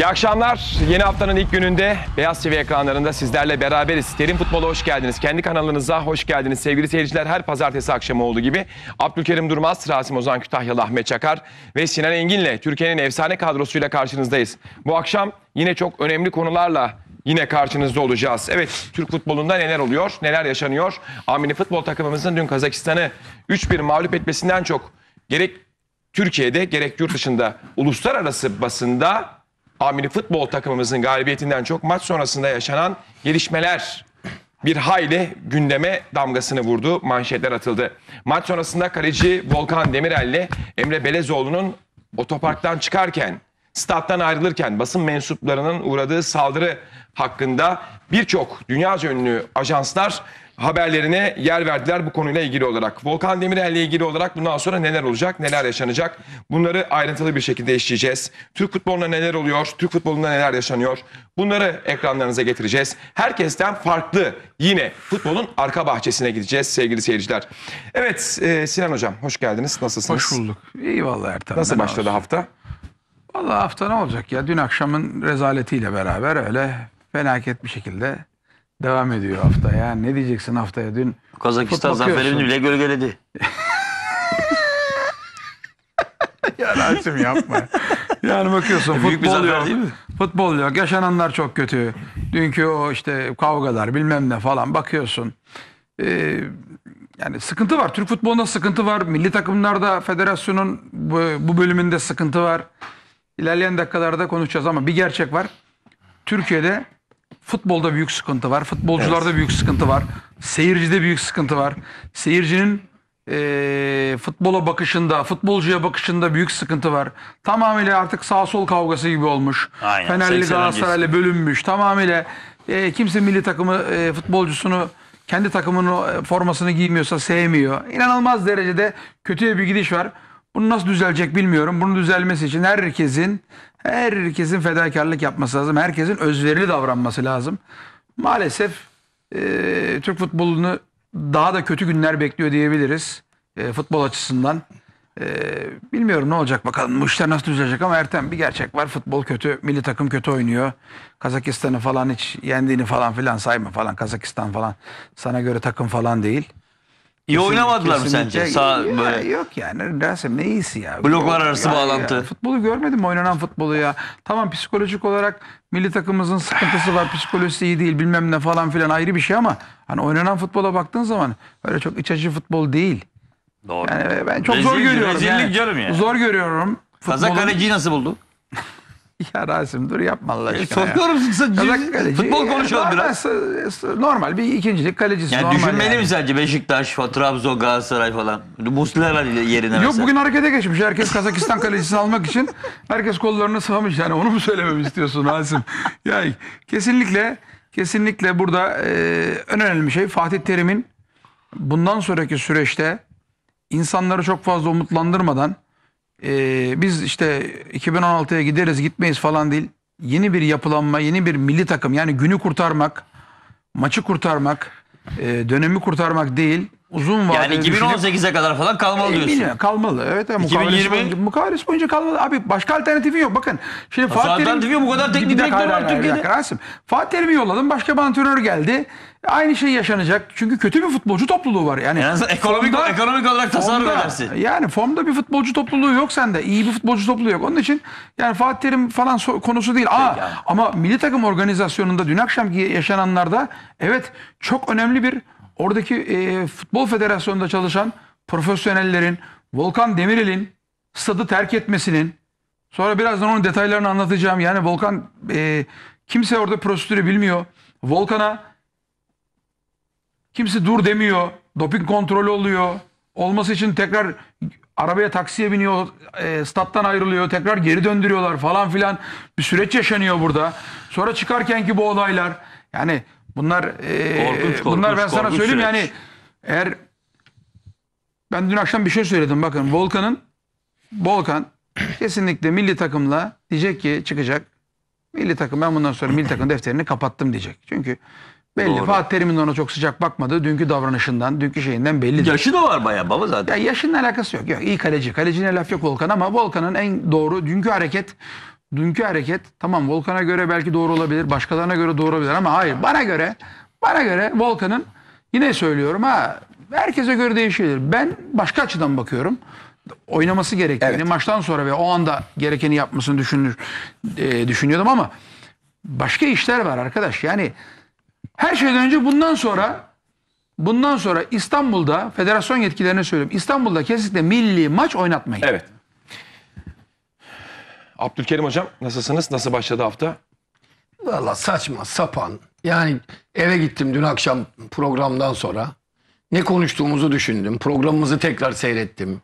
İyi akşamlar. Yeni haftanın ilk gününde Beyaz TV ekranlarında sizlerle beraberiz. Terim Futbol'a hoş geldiniz. Kendi kanalınıza hoş geldiniz. Sevgili seyirciler, her pazartesi akşamı olduğu gibi Abdülkerim Durmaz, Rasim Ozan Kütahyalı, Ahmet Çakar ve Sinan Engin'le Türkiye'nin efsane kadrosuyla karşınızdayız. Bu akşam yine çok önemli konularla yine karşınızda olacağız. Evet, Türk futbolunda neler oluyor, neler yaşanıyor? Amini futbol takımımızın dün Kazakistan'ı 3-1 mağlup etmesinden çok gerek Türkiye'de gerek yurt dışında uluslararası basında amiri futbol takımımızın galibiyetinden çok maç sonrasında yaşanan gelişmeler bir hayli gündeme damgasını vurdu, manşetler atıldı. Maç sonrasında kaleci Volkan Demirel'le Emre Belezoğlu'nun otoparktan çıkarken, stat'tan ayrılırken basın mensuplarının uğradığı saldırı hakkında birçok dünyaca ünlü ajanslar haberlerine yer verdiler bu konuyla ilgili olarak. Volkan Demirel'le ilgili olarak bundan sonra neler olacak, neler yaşanacak? Bunları ayrıntılı bir şekilde işleyeceğiz. Türk futbolunda neler oluyor, Türk futbolunda neler yaşanıyor? Bunları ekranlarınıza getireceğiz. Herkesten farklı yine futbolun arka bahçesine gideceğiz sevgili seyirciler. Evet Sinan Hocam, hoş geldiniz. Nasılsınız? Hoş bulduk. İyi vallahi Ertan. Nasıl başladı hafta? Vallahi hafta ne olacak ya? Dün akşamın rezaletiyle beraber öyle felaket bir şekilde devam ediyor hafta. Yani ne diyeceksin haftaya? Dün Kazakistan zaferini bile gölgeledi. Ya Rasim yapma. Yani bakıyorsun Büyük bir futbol zafer yok. değil mi? Futbol yok. Yaşananlar çok kötü. Dünkü o işte kavgalar bilmem ne falan bakıyorsun. Yani sıkıntı var. Türk futbolunda sıkıntı var. Milli takımlarda federasyonun bu bölümünde sıkıntı var. İlerleyen dakikalarda konuşacağız ama bir gerçek var. Türkiye'de futbolda büyük sıkıntı var. Futbolcularda büyük sıkıntı var. Seyircide büyük sıkıntı var. Seyircinin futbola bakışında, futbolcuya bakışında büyük sıkıntı var. Tamamıyla artık sağ sol kavgası gibi olmuş. Aynen, Fenerli 80 Galatasaraylı bölünmüş. Tamamıyla kimse milli takımı futbolcusunu kendi takımının formasını giymiyorsa sevmiyor. İnanılmaz derecede kötüye bir gidiş var. Bunu nasıl düzelecek bilmiyorum. Bunun düzelmesi için herkesin fedakarlık yapması lazım. Herkesin özverili davranması lazım. Maalesef Türk futbolunu daha da kötü günler bekliyor diyebiliriz. Futbol açısından. Bilmiyorum ne olacak bakalım. Bu işler nasıl düzelecek ama Ertem bir gerçek var. Futbol kötü. Milli takım kötü oynuyor. Kazakistan'ı falan hiç yendiğini falan filan sayma falan. Kazakistan falan sana göre takım falan değil. İyi oynamadılar mı Kesinlikle. sence? Sağ Ya, böyle yok yani Rasim ne iyisi ya. bloklar arası Ya, bağlantı. futbolu görmedim mi oynanan futbolu ya. Tamam psikolojik olarak milli takımımızın sıkıntısı var. Psikolojisi iyi değil bilmem ne falan filan ayrı bir şey ama hani oynanan futbola baktığın zaman öyle çok iç açıcı futbol değil. Doğru. Yani ben çok zor görüyorum. Rezillik canım ya. Zor görüyorum. Kazak kaleciyi nasıl buldu? Ya Rasim dur yapma Allah aşkına ya. Soruyorum Kazak kaleci, futbol konuşalım biraz. Normal bir ikincilik kalecisi. Yani normal düşünmeli yani. mi sence Beşiktaş, Trabzon, Galatasaray falan? Muslera yerine Yok mesela. bugün harekete geçmiş. Herkes Kazakistan kalecisini almak için herkes kollarını sıvamış. Yani onu mu söylememi istiyorsun Rasim? Yani kesinlikle burada en önemli şey Fatih Terim'in bundan sonraki süreçte insanları çok fazla umutlandırmadan biz işte 2016'ya gideriz gitmeyiz falan değil. Yeni bir yapılanma, yeni bir milli takım yani günü kurtarmak, maçı kurtarmak, dönemi kurtarmak değil. Uzun vadeli Yani düşünüp 2018'e kadar falan kalmalı diyorsun. bilmiyorum, kalmalı. Evet. 2020 mukavelesi boyunca kalmalı. Abi başka alternatifi yok. Bakın. Şimdi Fatih Terim... alternatifi yok, bu kadar teknik Bir dakika, direktör var hayır, Türkiye'de. bir dakika, Rasim. Fatih Terim'i yolladım. Başka bir antrenör geldi. Aynı şey yaşanacak. Çünkü kötü bir futbolcu topluluğu var. Yani En azından ekonomik olarak tasarruf edersin. Yani formda bir futbolcu topluluğu yok sende. İyi bir futbolcu topluluğu yok. Onun için yani Fatih Terim falan konusu değil. Ama milli takım organizasyonunda dün akşamki yaşananlarda evet çok önemli bir oradaki futbol federasyonunda çalışan profesyonellerin Volkan Demirel'in stadı terk etmesinin sonra birazdan onun detaylarını anlatacağım. Yani Volkan kimse orada prosedürü bilmiyor. Volkan'a kimse dur demiyor. Doping kontrolü oluyor. Olması için tekrar arabaya taksiye biniyor. Stat'tan ayrılıyor. Tekrar geri döndürüyorlar falan filan. Bir süreç yaşanıyor burada. Sonra çıkarkenki bu olaylar. Yani bunlar bunlar ben sana söyleyeyim süreç. Yani eğer ben dün akşam bir şey söyledim bakın Volkan kesinlikle milli takımla diyecek ki çıkacak milli takım ben bundan sonra milli takım defterini kapattım diyecek. Çünkü belli Doğru. Fatih Terim'in de ona çok sıcak bakmadığı dünkü davranışından dünkü şeyinden belli. Yaşı da var bayağı baba zaten. Ya yaşınla alakası yok. İyi kaleci. Kalecine laf yok Volkan ama Volkan'ın en doğru dünkü hareket dünkü hareket tamam Volkan'a göre belki doğru olabilir, başkalarına göre doğru olabilir ama hayır bana göre Volkan'ın yine söylüyorum herkese göre değişebilir. Ben başka açıdan bakıyorum. Oynaması gerektiğini maçtan sonra ve o anda gerekeni yapmasını düşünüyordum ama başka işler var arkadaş. Yani her şeyden önce bundan sonra İstanbul'da federasyon yetkililerine söylüyorum. İstanbul'da kesinlikle milli maç oynatmayın. Evet. Abdülkerim hocam nasılsınız? Nasıl başladı hafta? Valla saçma sapan. Yani eve gittim dün akşam programdan sonra. Ne konuştuğumuzu düşündüm. Programımızı tekrar seyrettim.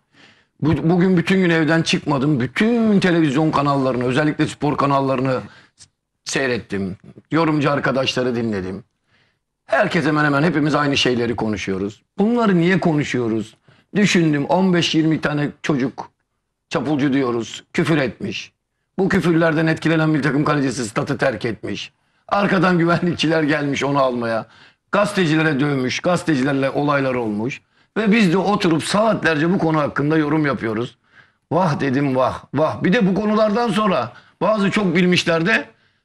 Bugün bütün gün evden çıkmadım. Bütün televizyon kanallarını, özellikle spor kanallarını seyrettim. Yorumcu arkadaşları dinledim. Herkes hemen hemen hepimiz aynı şeyleri konuşuyoruz. Bunları niye konuşuyoruz? Düşündüm, 15-20 tane çocuk, çapulcu diyoruz, küfür etmiş. Bu küfürlerden etkilenen bir takım kalecisi statı terk etmiş. Arkadan güvenlikçiler gelmiş onu almaya. Gazetecilere dövmüş, gazetecilerle olaylar olmuş. Ve biz de oturup saatlerce bu konu hakkında yorum yapıyoruz. Vah dedim vah, vah. Bir de bu konulardan sonra bazı çok bilmişler de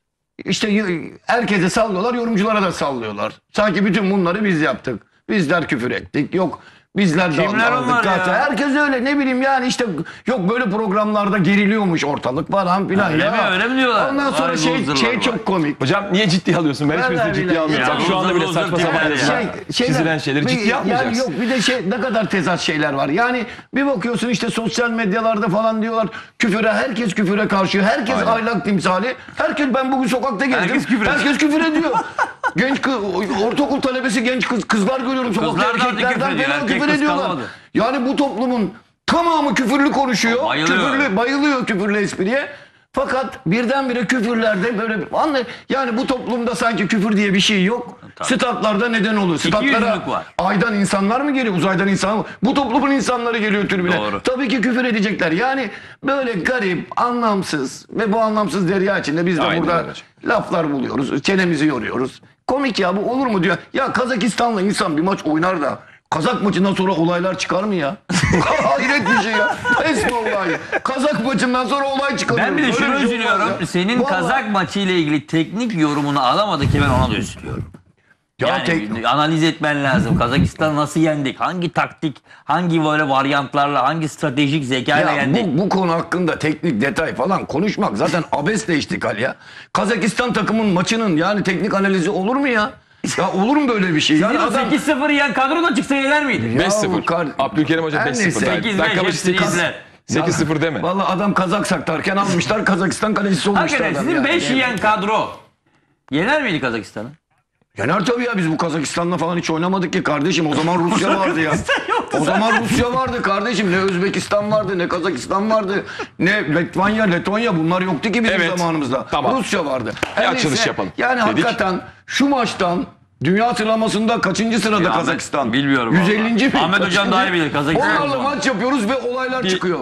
işte herkese sallıyorlar, yorumculara da sallıyorlar. Sanki bütün bunları biz yaptık. Bizler küfür ettik. Yok bizler Kimler onlar ya? Herkes öyle ne bileyim yani işte yok böyle programlarda geriliyormuş ortalık falan filan. Öyle mi diyorlar? Ondan sonra Var, şey loserlar var. çok komik. Hocam niye ciddiye alıyorsun? Ben hiçbirisini Vallahi ciddiye billahi. almayacağım. Ya, Şu anda bile loser saçma değil sapan ya. yazılar, çizilen şeyleri ciddiye almayacaksın. Yani yok bir de ne kadar tezat şeyler var. Yani bir bakıyorsun işte sosyal medyalarda falan diyorlar herkes küfüre karşı. Herkes ahlak timsali. Ben bugün sokakta gezdim. Herkes küfür ediyor. Genç kız, ortaokul talebesi genç kızlar görüyorum sokakta Kızlar da erkeklerden küfür ediyor. falan Erkek küfür kız ediyorlar. kalmadı. Yani bu toplumun tamamı küfürlü konuşuyor. Bayılıyor. Bayılıyor küfürlü espriye. Fakat birdenbire küfürlerde böyle yani bu toplumda sanki küfür diye bir şey yok. Tabii. Statlarda neden oluyor? Statlara İkiyüzlülük var. aydan insanlar mı geliyor? Uzaydan insan mı? Bu toplumun insanları geliyor tribüne. Doğru. Tabii ki küfür edecekler. Yani böyle garip, anlamsız ve bu anlamsız derya içinde biz de Aynen burada öyle. laflar buluyoruz. Çenemizi yoruyoruz. Komik ya bu olur mu diyor. Ya Kazakistan'la insan bir maç oynar da Kazak maçından sonra olaylar çıkar mı ya? Hayret bir şey ya. Pes vallahi. Kazak maçından sonra olay çıkarıyor. Ben bir de Böyle şunu bir şey olmaz üzülüyorum. ya. Senin Vallahi. Kazak maçı ile ilgili teknik yorumunu alamadı ki ben ona da üzülüyorum. Ya Yani analiz etmen lazım. Kazakistan'ı nasıl yendik? Hangi taktik, hangi böyle varyantlarla, hangi stratejik zekayla Ya yendik? bu konu hakkında teknik detay falan konuşmak zaten abesle iştikal ya. Kazakistan takımın maçının yani teknik analizi olur mu ya? Ya olur mu böyle bir şey? Yani Sizin o adam 8-0 yiyen kadro da çıksa yener miydi? Ya 5-0. Abdülkerim Hoca her 5-0. neyse. verdi. 8-5 Dakika başı hepsini 8. izler. 8-0 deme. vallahi adam Kazak saklarken almışlar Kazakistan kalecisi olmuşlar. Hakikaten adam sizin yani. 5 yiyen kadro yener miydi Kazakistan'ı? Yener tabii ya biz bu Kazakistan'la falan hiç oynamadık ki kardeşim. O zaman Rusya vardı ya. O zaman Rusya vardı kardeşim. Ne Özbekistan vardı, ne Kazakistan vardı, ne Letonya bunlar yoktu ki bizim Evet. zamanımızda. Tamam. Rusya vardı. Bir açılış yapalım Yani dedik. hakikaten şu maçtan dünya sıralamasında kaçıncı sırada Ya Kazakistan? bilmiyorum 150. mi? Ahmet Hocam daha iyi bilir Kazakistan. Onlarla maç yapıyoruz ve olaylar çıkıyor.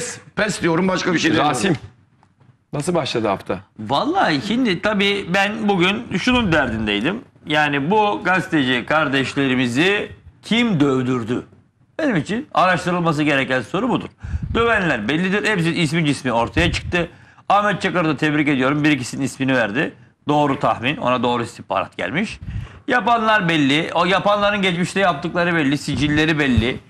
Pes diyorum başka bir şey demiyorum. Rasim. Nasıl başladı hafta? Vallahi şimdi tabii ben bugün şunun derdindeydim. Yani bu gazeteci kardeşlerimizi kim dövdürdü? Benim için araştırılması gereken soru budur. Dövenler bellidir. Hepsinin ismi cismi ortaya çıktı. Ahmet Çakar'ı da tebrik ediyorum. Bir ikisinin ismini verdi. Doğru tahmin. Ona doğru istihbarat gelmiş. Yapanlar belli. O yapanların geçmişte yaptıkları belli. Sicilleri belli.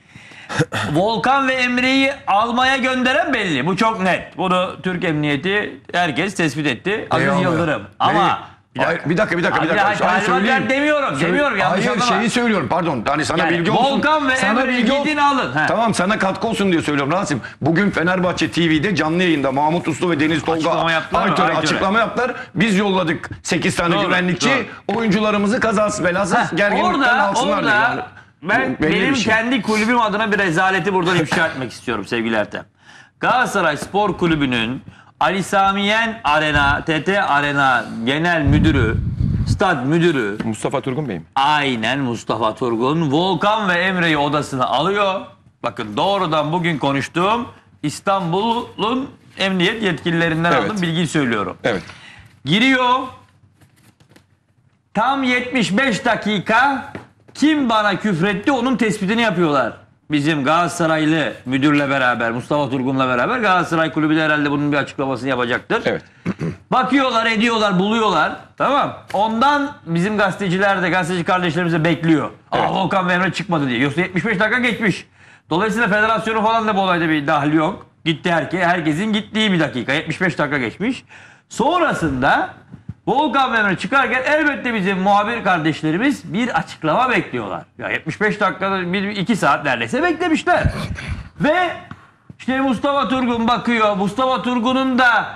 Volkan ve Emre'yi almaya gönderen belli. Bu çok net. Bunu Türk Emniyeti herkes tespit etti. Aziz Eyvallah. Yıldırım. Ama Bir dakika. Hayır, Söyleyeyim. demiyorum. Yanlış Hayır anlama. şeyi söylüyorum pardon. Hani sana Yani bilgi olsun. Volkan ve Sana Emre bilgi gidin olsun. alın. He. Tamam sana katkı olsun diye söylüyorum Rasim. Bugün Fenerbahçe TV'de canlı yayında Mahmut Uslu ve Deniz Tolga Açıklama yaptılar mı? Aytöre. açıklama yaptılar. Biz yolladık 8 tane Doğru, güvenlikçi. Oyuncularımızı kazasız belasız gerginlikten alsınlar diye. Yani. Ben Belli bir benim şey. kendi kulübüm adına bir rezaleti buradan ifşa etmek istiyorum sevgili Ertem. Galatasaray Spor Kulübü'nün Ali Samiyen Arena, TT Arena Genel Müdürü, Stad Müdürü Mustafa Turgun Bey mi? aynen Mustafa Turgun Volkan ve Emre'yi odasına alıyor. Bakın doğrudan bugün konuştuğum İstanbul'un emniyet yetkililerinden Evet. aldığım bilgiyi söylüyorum. Evet. Giriyor. Tam 75 dakika kim bana küfretti onun tespitini yapıyorlar. Bizim Galatasaraylı müdürle beraber, Mustafa Turgun'la beraber Galatasaray Kulübü de herhalde bunun bir açıklamasını yapacaktır. Evet. Bakıyorlar, ediyorlar, buluyorlar. Tamam. Ondan bizim gazeteciler de, gazeteci kardeşlerimiz de bekliyor. Evet. Volkan ve Emre çıkmadı diye. Yoksa 75 dakika geçmiş. Dolayısıyla federasyonu falan da bu olayda bir dahli yok. Gitti herkesin gittiği bir dakika. 75 dakika geçmiş. Sonrasında Volkan ve Emre çıkarken elbette bizim muhabir kardeşlerimiz bir açıklama bekliyorlar. Ya 75 dakikada 2 saat neredeyse beklemişler. Ve işte Mustafa Turgun bakıyor. Mustafa Turgun'un da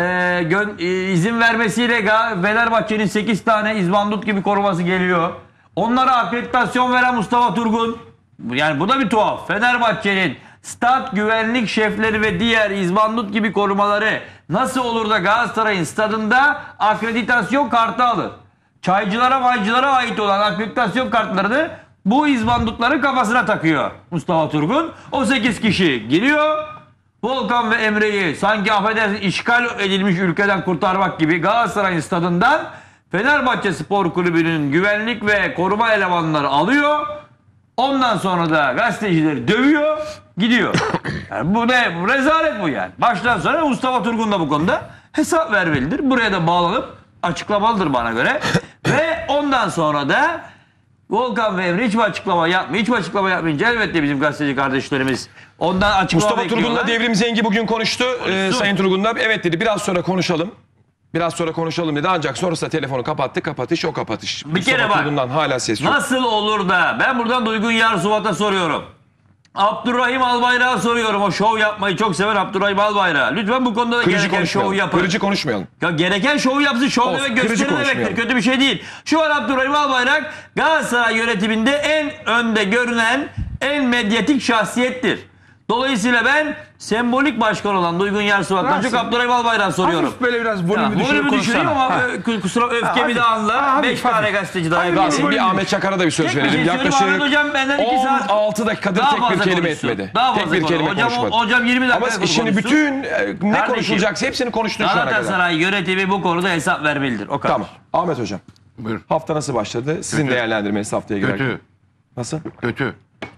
izin vermesiyle Fenerbahçe'nin 8 tane izbandut gibi koruması geliyor. Onlara akreditasyon veren Mustafa Turgun. Yani bu da bir tuhaf. Fenerbahçe'nin stat güvenlik şefleri ve diğer izbandut gibi korumaları nasıl olur da Galatasaray'ın stadında akreditasyon kartı alır? Maycılara ait olan akreditasyon kartlarını bu izbandutların kafasına takıyor Mustafa Turgun. O 8 kişi giriyor. Volkan ve Emre'yi sanki affedersin işgal edilmiş ülkeden kurtarmak gibi Galatasaray'ın stadından Fenerbahçe Spor Kulübü'nün güvenlik ve koruma elemanları alıyor. Ondan sonra da gazetecileri dövüyor, gidiyor. Yani bu ne? Bu rezalet bu yani. Baştan sonra Mustafa Turgun da bu konuda hesap vermelidir. Buraya da bağlanıp açıklamalıdır bana göre. Ve ondan sonra da Volkan ve Emre hiçbir açıklama yapmıyor. Hiçbir açıklama yapmayınca elbette bizim gazeteci kardeşlerimiz ondan açıklama Mustafa bekliyorlar. Turgun'la Devrim Zengi bugün konuştu. Sayın Turgun'la evet dedi biraz sonra konuşalım. Biraz sonra konuşalım dedi ancak sonrasında telefonu kapattı. Kapatış o kapatış. Bir kere Mustafa bak. Turgun'dan hala ses yok. Nasıl olur da ben buradan Duygun Yarsuvat'a soruyorum. Abdurrahim Albayrak'a soruyorum. O şov yapmayı çok sever Abdurrahim Albayrak. Lütfen bu konuda da Kırıcı gereken şovu konuşmayalım. yapın. Kırıcı konuşmayalım. Ya gereken şovu yapsın. Şov Olsun, demek kırıcı gösteri demektir. konuşmayalım. Kötü bir şey değil. Şu an Abdurrahim Albayrak Galatasaray yönetiminde en önde görünen en medyatik şahsiyettir. Dolayısıyla ben sembolik başkan olan Duygun Yarsuvat'tan çok Abdurrahim Albayrak'a soruyorum. Hafif böyle biraz volümü Volümü düşüreyim ama kusura öfkemi de anla. hafif, 5 tane hafif. gazeteci daha Hafif, ekledim. Rasim bir Ahmet Çakar'a da bir söz Tek bir verelim. şey söyleyeyim, Yaklaşık Ahmet Hocam benden 2 saat 16 dakikadır daha tek bir fazla kelime konuşsun. etmedi. Daha Tek fazla bir kelime konuşsun. konuşmadı. Hocam 20 dakika Ama şimdi konuşsun. bütün ne Kardeşim, konuşulacaksa hepsini konuştun şu ana kadar. Galatasaray yönetimi bu konuda hesap vermelidir. O kadar. Tamam. Ahmet Hocam. Buyur. Hafta nasıl başladı? Sizin Kötü. değerlendirmeniz haftaya girerken. Kötü. Nasıl? Kötü.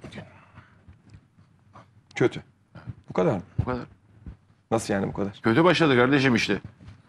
Kötü. Bu kadar mı? Bu kadar. Nasıl yani bu kadar? Kötü başladı kardeşim işte.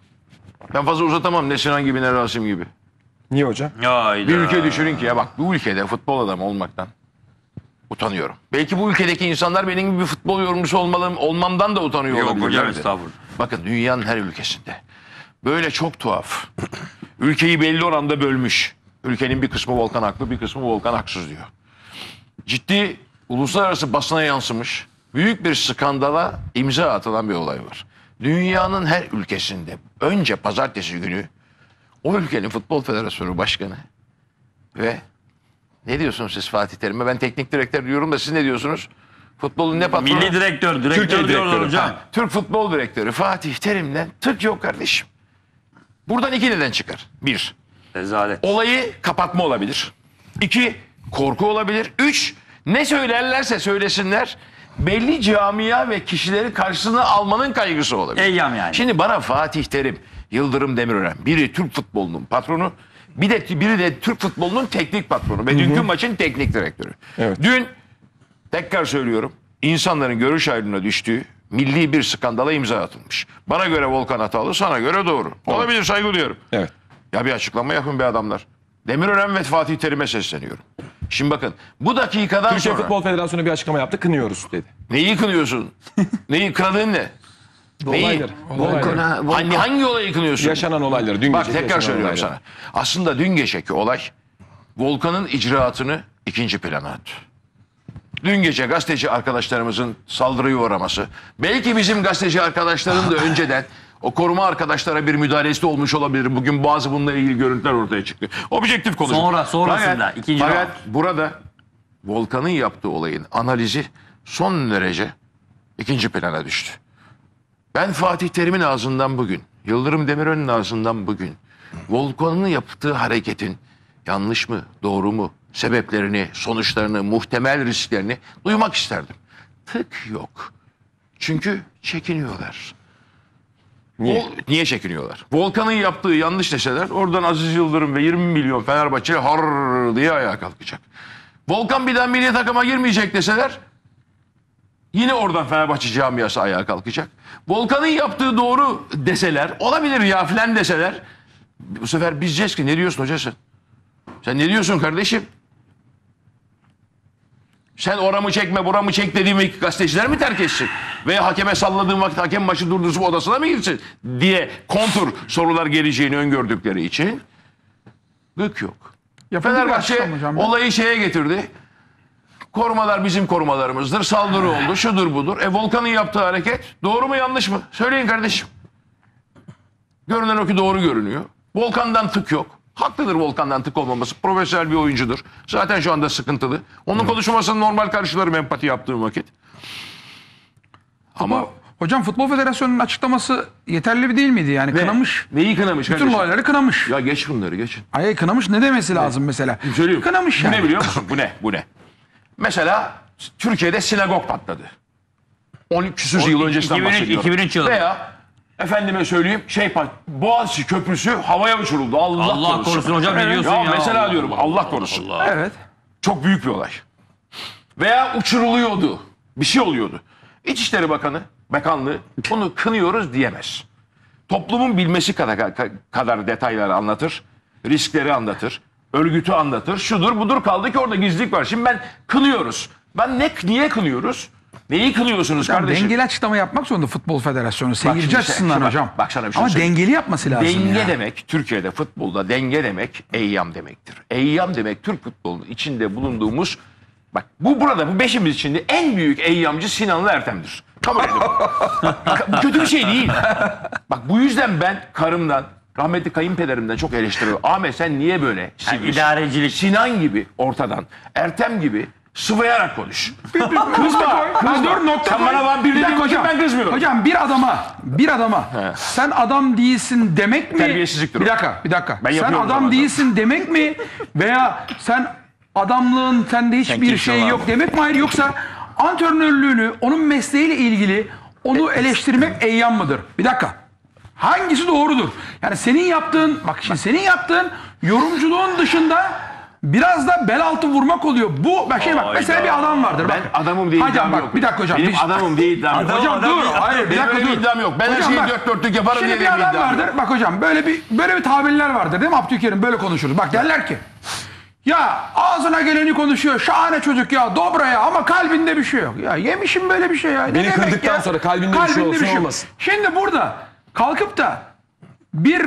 Ben fazla uzatamam ne Sinan gibi ne Rasim gibi. Niye hocam? Hayda. Bir ülke düşünün ki ya bak bu ülkede futbol adamı olmaktan utanıyorum. Belki bu ülkedeki insanlar benim gibi futbol yorumcusu olmamdan da utanıyor Yok olabilirler hocam de. estağfurullah. Bakın dünyanın her ülkesinde böyle çok tuhaf. Ülkeyi belli oranda bölmüş. Ülkenin bir kısmı Volkan haklı bir kısmı Volkan haksız diyor. Ciddi uluslararası basına yansımış büyük bir skandala imza atılan bir olay var. Dünyanın her ülkesinde önce pazartesi günü o ülkenin Futbol Federasyonu Başkanı ve ne diyorsunuz siz Fatih Terim'e? Ben teknik direktör diyorum da siz ne diyorsunuz? Futbolun ne patronu? Milli direktör Türkiye diyorlar direktörü. hocam. Türk Futbol Direktörü Fatih Terim'den tık yok kardeşim. Buradan iki neden çıkar. Bir, Rezalet. olayı kapatma olabilir. İki, korku olabilir. Üç, ne söylerlerse söylesinler belli camia ve kişileri karşısına almanın kaygısı olabilir. Eyyam yani. Şimdi bana Fatih Terim, Yıldırım Demirören, biri Türk futbolunun patronu, biri de Türk futbolunun teknik patronu ve dünkü maçın teknik direktörü. Evet. Dün tekrar söylüyorum, insanların görüş ayrılığına düştüğü milli bir skandala imza atılmış. Bana göre Volkan hatalı, sana göre doğru. Olabilir, saygı duyuyorum. Evet. Ya bir açıklama yapın be adamlar. Demirören ve Fatih Terim'e sesleniyorum. Şimdi bakın bu dakikadan Türkiye sonra Futbol Federasyonu bir açıklama yaptı. Kınıyoruz dedi. neyi kınıyorsun? Neyi kınadığın ne? Neyi? Olayları. Olayları. Hangi olayı kınıyorsun? Yaşanan olayları. Dün Bak gece tekrar yaşanan söylüyorum olayları. sana. Aslında dün geceki olay Volkan'ın icraatını ikinci plana attı. Dün gece gazeteci arkadaşlarımızın saldırıya uğraması, belki bizim gazeteci arkadaşların da önceden o koruma arkadaşlara bir müdahalesi olmuş olabilir. Bugün bazı bununla ilgili görüntüler ortaya çıktı. Objektif konuşuyorum. Sonrasında, ikinci fakat round. burada Volkan'ın yaptığı olayın analizi son derece ikinci plana düştü. Ben Fatih Terim'in ağzından bugün, Yıldırım Demirören'in ağzından bugün Volkan'ın yaptığı hareketin yanlış mı, doğru mu, sebeplerini, sonuçlarını, muhtemel risklerini duymak isterdim. Tık yok. Çünkü çekiniyorlar. Niye? Niye çekiniyorlar? Volkan'ın yaptığı yanlış deseler oradan Aziz Yıldırım ve 20 milyon Fenerbahçeli har diye ayağa kalkacak. Volkan bir daha milli takıma girmeyecek deseler Yine oradan Fenerbahçe camiası ayağa kalkacak. Volkan'ın yaptığı doğru deseler, olabilir ya filan deseler, bu sefer biz diyeceğiz ki ne diyorsun hoca sen? Sen ne diyorsun kardeşim? Sen oramı çekme buramı çek dediğimi gazeteciler mi terk etsin? Veya hakeme salladığın vakit hakem maçı durdursun odasına mı girsin? Diye kontur sorular geleceğini öngördükleri için gık yok. Yapıldı bir Fenerbahçe açıklama hocam. olayı şeye getirdi. Korumalar bizim korumalarımızdır. Saldırı oldu. Şudur budur. Volkan'ın yaptığı hareket doğru mu yanlış mı? Söyleyin kardeşim. Görünen o ki doğru görünüyor. Volkan'dan tık yok. Haklıdır Volkan'dan tık olmaması. Profesyonel bir oyuncudur. Zaten şu anda sıkıntılı. Onun konuşmasını normal karşılarım empati yaptığım vakit. Ama Hocam Futbol Federasyonu'nun açıklaması yeterli bir değil miydi? Yani kınamış. neyi kınamış Bütün kardeşim? olayları kınamış. Ya geç bunları geçin. Ay kınamış ne demesi lazım mesela? Söyleyeyim. Kınamış Bu yani. ne biliyor musun? Bu ne? Mesela Türkiye'de sinagog patladı. 12 küsur yıl öncesinden 2003 bahsediyorum. 2003 yılı. Veya efendime söyleyeyim Boğaziçi Köprüsü havaya uçuruldu. Allah korusun hocam, ne diyorsun ya? Mesela Allah diyorum Allah korusun. Evet. Çok büyük bir olay. Veya uçuruluyordu. Bir şey oluyordu. İçişleri Bakanlığı bunu kınıyoruz diyemez. Toplumun bilmesi kadar detayları anlatır. Riskleri anlatır. Örgütü anlatır. Şudur budur, kaldı ki orada gizlilik var. Şimdi ben kınıyoruz. Niye kınıyoruz? Neyi kınıyorsunuz Hocam, kardeşim? dengeli açıklama yapmak zorunda Futbol Federasyonu. Seyirci şimdi açısından bak, hocam. bak sana bir şey Ama söyleyeyim. dengeli yapması lazım Denge ya. demek Türkiye'de futbolda denge demek eyyam demektir. Eyyam demek Türk futbolunun içinde bulunduğumuz, bak bu beşimiz içinde en büyük eyyamcı Sinanlı Ertem'dir. Kabul edin. Bu kötü bir şey değil. Bak bu yüzden ben karımdan, rahmetli kayınpederimden çok eleştiriyorum. Ahmet sen niye böyle sivrisin? idarecilik. Sinan gibi ortadan, Ertem gibi sıvayarak konuş. Kızma. Dur, nokta Sen koy. bana vampir Bir dakika dediğin vakit hocam. ben kızmıyorum. Hocam bir adama sen adam değilsin demek mi? Terbiyesizliktir o. Bir dakika. Ben Sen yapıyorum adam zaten. değilsin demek mi? Veya sen adamlığın sende hiçbir kimsin şey lan? yok demek mi? Hayır, yoksa antrenörlüğünü, onun mesleğiyle ilgili onu eleştirmek eyyam mıdır? Bir dakika. Hangisi doğrudur? Yani senin yaptığın, bak şimdi senin yaptığın yorumculuğun dışında biraz da bel altı vurmak oluyor. Bu bak mesela bir adam vardır. Ben Bak. adamım diye Hocam iddiam bak yok. bir dakika hocam. Benim adamım diye iddiam yok. Hocam dur. Hayır bir Benim dakika öyle bir dur. iddiam yok. Ben her Hocam şeyi bak, dört dörtlük yaparım diye Şimdi bir bir adam iddiam yok. vardır. Bak hocam böyle bir tabirler vardır değil mi Abdülkerim? Böyle konuşuruz. Bak derler ki ya ağzına geleni konuşuyor. Şahane çocuk ya. Dobra ya. Ama kalbinde bir şey yok. Ya yemişim böyle bir şey ya. Ne Beni demek kırdıktan ya? sonra kalbinde bir şey olsun yok. olmasın. Şimdi burada kalkıp da bir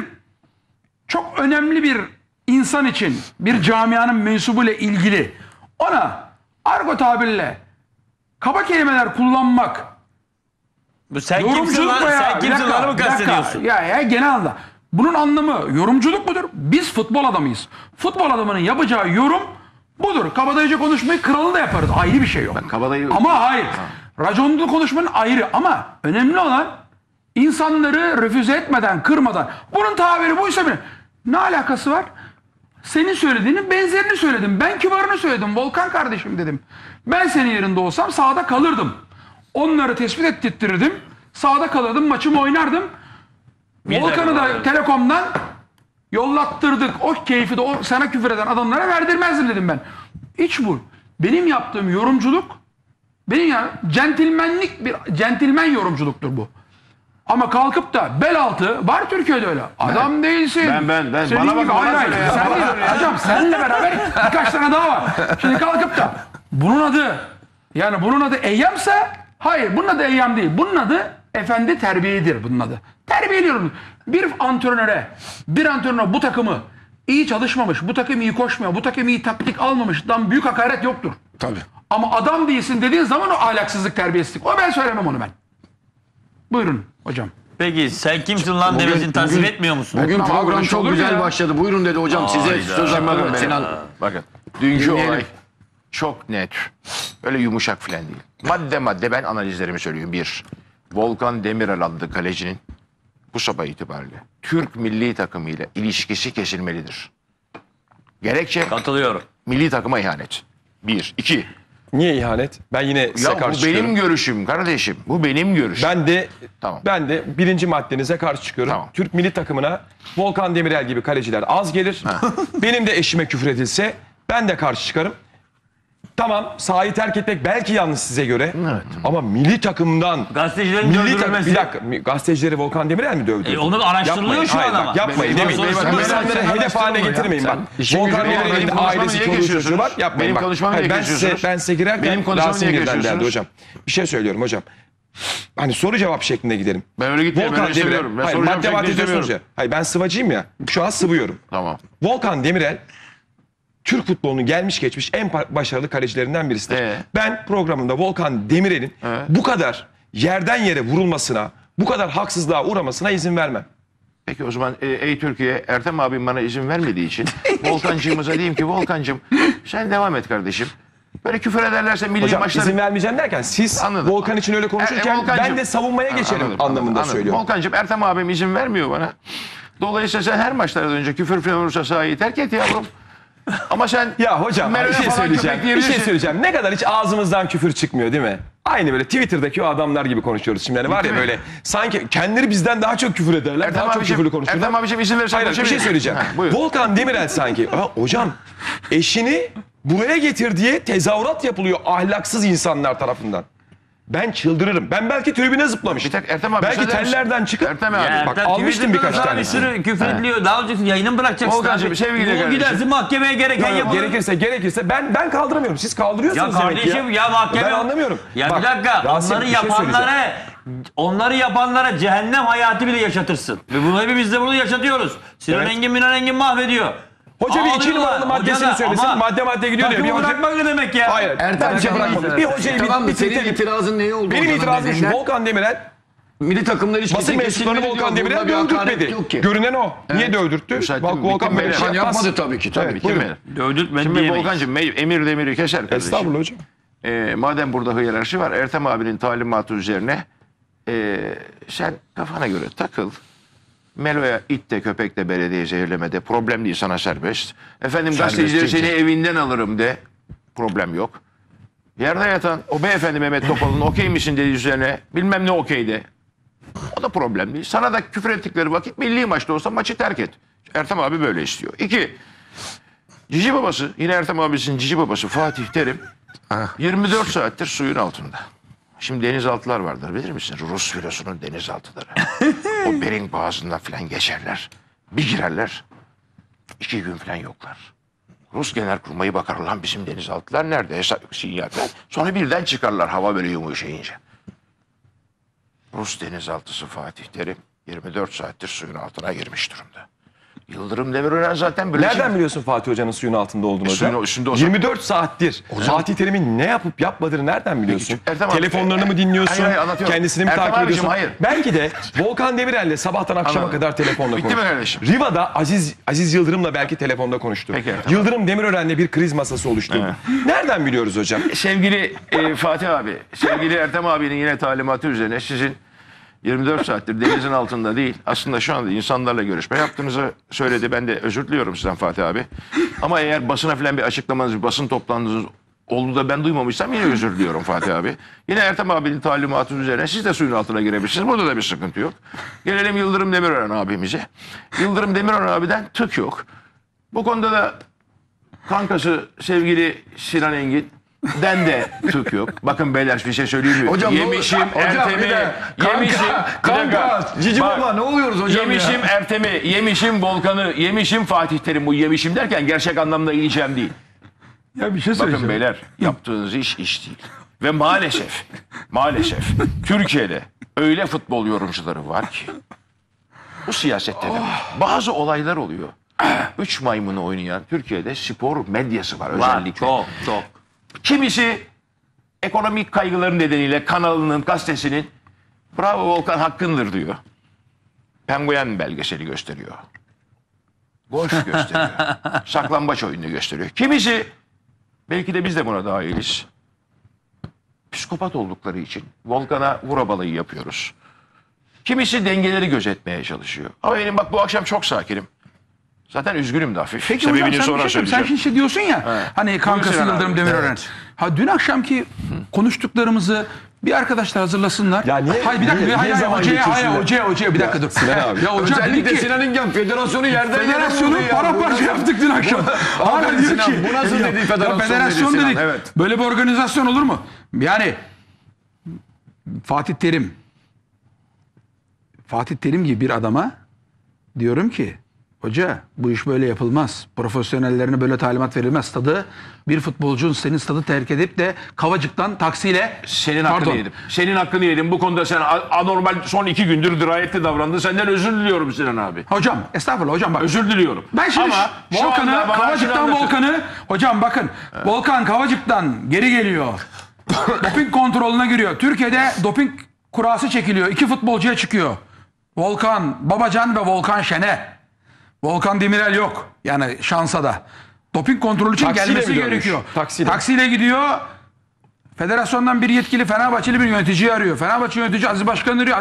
çok önemli bir insan için bir camianın mensubuyla ilgili ona argo tabirle kaba kelimeler kullanmak, Bu sen kimsin yorumculuk lan? veya Sen kimsin lan mı kastediyorsun? Ya genel anlamda. Bunun anlamı yorumculuk mudur? Biz futbol adamıyız. Futbol adamının yapacağı yorum budur. Kabadayıca konuşmayı kralı da yaparız. Ayrı bir şey yok. Ama hayır. Raconlu konuşmanın ayrı. Ama önemli olan insanları refüze etmeden, kırmadan. Bunun tabiri buysa bile. Ne alakası var? Senin söylediğinin benzerini söyledim. Ben kibarını söyledim. Volkan kardeşim dedim. Ben senin yerinde olsam sahada kalırdım. Onları tespit ettirtirdim. Sahada kalırdım, maçımı oynardım. Volkan'ı da Telekom'dan yollattırdık. O keyfi de o sana küfür eden adamlara verdirmezdim dedim ben. Hiç bu. Benim yaptığım yorumculuk, benim ya centilmen yorumculuktur bu. Ama kalkıp da bel altı var Türkiye'de öyle. Adam değilsin. Ben. Senin Bana gibi, bak, hayır, bana hayır. söyle ya. Sen değil. Hocam seninle beraber birkaç tane daha var. Şimdi kalkıp da bunun adı eyyamsa, hayır bunun adı eyyam değil. Bunun adı efendi terbiyedir bunun adı. Terbiyeliyorum. Bir antrenör bu takımı iyi çalışmamış, bu takım iyi koşmuyor, bu takım iyi taktik almamıştan büyük hakaret yoktur. Tabii. Ama adam değilsin dediğin zaman o ahlaksızlık, terbiyesizlik. O ben söylemem onu ben. Buyurun hocam. Peki sen kimsin lan demesini tasvip etmiyor musun? Bugün Tamam, program öyle çok olur güzel ya. başladı. Buyurun dedi hocam. Size söz hakkı Sinan. Bakın. Dünkü Dinleyelim. olay çok net. Öyle yumuşak falan değil. Madde ben analizlerimi söylüyorum. Bir, Volkan Demirel adlı kalecinin bu sabah itibariyle Türk milli takımıyla ilişkisi kesilmelidir. Gerekçe Katılıyorum. milli takıma ihanet. Bir. İki. Niye ihanet? Ben yine size Ya karşı bu benim çıkıyorum. görüşüm kardeşim. Bu benim görüşüm. Ben Tamam. de birinci maddenize karşı çıkıyorum. Tamam. Türk milli takımına Volkan Demirel gibi kaleciler az gelir. Benim de eşime küfür edilse ben de karşı çıkarım. Tamam, sahayı terk etmek belki yanlış size göre. Ama milli takımdan Gazetecilerin dövdürülmesi. bir dakika, gazetecileri Volkan Demirel mi dövdü? Onu araştırılıyor Yapmayın, şu an hayır, ama. bak, yapmayın Benim- demeyin. Benim- İnsanları Benim- hedef haline Benim- getirmeyin bak. işin Volkan gücü yok. Demirel'in Benim konuşmamı ailesi, niye çoluğu çocuğu kesiyorsunuz? var. Yapmayın Benim bak. konuşmamı Hayır, niye ben size kesiyorsunuz? girerken Benim konuşmamı Rasim niye birden kesiyorsunuz? deldi hocam. Bir şey söylüyorum hocam. Hani soru cevap şeklinde gidelim. Ben öyle gitmiyorum. Ben Volkan öyle Demirel, istemiyorum. Ben hayır soracağım madde şeklinde diyorsunuz istemiyorum. ya. Hayır ben sıvacıyım ya. Şu an sıvıyorum. Tamam. Volkan Demirel Türk futbolunun gelmiş geçmiş en başarılı kalecilerinden birisidir. Ben programımda Volkan Demirel'in bu kadar yerden yere vurulmasına, bu kadar haksızlığa uğramasına izin vermem. Peki o zaman ey Türkiye, Ertem abim bana izin vermediği için Volkancığımıza diyeyim ki Volkancığım sen devam et kardeşim. Böyle küfür ederlerse milli Hocam maçları... izin vermeyeceğim derken siz Anladım. Volkan için öyle konuşurken Volkancığım- ben de savunmaya geçerim Anladım, anlamında anladım. söylüyorum. Volkancığım Ertem abim izin vermiyor bana. Dolayısıyla sen her maçlardan önce küfür falan olursa sahayı terk et yavrum. Ama sen Ya hocam bir Merve şey falan söyleyeceğim. Bir şey köpekleyebilirsin. söyleyeceğim. Ne kadar hiç ağzımızdan küfür çıkmıyor değil mi? Aynı böyle Twitter'daki o adamlar gibi konuşuyoruz şimdi. Yani var ya böyle sanki kendileri bizden daha çok küfür ederler. Ertem daha çok abiciğim, küfürlü konuşurlar. Ertem abiciğim izin verirsen Hayır bir şey konuşabilir miyim? söyleyeceğim. Ha, buyur. Volkan Demirel sanki. Hocam eşini buraya getir diye tezahürat yapılıyor ahlaksız insanlar tarafından. Ben çıldırırım. Ben belki tribüne zıplamışım. Bir tek Ertem abi belki müsaade misin? tellerden çıkıp Ertem abi. Ya bak Ertem almıştım Twitter'da birkaç sana bir tanesini. sürü küfür ediliyor. Daha önce yayını mı bırakacaksın Volkancığım, abi? sevgili Bu kardeşim. gidersin mahkemeye gereken Yok, yapılır. gerekirse ben kaldıramıyorum. Siz kaldırıyorsunuz Ya demek ki kardeşim ya mahkeme... Ben anlamıyorum. Ya Bak, bir dakika Rasim, onları bir şey söyleyeceğim. onları yapanlara cehennem hayatı bile yaşatırsın. Ve bunu hepimiz de bunu yaşatıyoruz. Sinan Evet. Engin, Minan Engin mahvediyor. Hoca bir 2 Ağlıyorlar. numaralı maddesini Hoca da- söylesin. ama Madde gidiyor diyor. Bir Takımı hoca... bırakmak ne demek ya? Hayır. Ertem Bence sen bırakmadık. bana- Bir hocayı Tamam mı? bir Senin bitirelim. itirazın ne oldu? Benim hocanın itirazım şu. dediğine? Volkan Demirel Milli takımlar hiç basın kimse mensuplarını kesilmedi Volkan diyor. Demirel Bunda bir hakaret dövdürtmedi. yok ki. Görünen o. Niye dövdürttü? Müsaadenle Bak Volkan bittim böyle bir şey beyler. yapmaz. Yapmadı tabii ki. Tabii Evet, ki. buyurun. Dövdürtmedi Şimdi diyemeyiz. Volkancığım emir demiri keser kardeşim. Estağfurullah hocam. Madem burada hiyerarşi var, Ertem abinin talimatı üzerine sen kafana göre takıl. Melo'ya it de köpek de belediye zehirlemede problem değil, sana serbest. Efendim gazetecileri seni evinden alırım de, problem yok. Yerde yatan o beyefendi Mehmet Topal'ın okey misin dediği üzerine bilmem ne okey de. O da problem değil. Sana da küfür ettikleri vakit milli maçta olsa maçı terk et. Ertem abi böyle istiyor. 2. Cici babası, yine Ertem abisinin cici babası Fatih Terim 24 saattir suyun altında. Şimdi denizaltılar vardır bilir misin? Rus filosunun denizaltıları. O Bering Boğazı'ndan falan geçerler. Bir girerler. 2 gün falan yoklar. Rus Genelkurmayı bakar lan bizim denizaltılar nerede? Hesap sinyal falan. Sonra birden çıkarlar hava böyle yumuşayınca. Rus denizaltısı Fatih Terim 24 saattir suyun altına girmiş durumda. Yıldırım Demirören zaten böyle... Nereden biliyorsun Fatih Hoca'nın suyun altında olduğunu hocam? suyun üstünde olsa- 24 saattir Fatih Terim'in ne yapıp yapmadığını nereden biliyorsun? Ertem abi, Telefonlarını mı dinliyorsun? hayır, anlatıyorum. Kendisini mi Ertem takip abicim, ediyorsun? hayır. Belki de Volkan Demirel'le sabahtan akşama Anladım. kadar telefonda Bitti mi konuştu. kardeşim? Riva'da Aziz Yıldırım'la belki telefonda konuştu. Peki, Ertem Yıldırım Demirören'le bir kriz masası oluşturdu. Nereden biliyoruz hocam? Sevgili Fatih abi, sevgili Ertem abinin yine talimatı üzerine sizin 24 saattir denizin altında değil, aslında şu anda insanlarla görüşme yaptığınızı söyledi. Ben de özür diliyorum sizden Fatih abi. Ama eğer basına falan bir açıklamanız, bir basın toplantınız oldu da ben duymamışsam yine özür diliyorum Fatih abi. Yine Ertem abinin talimatı üzerine siz de suyun altına girebilirsiniz. Burada da bir sıkıntı yok. Gelelim Yıldırım Demirören abimize. Yıldırım Demirören abiden tık yok. Bu konuda da kankası sevgili Sinan Engin den de tık yok. Bakın beyler bir şey söyleyeyim mi? Hocam, Yemişim Ertem'i. bir de Yemişim. Kanka, Cici Bak, Baba ne oluyoruz hocam Yemişim ya? Ertem'i, yemişim Volkan'ı, yemişim Fatih Terim. Bu yemişim derken gerçek anlamda yiyeceğim değil. Ya bir şey Bakın söyleyeceğim. beyler yaptığınız iş değil. Ve maalesef Türkiye'de öyle futbol yorumcuları var ki bu siyasette de bazı olaylar oluyor. 3 maymunu oynayan Türkiye'de spor medyası var Var, özellikle. çok. Kimisi ekonomik kaygıları nedeniyle kanalının, gazetesinin bravo Volkan hakkındır diyor. Penguen belgeseli gösteriyor. Golf gösteriyor. Saklambaç oyununu gösteriyor. Kimisi, belki de biz de buna dahiliz, psikopat oldukları için Volkan'a vurabalayı yapıyoruz. Kimisi dengeleri gözetmeye çalışıyor. Ama benim bak bu akşam çok sakinim. Zaten üzgünüm de hafif. Peki Sebebini hocam sen, sonra bir şey söyleyeceğim. sen şimdi şey diyorsun ya hani kankası Sinan abi. Yıldırım Demirören. Evet. Ha dün akşamki konuştuklarımızı Bir arkadaşlar hazırlasınlar. Ya niye- Hayır bir dakika. niye Hayır zaman hocaya geçiyorsun hocaya bir dakika dur. Sinan abi. Ya hocam Özellikle dedi ki Sinan Engin federasyonu yerden yere federasyonu vurdu ya. paramparça yaptık dün akşam. Hala Aferin diyor Sinan, ki bu nasıl ya, dediği federasyon dedi federasyon Sinan, dedik. evet. Böyle bir organizasyon olur mu? Yani Fatih Terim gibi bir adama diyorum ki hoca bu iş böyle yapılmaz. Profesyonellerine böyle talimat verilmez. Stadı bir futbolcunun senin stadı terk edip de Kavacık'tan taksiyle Senin hakkını yedim. Senin hakkını yedim. Bu konuda sen anormal son 2 gündür dirayetli davrandın. Senden özür diliyorum Sinan abi. Hocam estağfurullah hocam bak. Özür diliyorum. Ben şimdi Ama şu Volkan'ı anda bana Kavacık'tan açıklandı. Volkan'ı hocam bakın Volkan Kavacık'tan geri geliyor. Doping kontrolüne giriyor. Türkiye'de doping kurası çekiliyor. 2 futbolcuya çıkıyor. Volkan Babacan ve Volkan Şen'e. Volkan Demirel yok. Yani şansa da. Doping kontrolü için Taksiyle gelmesi mi dönmüş? gerekiyor. Taksiyle. Gidiyor. Federasyondan bir yetkili Fenerbahçeli bir yöneticiyi arıyor. Fenerbahçe yönetici Aziz Başkan arıyor.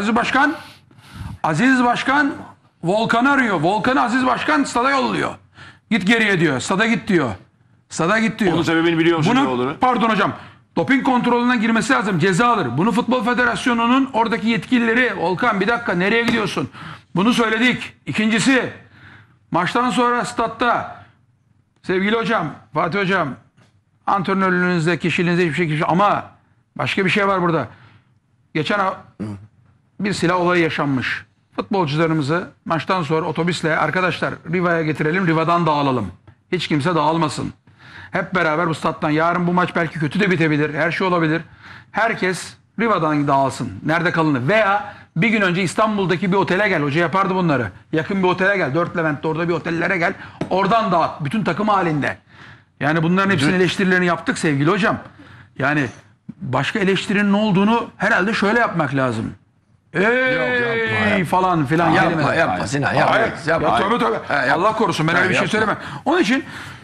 Aziz Başkan Volkan'ı arıyor. Volkan'ı Aziz Başkan stada yolluyor. Git geriye diyor. Stada git diyor. Onun sebebini biliyor musun ne olduğunu? Pardon hocam. Doping kontrolüne girmesi lazım. Ceza alır. Bunu Futbol Federasyonu'nun oradaki yetkilileri Volkan bir dakika nereye gidiyorsun? Bunu söyledik. İkincisi maçtan sonra statta sevgili hocam, Fatih hocam antrenörlüğünüzde, kişiliğinizde hiçbir şey ama başka bir şey var burada. Geçen bir silah olayı yaşanmış. Futbolcularımızı maçtan sonra otobüsle arkadaşlar Riva'ya getirelim, Riva'dan dağılalım. Hiç kimse dağılmasın. Hep beraber bu stat'tan. Yarın bu maç belki kötü de bitebilir. Her şey olabilir. Herkes Riva'dan dağılsın. Nerede kalınır? Veya bir gün önce İstanbul'daki bir otele gel. Hoca yapardı bunları. Yakın bir otele gel. 4 Levent'te orada bir otellere gel. Oradan dağıt. Bütün takım halinde. Yani bunların hepsinin eleştirilerini yaptık sevgili hocam. Yani başka eleştirinin ne olduğunu herhalde şöyle yapmak lazım. Ey falan filan. Yapma Sinan yapma. Ya tövbe. Allah korusun ben öyle bir şey söylemem. Onun için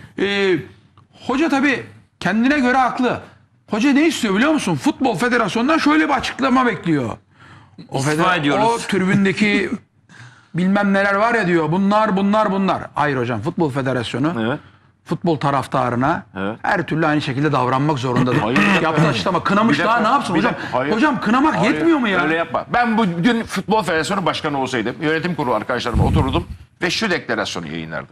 hoca tabii kendine göre haklı. Hoca ne istiyor biliyor musun? Futbol Federasyonu'ndan şöyle bir açıklama bekliyor. İstifa ediyoruz. O tribündeki bilmem neler var ya diyor. Bunlar. Hayır hocam Futbol Federasyonu Evet. futbol taraftarına Evet. her türlü aynı şekilde davranmak zorundadır. Hayır. Yaptığı açıklama kınamış Bir daha dakika, ne yapsın bir hocam? dakika, hayır. Hocam kınamak Hayır, yetmiyor mu ya? Öyle yapma. Ben bugün Futbol Federasyonu Başkanı olsaydım yönetim kurulu arkadaşlarımla oturdum ve şu deklarasyonu yayınlardım.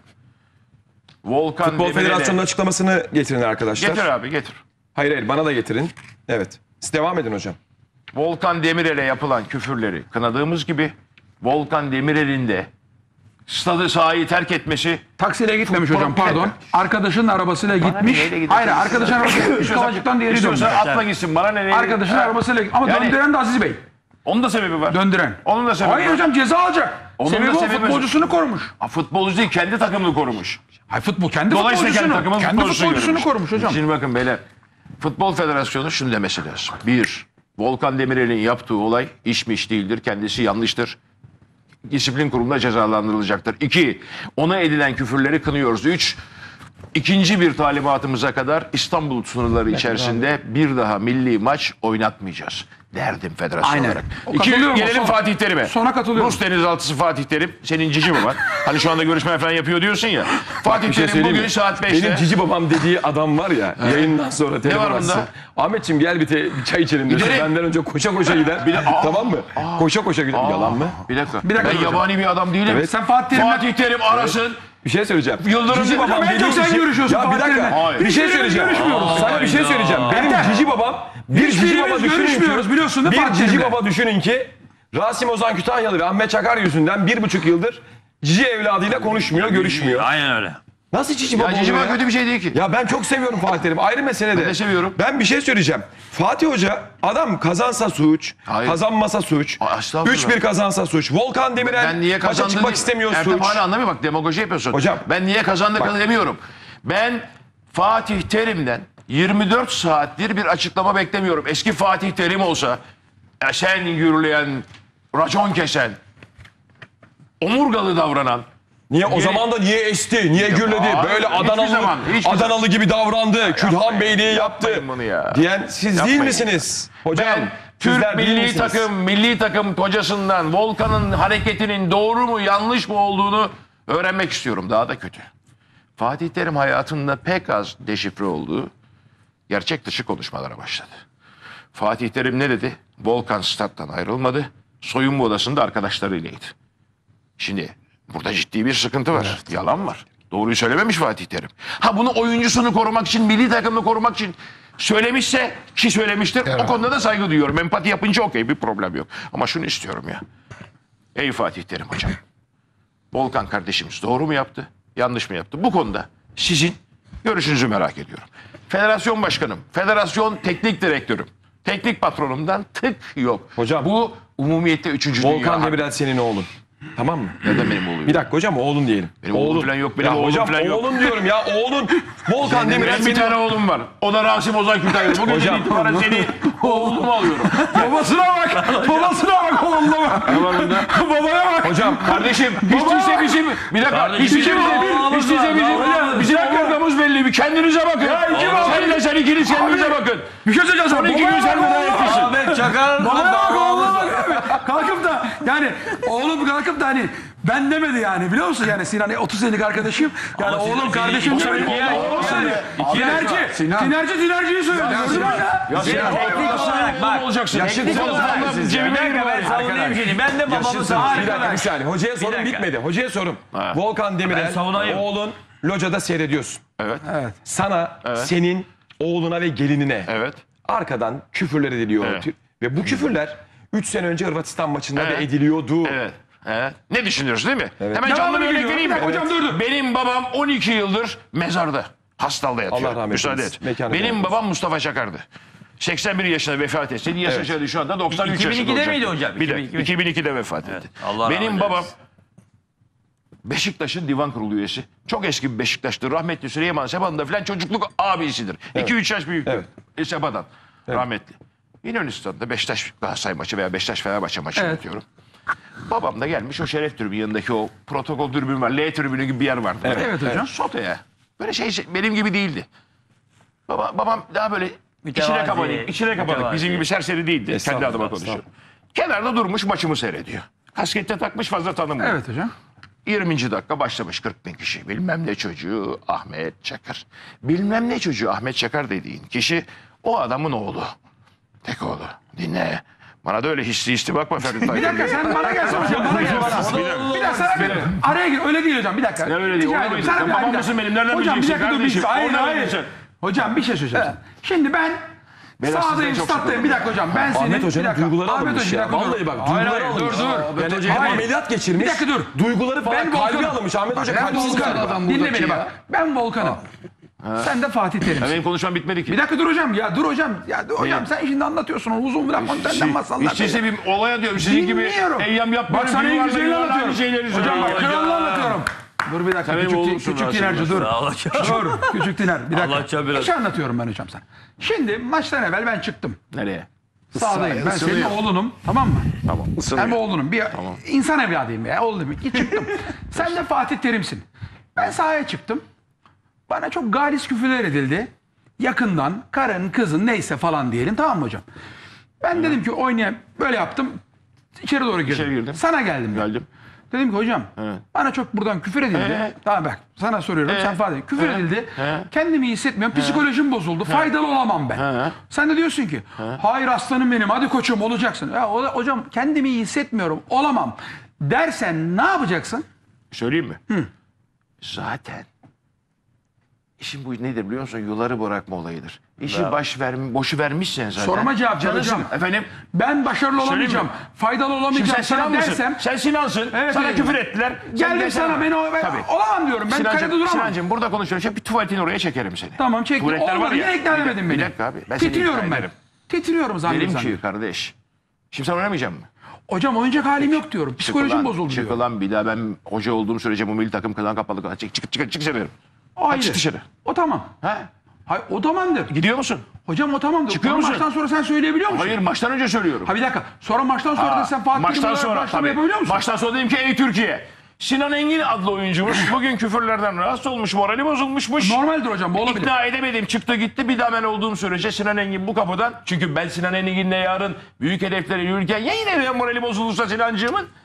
Volkan Futbol Demirel'e- Federasyonu'nun açıklamasını getirin arkadaşlar. Getir abi getir. Hayır bana da getirin. Evet. Siz devam edin hocam. Volkan Demirel'e yapılan küfürleri kınadığımız gibi Volkan Demirel'in de stadı sahayı terk etmesi Taksiyle gitmemiş Futbol- hocam pardon. Arkadaşının arabasıyla gitmiş. neyle gidiyorsun? Hayır arkadaşın arabasıyla gitmiş. Kavacık'tan diğeri dönmüş. İstiyorsan atla gitsin bana ne? Arkadaşının arabasıyla gitmiş. Ama Yani- döndüren de Aziz Bey. Onun da sebebi var. Döndüren. Onun da sebebi Hayır var. hocam ceza alacak. Onun da Sebebi o sebebi- futbolcusunu korumuş. Futbolcu değil kendi takımını korumuş. Hayır futbol kendi Dolayısıyla kendi futbolcusunu. takımın Kendi futbolcusunu görmüş. korumuş hocam. Şimdi bakın beyler. Futbol Federasyonu şunu demesi lazım. 1. Volkan Demirel'in yaptığı olay iş mi iş değildir. Kendisi yanlıştır. Disiplin kurulunda cezalandırılacaktır. 2. Ona edilen küfürleri kınıyoruz. 3. İkinci bir talimatımıza kadar İstanbul sınırları içerisinde bir daha milli maç oynatmayacağız. Derdim federasyon Aynen. olarak. O 2. katılıyorum, Gelelim son- Fatih Terim'e. sona katılıyorum. Rus denizaltısı Fatih Terim. Senin cici baban. Hani şu anda görüşme falan yapıyor diyorsun ya. Fatih Bir şey Terim söyleyeyim bugün mi? saat 5'te. Benim cici babam dediği adam var ya yayından sonra telefon var bunda? açsın. Ahmetciğim gel bir çay içelim desin. Gidelim. Benden önce koşa koşa gider. tamam mı? Koşa koşa gider. Yalan mı? Bir dakika. Bir dakika Ben hocam. yabani bir adam değilim. Evet. Sen Fatih Terim'le Arasın. Bir şey söyleyeceğim. Yıldırım cici dedi. babam En çok dediği sen şey- görüşüyorsun Ya bir Fatih dakika. Terim'le. Hayır. Bir şey Hiçbirimiz söyleyeceğim. görüşmüyoruz. Sana bir şey söyleyeceğim. Benim Ertem. cici babam bir cici Hiçbirimiz baba düşünün görüşmüyoruz, ki biliyorsun değil mi bir Fatih cici Terim'le? baba düşünün ki Rasim Ozan Kütahyalı ve Ahmet Çakar yüzünden 1,5 yıldır cici evladıyla konuşmuyor, görüşmüyor. Aynen öyle. Nasıl cici baba Ya cici oluyor baba kötü bir şey değil ki. Ya ben çok seviyorum Fatih Terim. Ayrı mesele de. Ben de seviyorum. Ben bir şey söyleyeceğim. Fatih Hoca adam kazansa suç, Hayır. kazanmasa suç. Estağfurullah. 3-1 kazansa suç. Volkan Demirel Ben niye maça kazandı çıkmak diye- istemiyor Ertem suç. hala anlamıyor bak demagoji yapıyorsun. Hocam. Ben niye kazandı demiyorum. Ben Fatih Terim'den 24 saattir bir açıklama beklemiyorum. Eski Fatih Terim olsa sen yürüleyen, racon kesen, omurgalı davranan, Niye o Yeni- zaman da niye esti? Niye gürledi? Hayır, Böyle hiçbir zaman, hiçbir Adanalı gibi davrandı. Külhan Beyliği yaptı. yapmayın bunu ya. Diyen siz değil Yapmayın misiniz? Hocam ben sizler Türk değil milli misiniz? milli takım hocasından Volkan'ın hareketinin doğru mu yanlış mı olduğunu öğrenmek istiyorum. Daha da kötü. Fatih Terim hayatında pek az deşifre olduğu gerçek dışı konuşmalara başladı. Fatih Terim ne dedi? Volkan stat'tan ayrılmadı. Soyunma odasında arkadaşlarıylaydı. Şimdi burada ciddi bir sıkıntı var. Yalan var. Doğruyu söylememiş Fatih Terim. Ha bunu oyuncusunu korumak için, milli takımını korumak için söylemişse ki söylemiştir. O konuda da saygı duyuyorum. Empati yapınca okey, bir problem yok. Ama şunu istiyorum ya. Ey Fatih Terim hocam. Volkan kardeşimiz doğru mu yaptı? Yanlış mı yaptı? Bu konuda sizin görüşünüzü merak ediyorum. Federasyon başkanım, federasyon teknik direktörüm, teknik patronumdan tık yok. Hocam. Bu umumiyette 3. Volkan dünya. Demirel senin oğlun. Tamam mı? Neden benim oğlum? Bir dakika hocam, oğlun diyelim. Benim oğlum falan yok, benim Ya oğlum hocam, falan yok. oğlun diyorum ya, oğlun. Volkan Demirel Benim bir senin tane oğlum var. O da Rasim Ozan Kütahyalı. Bugün Hocam. itibaren seni oğlumu alıyorum. Babasına bak. Babasına bak oğluna bak. Ne var bunda? Babaya bak. Hocam Kardeşim hiç değilse bizim bir dakika Kardeşim, hiç değilse bizim omurgamız belli. Bir kendinize bakın. Sen de sen ikiniz kendinize bakın. Bir şey söyleyeceğim sana. 12 gün sen veda etmişsin. Ahmet Çakar. Bana bak oğluna bak. Kalkıp da yani oğlum kalkıp da hani ben demedi yani, biliyor musun? Yani Sinan 30 senelik arkadaşım. Yani Ama oğlum Sinan kardeşim seni demedi. iki ay- Oğlum iki seni. ay- Tinerciyi söylüyor. Gördün mü ya? Teknik olarak bak. olacaksın. Teknik olarak bir dakika ben savunayım seni. Ben de babamı savunuyorum. bir dakika, bir saniye. Hocaya sorum dakika. bitmedi. Hocaya sorum. Ha. Volkan Ben Demirel, savunayım. oğlun locada seyrediyorsun. Evet. Sana, senin oğluna ve gelinine Evet. arkadan küfürler ediliyor. Evet. Ve bu küfürler 3 sene önce Hırvatistan maçında Evet. da ediliyordu. Evet. Evet. Ne düşünüyorsun değil mi? Hemen Devamını canlı bir örnek geliyor. vereyim mi? Bir dakika hocam, dur. Benim babam 12 yıldır mezarda. Hastalığa yatıyor. Allah rahmet Müsaade eylesin. et. Mekanı Benim cennet babam Mustafa Çakar'dı. 81 yaşında vefat etti. 7 yaş yaşadı şu anda 93 yaşında 2002'de olacak. miydi hocam? Bir de 2002'de. 2002'de vefat etti. Allah Benim rahmet babam eylesin. Beşiktaş'ın divan kurulu üyesi. Çok eski bir Beşiktaş'tır. Rahmetli Süleyman Seba'nın da filan çocukluk abisidir. 2-3 yaş büyüktür. Seba'dan. Rahmetli. İnönü Stadı'nda Beşiktaş Galatasaray maçı veya Beşiktaş Fenerbahçe maçı yönetiyorum. Babam da gelmiş o şeref tribünü yanındaki o protokol tribünü var. L tribünü gibi bir yer vardı. Evet hocam. Sotaya. Böyle benim gibi değildi. Babam daha böyle içine kapanık. mütevazi. Bizim gibi serseri değildi. Kendi Estağfurullah, adıma konuşuyorum. Kenarda durmuş maçımı seyrediyor. Kaskette takmış fazla tanımıyor. Evet hocam. 20. dakika başlamış 40 bin kişi. Bilmem ne çocuğu Ahmet Çakar. Bilmem ne çocuğu Ahmet Çakar dediğin kişi o adamın oğlu. Tek oğlu. Dinle. Bana da öyle hisli bakma Ferit Bir dakika sen bana gelsin hocam, bana gel bana. Bir dakika sana bir araya gir, öyle değil hocam, bir dakika. Ne öyle değil, Rica orada ediyorum. mıydın? Sana Sen bir babam dakika. mısın benim? Nereden Hocam bir bileceksin dakika dur, kardeşim? hayır Orada hayır. mıydın Hocam bir şey söyleyeceğim sana. Şimdi ben aslında sağdayım, çok stat'tayım. sıkıldım. Bir dakika hocam, ben senin... Ahmet bir Hoca'nın dakika. duyguları Ahmet alınmış Hoca, ya. bir dakika, Vallahi bak, Hayır, duyguları hayır, alınmış. dur. Yani Hayır. ameliyat geçirmiş. Bir dakika dur. Duyguları falan Ben kalbi Volkan'ım. alınmış. Ahmet Hoca Ben kalpsiz Volkan'ım. galiba. Dinle beni bak. Ben Volkan'ım. Sen de Fatih Terim'sin. Benim konuşmam bitmedi ki. Bir dakika dur hocam ya, dur hocam. Ya dur hocam, sen şimdi anlatıyorsun o uzun bir fontenle masallar. Hiç değilse bir olaya diyorum. Sizin gibi Dinliyorum. eyyam yapmıyorum. Bak sana en Yuvarlak güzelini yuvarlak anlatıyorum. şeyleri Hocam söylüyorum. bak, kralını anlatıyorum. Dur bir dakika, Sen benim oğlumsun küçük Rasim tinerci dur. Allah Dur, küçük tiner. Bir Allah dakika. çabır. Bir şey anlatıyorum ben hocam sana. Şimdi maçtan evvel ben çıktım. Nereye? Sağdayım. Ben senin ısınıyor. oğlunum, tamam mı? Tamam. Ben bir oğlunum. Bir insan evladıyım ya. Oğlum demek ki çıktım. Sen de Fatih Terim'sin. Ben sahaya çıktım. Bana çok galis küfürler edildi. Yakından karın, kızın neyse falan diyelim, tamam mı hocam? Ben dedim ki oynayayım. Böyle yaptım. İçeri doğru girdim. İçeri girdim. Sana geldim. Geldim. Dedim ki hocam bana çok buradan küfür edildi. Tamam bak sana soruyorum. Sen Fatih küfür edildi. Kendimi iyi hissetmiyorum. Psikolojim bozuldu. Faydalı olamam ben. Sen de diyorsun ki hayır aslanım benim, hadi koçum olacaksın. Ya hocam kendimi iyi hissetmiyorum. Olamam dersen ne yapacaksın? Söyleyeyim mi? Zaten işin bu nedir biliyor musun? Yuları bırakma olayıdır. İşi boşu vermişsen zaten. Soruma cevap ver Canısın. hocam. Efendim? Ben başarılı Söyleyeyim olamayacağım. mi? Faydalı Şimdi olamayacağım sen Sinan sana mısın? dersem. Sen Sinan'sın. Evet, Sana evet. küfür ettiler. Sen Geldim desene sana, bana. ben Tabii. olamam diyorum. Ben kayda duramam. Sinancığım burada konuşuyorum. Bir tuvaletini oraya çekerim seni. Tamam çektim. Tuvaletler Olmadı. var ya. Yine ikna edemedin beni. Bir dakika abi. Ben seni Titriyorum ikna ben. ederim. Titriyorum zannediyorum. Dedim ki kardeş. Şimdi sen oynamayacak mısın? Hocam oynayacak halim yok diyorum. Psikolojim bozuldu diyor. Çıkılan bir daha ben hoca olduğum sürece bu milli takım kılan kapalı. Çık dışarı. Ayrı. Çık dışarı. O tamam. Ha? Hayır, o tamamdır. Gidiyor musun? Hocam o tamamdır. Çıkıyor Onu musun? maçtan sonra sen söyleyebiliyor musun? Hayır maçtan önce söylüyorum. Ha bir dakika. Sonra maçtan sonra da sen Fatih Maçtan Terim'le sonra başlama tabii. yapabiliyor musun? Maçtan sonra dedim ki ey Türkiye. Sinan Engin adlı oyuncumuz bugün küfürlerden rahatsız olmuş, morali bozulmuşmuş. Normaldir hocam, bu olabilir. İkna edemedim, çıktı gitti. Bir daha ben olduğum sürece Sinan Engin bu kapıdan. Çünkü ben Sinan Engin'le yarın büyük hedeflere yürürken ya yine morali bozulursa Sinancığımın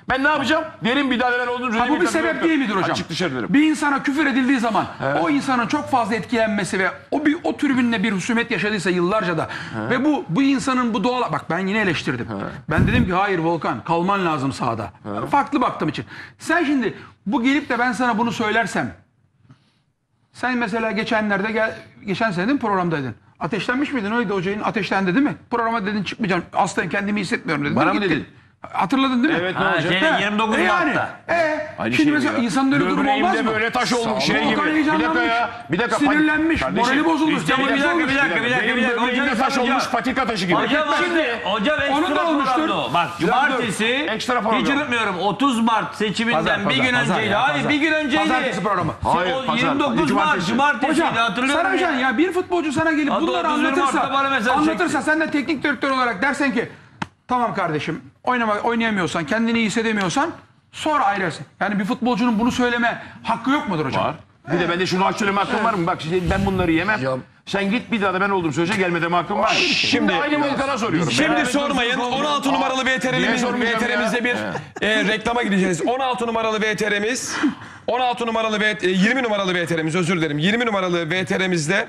Ben ne yapacağım? Derin bir daha neler olduğunu Ha, bu bir sebep değil midir hocam? Açık dışarı derim. Bir insana küfür edildiği zaman o insanın çok fazla etkilenmesi ve o tribünle bir husumet yaşadıysa yıllarca da ve bu insanın bu doğal bak ben yine eleştirdim. Ben dedim ki hayır Volkan kalman lazım sahada. Farklı baktığım için. Sen şimdi bu gelip de ben sana bunu söylersem sen mesela geçen sene değil mi programdaydın? Ateşlenmiş miydin? Öyle hocayın ateşlendi değil mi? Programa dedin çıkmayacağım. Aslen kendimi hissetmiyorum dedin. Bana mı Gittin. dedin? Hatırladın değil mi? Evet, ne Ha, olacak? şey, 29 Yani. Mart'ta. Aynı Şimdi şey mesela ya. insanın öyle durum olmaz Böbreğimde mı? böyle taş olmuş şey gibi. Volkan Bir dakika heyecanlanmış, ya. Bir dakika. sinirlenmiş, Kardeşim, morali bozulmuş. Üstelik demoralize bir olmuş. dakika. Benim böbreğimde taş olmuş patika taşı gibi. Hocam hocam onun da ekstra olmuştur. programda o. Bak cumartesi Ekstra program. hiç unutmuyorum 30 Mart seçiminden bir gün önceydi. Hayır bir gün önceydi. Pazartesi programı. Hayır, O pazar. 29 Mart cumartesiydi Hocam hatırlıyorum. sana hocam ya bir futbolcu sana gelip Hatta bunları 31 Mart'ta bana mesaj anlatırsa çekti. sen de teknik direktör olarak dersen ki tamam kardeşim oynayamıyorsan kendini iyi hissedemiyorsan sonra ayrılsın. Yani bir futbolcunun bunu söyleme hakkı yok mudur hocam? Var. Bir de bende şunu hak söyleme hakkım var mı? Bak şimdi ben bunları yemem. Ya- Sen git bir daha da ben olduğum sürece gelme deme hakkım var. Şimdi aynı Volkan'a soruyorum. Şimdi sormayın. 16 numaralı VTR'mizde bir reklama gideceğiz. 16 numaralı VTR'miz 20 numaralı VTR'miz özür dilerim. 20 numaralı VTR'mizde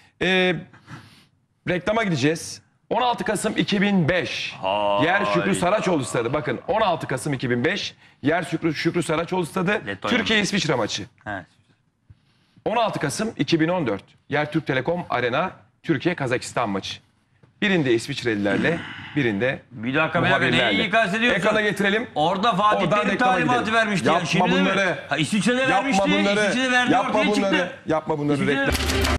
reklama gideceğiz. 16 Kasım 2005 Yer Şükrü Saraçoğlu stadı. Bakın 16 Kasım 2005 Yer Şükrü Saraçoğlu stadı. Letonya. Türkiye-İsviçre maçı. He. 16 Kasım 2014 Yer Türk Telekom Arena Türkiye-Kazakistan maçı. Birinde İsviçrelilerle, birinde Bir dakika neyi muhabirlerle. ikaz ediyorsun? Ekrana getirelim. Orada Fatih Oradan Terim reklama talimatı gidelim. vermişti. Yapma yani. Şimdi de mi? bunları. Ha, İsviçre'de Yapma vermişti. bunları. İsviçre'de verdi Yapma ortaya bunları. çıktı. Yapma bunları. İsviçre'de- Reklam.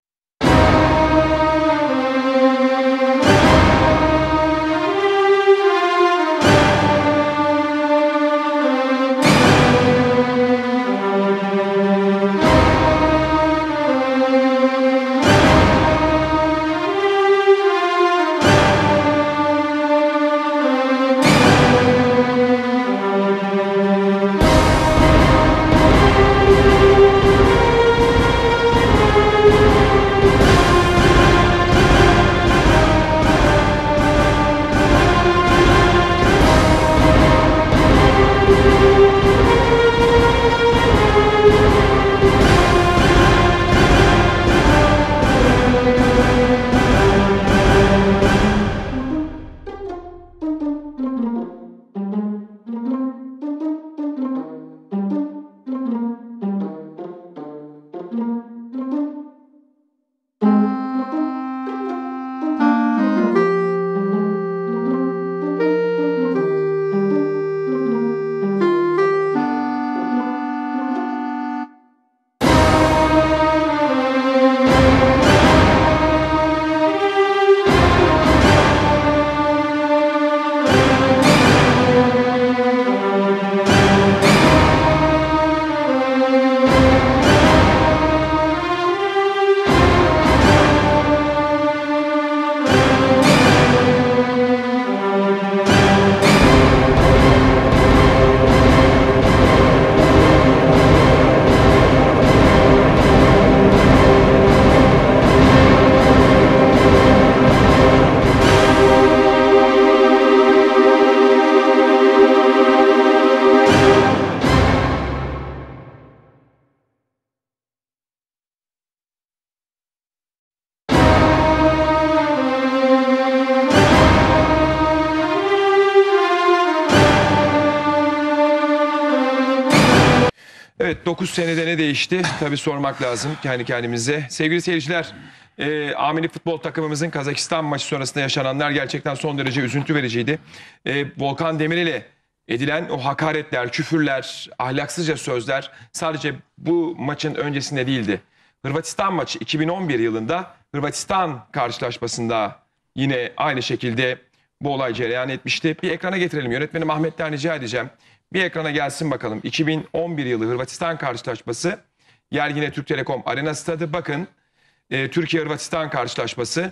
Evet 9 senede ne değişti? Tabii sormak lazım kendi kendimize. Sevgili seyirciler, Amili futbol takımımızın Kazakistan maçı sonrasında yaşananlar gerçekten son derece üzüntü vericiydi. Volkan Demirel'e edilen o hakaretler, küfürler, ahlaksızca sözler sadece bu maçın öncesinde değildi. Hırvatistan maçı 2011 yılında Hırvatistan karşılaşmasında yine aynı şekilde bu olay cereyan etmişti. Bir ekrana getirelim. Yönetmenim Ahmet'ten rica edeceğim. Bir ekrana gelsin bakalım. 2011 yılı Hırvatistan karşılaşması. Yer yine Türk Telekom Arena Stadı. Bakın Türkiye-Hırvatistan karşılaşması.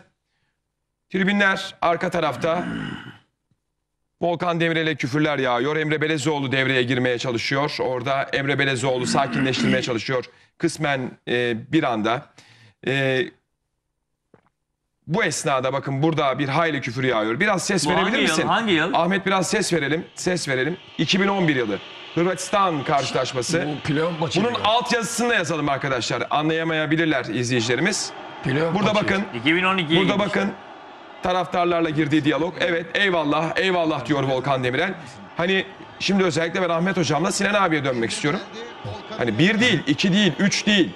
Tribünler arka tarafta. Volkan Demirel'e küfürler yağıyor. Emre Belezoğlu devreye girmeye çalışıyor. Orada Emre Belezoğlu sakinleştirmeye çalışıyor. Kısmen bir anda. bu esnada bakın burada bir hayli küfür yağıyor. Biraz ses Bu verebilir hangi yıl? misin? Hangi yıl? Ahmet biraz ses verelim. Ses verelim. 2011 yılı. Hırvatistan karşılaşması. Bu playoff maçı. Bunun altyazısını da yazalım arkadaşlar. Anlayamayabilirler izleyicilerimiz. Burada bakın. 2012'ye Burada gitmiş. bakın. Taraftarlarla girdiği diyalog. Evet eyvallah eyvallah diyor Volkan Demirel. Hani şimdi özellikle ben Ahmet Hocam'la Sinan abiye dönmek istiyorum. Hani 1 değil, 2 değil, 3 değil.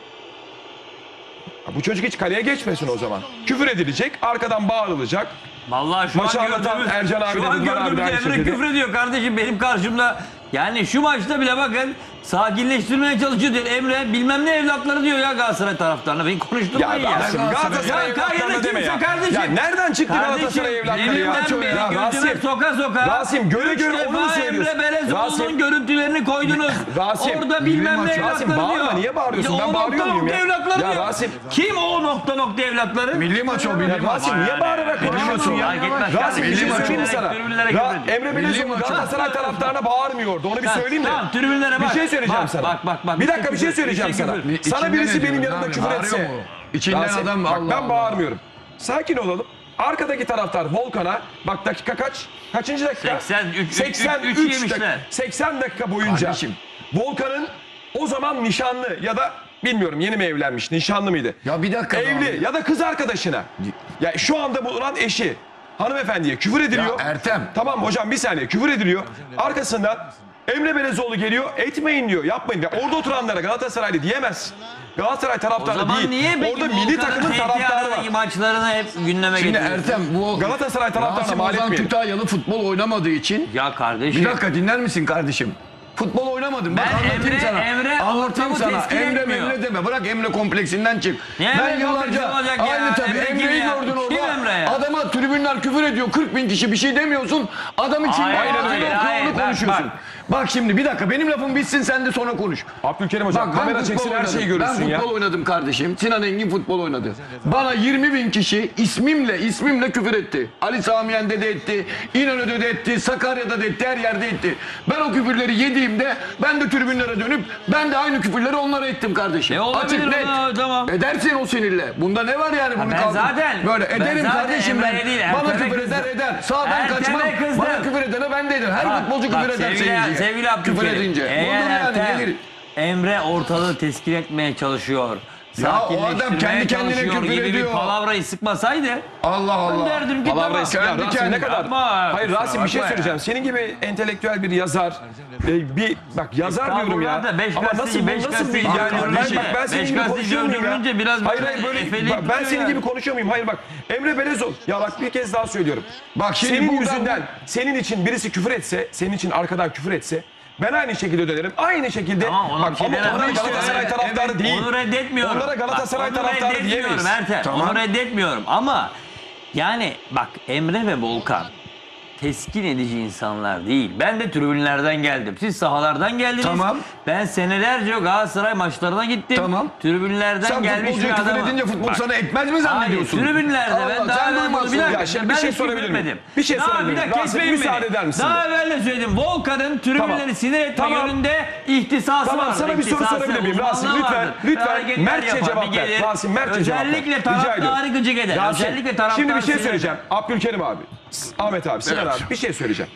Ya bu çocuk hiç kaleye geçmesin o zaman. Küfür edilecek, arkadan bağırılacak. Vallahi şu Maçı an anlatan gördüğümüz, Ercan abi de şu an Rıdvan abi de gördüğümüz aynı Emre şekilde. küfür ediyor kardeşim benim karşımda. Yani şu maçta bile bakın sakinleştirmeye çalışıyor diyor. Emre bilmem ne evlatları diyor ya Galatasaray taraftarına. Beni konuşturmayın ya. Rasim, Galatasaray Ya evlatlarına deme ya. kardeşim. Ya nereden çıktı Galatasaray evlatları ya? Deminden beri Ya gözüme Rasim, soka soka. Rasim, göre üç göre onu mu defa söylüyorsun? Emre Belezoğlu'nun Rasim, görüntülerini koydunuz. Rasim, Orada bilmem ne Rasim, evlatları bağırma, diyor. niye bağırıyorsun? Ya Ben o bağırıyor nokta muyum nokta ya? evlatları Ya diyor. Rasim. Kim o nokta nokta evlatları? Milli maç o, milli Ya maç. Rasim niye bağırarak konuşuyorsun ya? Fark etmez. Rasim bir şey Milli maç söyleyeyim mi o. sana? Tribünlere küfür ediyor. Emre Belezoğlu Galatasaray taraftarına bağırmıyordu. Onu bir söyleyeyim de. Tamam, tribünlere bak. Bir şey söyleyeceğim Bak, sana. bak. Bir dakika bir şey söyleyeceğim İşte sana. küfür. Sana İçinden birisi benim ediyorum yanımda abi, küfür bağırıyor etse. mu? İçinden Rasim, adam bak Allah ben Allah. bağırmıyorum. Sakin olalım. Arkadaki taraftar Volkan'a bak dakika kaç? Kaçıncı dakika? 83 83 yemişler. dakika. 80 dakika boyunca Kardeşim. Volkan'ın o zaman nişanlı ya da bilmiyorum yeni mi evlenmiş nişanlı mıydı? Ya bir dakika. Evli abi. ya da kız arkadaşına. Ya şu anda bulunan eşi hanımefendiye küfür ediliyor. Ya Ertem. Tamam hocam bir saniye küfür ediliyor. Arkasından Emre Belezoğlu geliyor. Etmeyin diyor. Yapmayın. Ya orada oturanlara Galatasaraylı diyemez. Galatasaray O taraftarı zaman değil. niye peki Orada milli takımın taraftarı var. maçlarını hep gündeme Şimdi getiriyorsun? Ertem bu Galatasaray taraftarına Rasim mal Ozan etmeyelim. Kütahyalı futbol oynamadığı için Ya kardeşim. bir dakika dinler misin kardeşim? Futbol oynamadım. Bak Ben anlatayım sana. Emre Anlatayım ortamı sana. teskin Emre etmiyor. memle deme. Bırak Emre kompleksinden çık. Niye Ben Emre kompleksi yıllarca olacak ya? aynı tabii. Emre kim Emre'yi ya? gördün Kim orada. Emre ya? Adama tribünler küfür ediyor. 40 bin kişi bir şey demiyorsun. Adam için Hayır, aynen hayır, öyle. hayır. Onu Bak, konuşuyorsun. bak. Bak şimdi bir dakika benim lafım bitsin sen de sonra konuş. Abdülkerim hocam Bak, ben kamera futbol çeksin her oynadım. şeyi görürsün Ben ya. futbol oynadım kardeşim. Sinan Engin futbol oynadı. Bana 20 bin kişi ismimle küfür etti. Ali Sami Yen'de de etti. İnönü'de de etti. Sakarya'da da etti. Her yerde etti. Ben o küfürleri yediğimde ben de tribünlere dönüp ben de aynı küfürleri onlara ettim kardeşim. olabilir Açık net. ona, tamam. Edersin o sinirle. Bunda ne var yani? Bunu ben kalkıp zaten- böyle ben ederim zaten kardeşim ben. Emre'ye değil, Bana Ertem'e küfür eder kızdım. eder. Sağdan Ertem'e kaçmam. kızdım. Bana küfür edene ben de ederim. Her futbolcu küfür eder seyirciye. Sevgili Küfür Abdülkerim. edince. Eğer Budur yani Ertem, gelir. Emre ortalığı teskin etmeye çalışıyor. Ya o adam kendi sakinleştirmeye kendine çalışıyor küfür gibi ediyor. bir palavrayı sıkmasaydı Allah Allah. ben derdim ki Palavra tamam. eski. Ya Kendi Rasim kendine- ne kadar? Yapma. Hayır Kusura Rasim bir şey bakma ya. söyleyeceğim. Senin gibi entelektüel bir yazar, bir bak yazar Ya diyorum ya. bunlar da beş Ama gazeteci, nasıl beş bu nasıl bir gazeteci yani öldürünce- ben senin beş gibi gazeteci konuşuyor muyum ya? öldürünce biraz Hayır böyle hayır böyle efeleyip ben duruyor senin yani. gibi konuşuyor muyum? Hayır bak Emre Belezoğlu ya bak bir kez daha söylüyorum. Bak şimdi Senin buradan- yüzünden senin için birisi küfür etse, senin için arkadan küfür etse ben aynı şekilde dönerim. Aynı şekilde Tamam, ona bak bir şey ama demem. onlar İşte Galatasaray evet, taraftarı evet, değil. Onu reddetmiyorum. Onlara Galatasaray Bak, taraftarı onu reddetmiyorum diyemeyiz. Ertem. Onu reddetmiyorum ama yani bak Emre ve Volkan teskin edici insanlar değil. Ben de tribünlerden geldim. Siz sahalardan geldiniz. Tamam. Ben senelerce Galatasaray maçlarına gittim. Tamam. Tribünlerden Sen gelmiş futbolcuya bir küfür adamım. edince futbol Bak, sana etmez mi zannediyorsun? Hayır, tribünlerde Allah, ben daha sen evvel duymazsın. bir dakika, Ya şimdi bir ben şey hiç sorabilir miyim? küfür Bir şey etmedim. sorabilir miyim? Bir dakika Rasim, kesmeyin müsaade beni. eder misin? Daha evvel de söyledim. Volkan'ın tribünleri Tamam. sinir etme Tamam. yönünde ihtisası Tamam var. sana bir soru sorabilir miyim? Rasim lütfen Hareketler Mertçe yapar, cevap bir ver. gelir. Rasim Mertçe cevap ver. Özellikle Rica ediyorum. taraftarı gıcık eder. Rasim, Özellikle taraftarı şimdi bir şey sinir söyleyeceğim. eder. Abdülkerim abi, Ahmet abi, Sinan abi bir şey söyleyeceğim.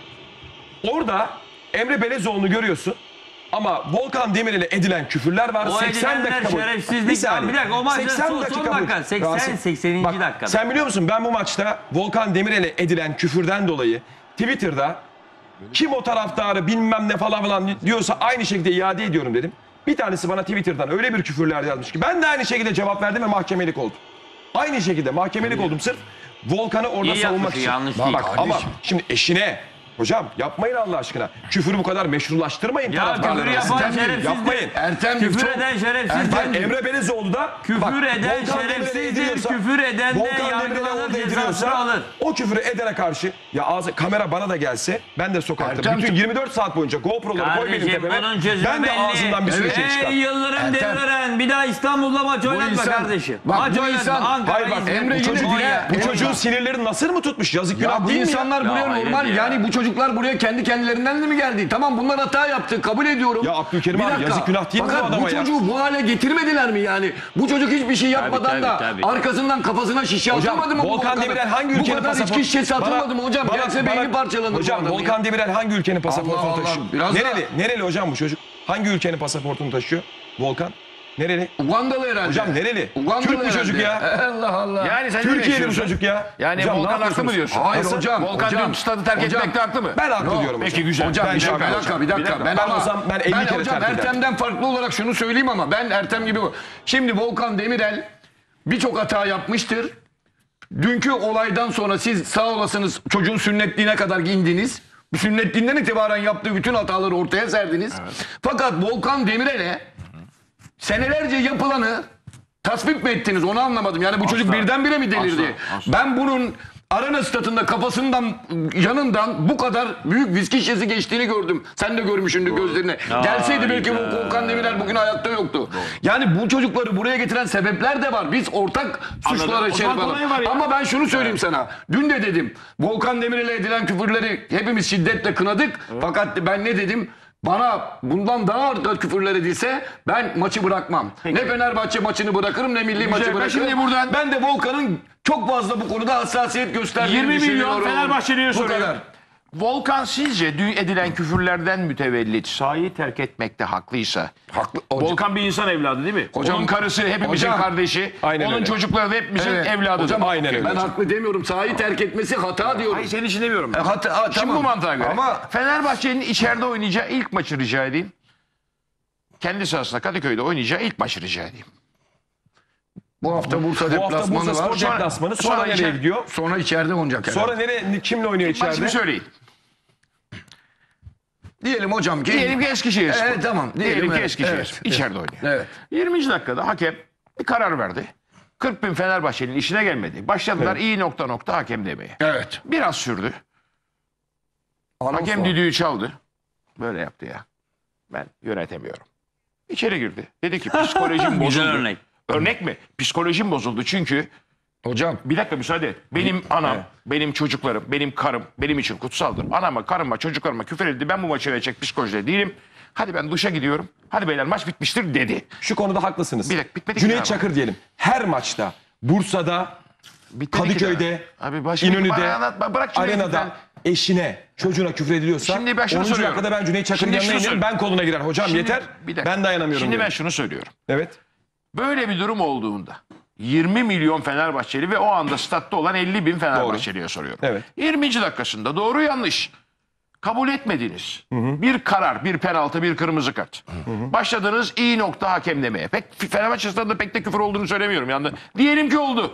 Orada Emre Belezoğlu'nu görüyorsun. Ama Volkan Demirel'e edilen küfürler var. O 80 edilenler dakika boyunca. şerefsizlik. Bir saniye. Bir dakika, o maçta 80 son dakika dakika. boyunca. 80. Bak, dakikada. sen biliyor musun ben bu maçta Volkan Demirel'e edilen küfürden dolayı Twitter'da kim o taraftarı bilmem ne falan diyorsa aynı şekilde iade ediyorum dedim. Bir tanesi bana Twitter'dan öyle bir küfürler yazmış ki ben de aynı şekilde cevap verdim ve mahkemelik oldum. Aynı şekilde mahkemelik oldum sırf Volkan'ı orada İyi savunmak yapmışsın, için. yanlış Bak, değil. ama Kardeşim. şimdi eşine hocam yapmayın Allah aşkına. Küfürü bu kadar meşrulaştırmayın Ya taraftarları. küfür yapan arasında. şerefsizdir. Yapmayın. Ertem'cim Küfür çok... eden şerefsizdir. Bak Emre Belezoğlu da Küfür bak, eden Volkan Demirel'e şerefsizdir. ediliyorsa, Küfür eden de Volkan Demirel'e yargılanır, orada cezasını ediliyorsa alır. o küfürü edene karşı ya ağzı kamera bana da gelse ben de sokakta Ertem, bütün 24 saat boyunca GoPro'ları koy benim Kardeşim tepeme bunun çözümü ben de belli. ağzımdan bir sürü şey çıkar. Ey Yıldırım Ertem. Demirören bir daha İstanbul'da maç oynatma insan- kardeşim. bak Maç bu oynatma. insan- Ankara, Hayır bak İzmir. Emre bu yine çocuğun, dinle. bu çocuğun sinirleri nasır mı tutmuş? Yazık Ya günah bu değil mi ya? insanlar buraya hayret normal ya. yani bu çocuk çocuklar buraya kendi kendilerinden de mi geldi? Tamam, bunlar hata yaptı, kabul ediyorum. Ya Abdülkerim Bir abi, dakika. yazık günah değil mi bu Fakat adama bu ya? çocuğu bu hale getirmediler mi yani? Bu çocuk hiçbir şey yapmadan da tabii. arkasından kafasına şişe Hocam atılmadı mı? bu Volkan Volkan'a? Demirel hangi Bu ülkenin kadar pasaportu? içki şişesi atılmadı mı hocam? Gelse beyni parçalanır Hocam bu adamın Volkan ya. Demirel hangi ülkenin pasaportunu Allah, taşıyor? biraz Nereli hocam bu çocuk? Hangi ülkenin pasaportunu taşıyor? Volkan. Nereli? Ugandalı herhalde. Hocam nereli? Ugandalı Türk bu herhalde. çocuk ya. Allah Allah. Yani sen ne Türkiye'li bu yaşıyorsun? çocuk ya. Yani Hocam, ne Volkan haklı mı yapıyorsunuz? diyorsun? Hayır Nasıl? hocam. Volkan hocam, dün stadı terk hocam. etmekte haklı mı? Ben haklı diyorum Peki hocam. güzel. Hocam Bence bir haklı dakika, hocam. bir dakika. Ben Ben ama olsam ben 50 kere hocam terk ederim. Ertem'den farklı olarak şunu söyleyeyim ama ben Ertem gibi. Şimdi Volkan Demirel birçok hata yapmıştır. Dünkü olaydan sonra siz sağ olasınız çocuğun sünnetliğine kadar indiniz. Sünnetliğinden itibaren yaptığı bütün hataları ortaya serdiniz. Fakat Volkan Demirel'e senelerce yapılanı tasvip mi ettiniz, onu anlamadım. Yani bu çocuk birdenbire mi delirdi? Asla. Ben bunun Arena statında kafasından yanından bu kadar büyük viski şişesi geçtiğini gördüm. Sen de görmüşsündür gözlerine. Gelseydi belki Volkan Demirel bugün hayatta yoktu. Yani bu çocukları buraya getiren sebepler de var. Biz ortak suçlara Anladım. şey O zaman kolay var yapalım. ya. Ama ben şunu söyleyeyim sana. Dün de dedim. Volkan Demirel'e edilen küfürleri hepimiz şiddetle kınadık. Fakat ben ne dedim? Bana bundan daha ağır küfürler edilse ben maçı bırakmam. Ne Fenerbahçe maçını bırakırım ne milli maçı ben bırakırım. şimdi buradan- Ben de Volkan'ın çok fazla bu konuda hassasiyet gösterdiğini 20 milyon düşünüyorum. Fenerbahçeli'ye Bu soruyorum. kadar. Volkan sizce dün edilen küfürlerden mütevellit sahayı terk etmekte haklıysa, Haklı. Volkan bir insan evladı değil mi? Hocam- Onun karısı hepimizin Hocam- kardeşi, Aynen onun öyle. çocukları da hepimizin Evet. evladıdır. Hocam, Aynen öyle ben hocam. haklı demiyorum. Sahayı terk etmesi hata diyorum. Hayır, senin için demiyorum. Hata, Şimdi tamam. bu mantığa göre. Ama Fenerbahçe'nin içeride oynayacağı ilk maçı rica edeyim. Kendi sahasında Kadıköy'de oynayacağı ilk maçı rica edeyim. bu hafta Bursa Bu hafta deplasmanı Bursa var. Spor deplasmanı. Sonra nereye içer- gidiyor? Sonra içeride oynayacak herhalde. Sonra kimle oynuyor Maçını içeride? söyleyin. Diyelim hocam ki. Diyelim ki Eskişehirspor. Evet, tamam. Diyelim ki evet, Eskişehir. evet, İçeride oynuyor. Evet. 20. dakikada hakem bir karar verdi. 40 bin Fenerbahçe'nin işine gelmedi. Başladılar iyi nokta hakem demeye. Evet. Biraz sürdü. Hakem düdüğü çaldı. Böyle yaptı ya. Ben yönetemiyorum. İçeri girdi. Dedi ki psikolojim bozuldu. Güzel örnek. Örnek mi? Psikolojim bozuldu çünkü Hocam. bir dakika müsaade et. Benim anam, benim çocuklarım, benim karım benim için kutsaldır. Anama, karıma, çocuklarıma küfür edildi. Ben bu maçı verecek psikolojide değilim. Hadi ben duşa gidiyorum. Hadi beyler maç bitmiştir dedi. Şu konuda haklısınız. Bir dakika, bitmedi ki Cüneyt daha. Çakır diyelim. Her maçta Bursa'da, Bitmedi ki Kadıköy'de, daha. Abi başka İnönü'de, bana anlatma. Bırak şimdi arenada eşine, çocuğuna küfür ediliyorsa Şimdi ben şunu 10. soruyorum. dakikada ben Cüneyt Çakır'ın Şimdi yanına şunu inerim. söyle- Ben koluna girer. Hocam Şimdi- yeter. bir dakika. Ben dayanamıyorum. Şimdi ben diyorum. şunu söylüyorum. Evet. Böyle bir durum olduğunda 20 milyon Fenerbahçeli ve o anda statta olan 50 bin Fenerbahçeli'ye soruyorum. Evet. 20. dakikasında doğru yanlış kabul etmediniz. Bir karar, bir penaltı, bir kırmızı kart. Başladınız iyi nokta hakem demeye. Pek Fenerbahçe stadında pek de küfür olduğunu söylemiyorum. Yani diyelim ki oldu.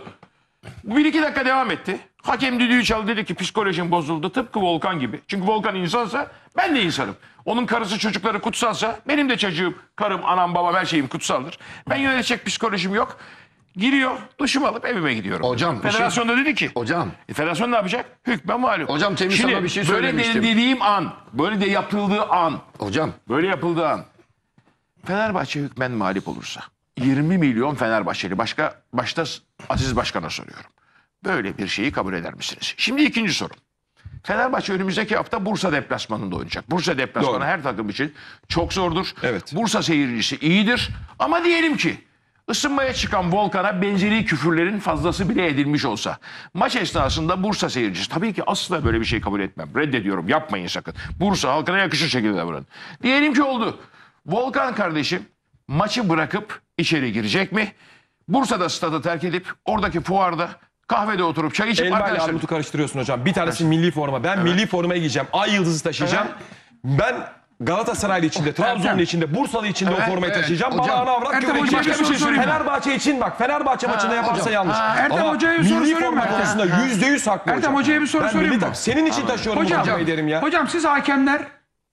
Bu 1-2 dakika devam etti. Hakem düdüğü çaldı, dedi ki psikolojim bozuldu. Tıpkı Volkan gibi. Çünkü Volkan insansa ben de insanım. Onun karısı çocukları kutsalsa benim de çocuğum, karım, anam, babam her şeyim kutsaldır. Ben yönetecek psikolojim yok. Giriyor, duşumu alıp evime gidiyorum. Hocam, bir şey- Federasyon da dedi ki. Hocam. Federasyon ne yapacak? Hükmen mağlup. Hocam, Temiz Şimdi, sana bir şey böyle söylemiştim. dediğim an, böyle de yapıldığı an, Hocam. böyle yapıldığı an Fenerbahçe hükmen mağlup olursa 20 milyon Fenerbahçeli başta Aziz Başkan'a soruyorum. Böyle bir şeyi kabul eder misiniz? Şimdi ikinci sorum. Fenerbahçe önümüzdeki hafta Bursa deplasmanında oynayacak. Bursa deplasmanı Doğru. her takım için çok zordur. Evet. Bursa seyircisi iyidir. Ama diyelim ki ısınmaya çıkan Volkan'a benzeri küfürlerin fazlası bile edilmiş olsa. Maç esnasında Bursa seyircisi tabii ki asla böyle bir şey kabul etmem. Reddediyorum, yapmayın sakın. Bursa halkına yakışır şekilde davranın. Diyelim ki oldu. Volkan kardeşim maçı bırakıp içeri girecek mi? Bursa'da stadı terk edip oradaki fuarda kahvede oturup çay içip Elma ile arkadaşlar... armutu karıştırıyorsun hocam. Bir tanesi milli forma. Ben milli formayı giyeceğim. Ay yıldızı taşıyacağım. Ben Galatasaraylı içinde, Trabzonlu içinde, Bursalı içinde o formayı evet. taşıyacağım. Hocam, Bana ana avrat Ertem küfür Hoca'ya bir edecek. soru sorayım. Fenerbahçe için bak. Fenerbahçe maçında yaparsa yanlış. Ertem Ama Hoca'ya bir soru milli sorayım forma mı? konusunda %100 haklı Ertem hocam. Hoca'ya bir soru Ben sorayım milli mı? tak- Senin için taşıyorum bu formayı derim ya. Hocam siz hakemler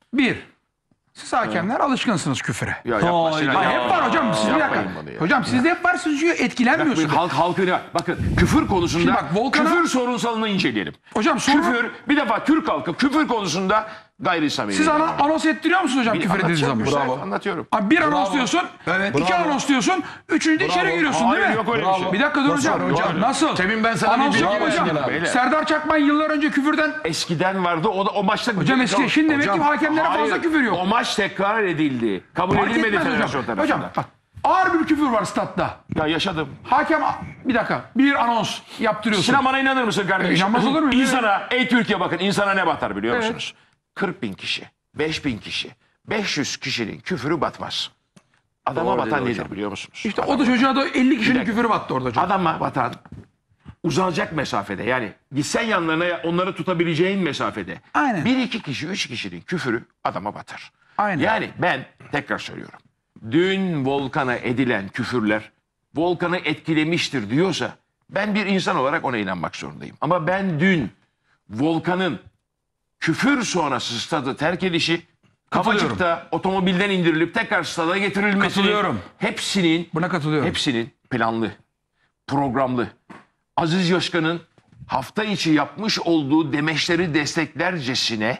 siz hakemler alışkınsınız küfüre. Ya yapma Sinan, Ha, ya. hep var hocam. Siz bir dakika. Yapmayın bunu ya. Hocam sizde hep var. Siz etkilenmiyorsunuz. Halkına bakın küfür konusunda Şimdi bak, Volkan'a- küfür sorunsalını inceleyelim. Hocam sorun- küfür bir defa Türk halkı küfür konusunda Gayri samimi. Siz anons ettiriyor musunuz hocam küfür edildiği zaman? Anlatıyorum. Abi bir anons diyorsun, iki anons diyorsun, üçüncüde içeri giriyorsun Hayır, değil mi? yok öyle bir şey. Bir dakika dur hocam. hocam? Nasıl? Temin ben sana Anons bir yok bilgi hocam. vereyim abi. Beyler. Serdar Çakman yıllar önce küfürden... Eskiden vardı. O maçta... Hocam eski. Şimdi demek ki hakemlere fazla Hayır, küfür yok. O maç tekrar edildi. Kabul Fark edilmedi etmez federasyon hocam. tarafından. Hocam bak ağır bir küfür var statta. Ya yaşadım. Hakem bir dakika bir anons yaptırıyorsun. Sinan bana inanır mısın kardeşim? İnanmaz olur muyum? İnsana, ey Türkiye bakın insana ne batar biliyor musunuz? 40 bin kişi, 5 bin kişi, 500 kişinin küfürü batmaz. Adama batan nedir biliyor musunuz? İşte o da çocuğa da 50 kişinin dakika. küfürü battı orada hocam. Adama batan uzanacak mesafede yani gitsen yanlarına onları tutabileceğin mesafede. Aynen. 1-2 kişi, 3 kişinin küfürü adama batar. Aynen. Yani ben tekrar söylüyorum. Dün Volkan'a edilen küfürler Volkan'ı etkilemiştir diyorsa ben bir insan olarak ona inanmak zorundayım. Ama ben dün Volkan'ın küfür sonrası stadı terk edişi Kafacık'ta otomobilden indirilip tekrar stada getirilmesini Katılıyorum. Buna katılıyorum. Hepsinin planlı, programlı. Aziz Yaşkan'ın hafta içi yapmış olduğu demeçleri desteklercesine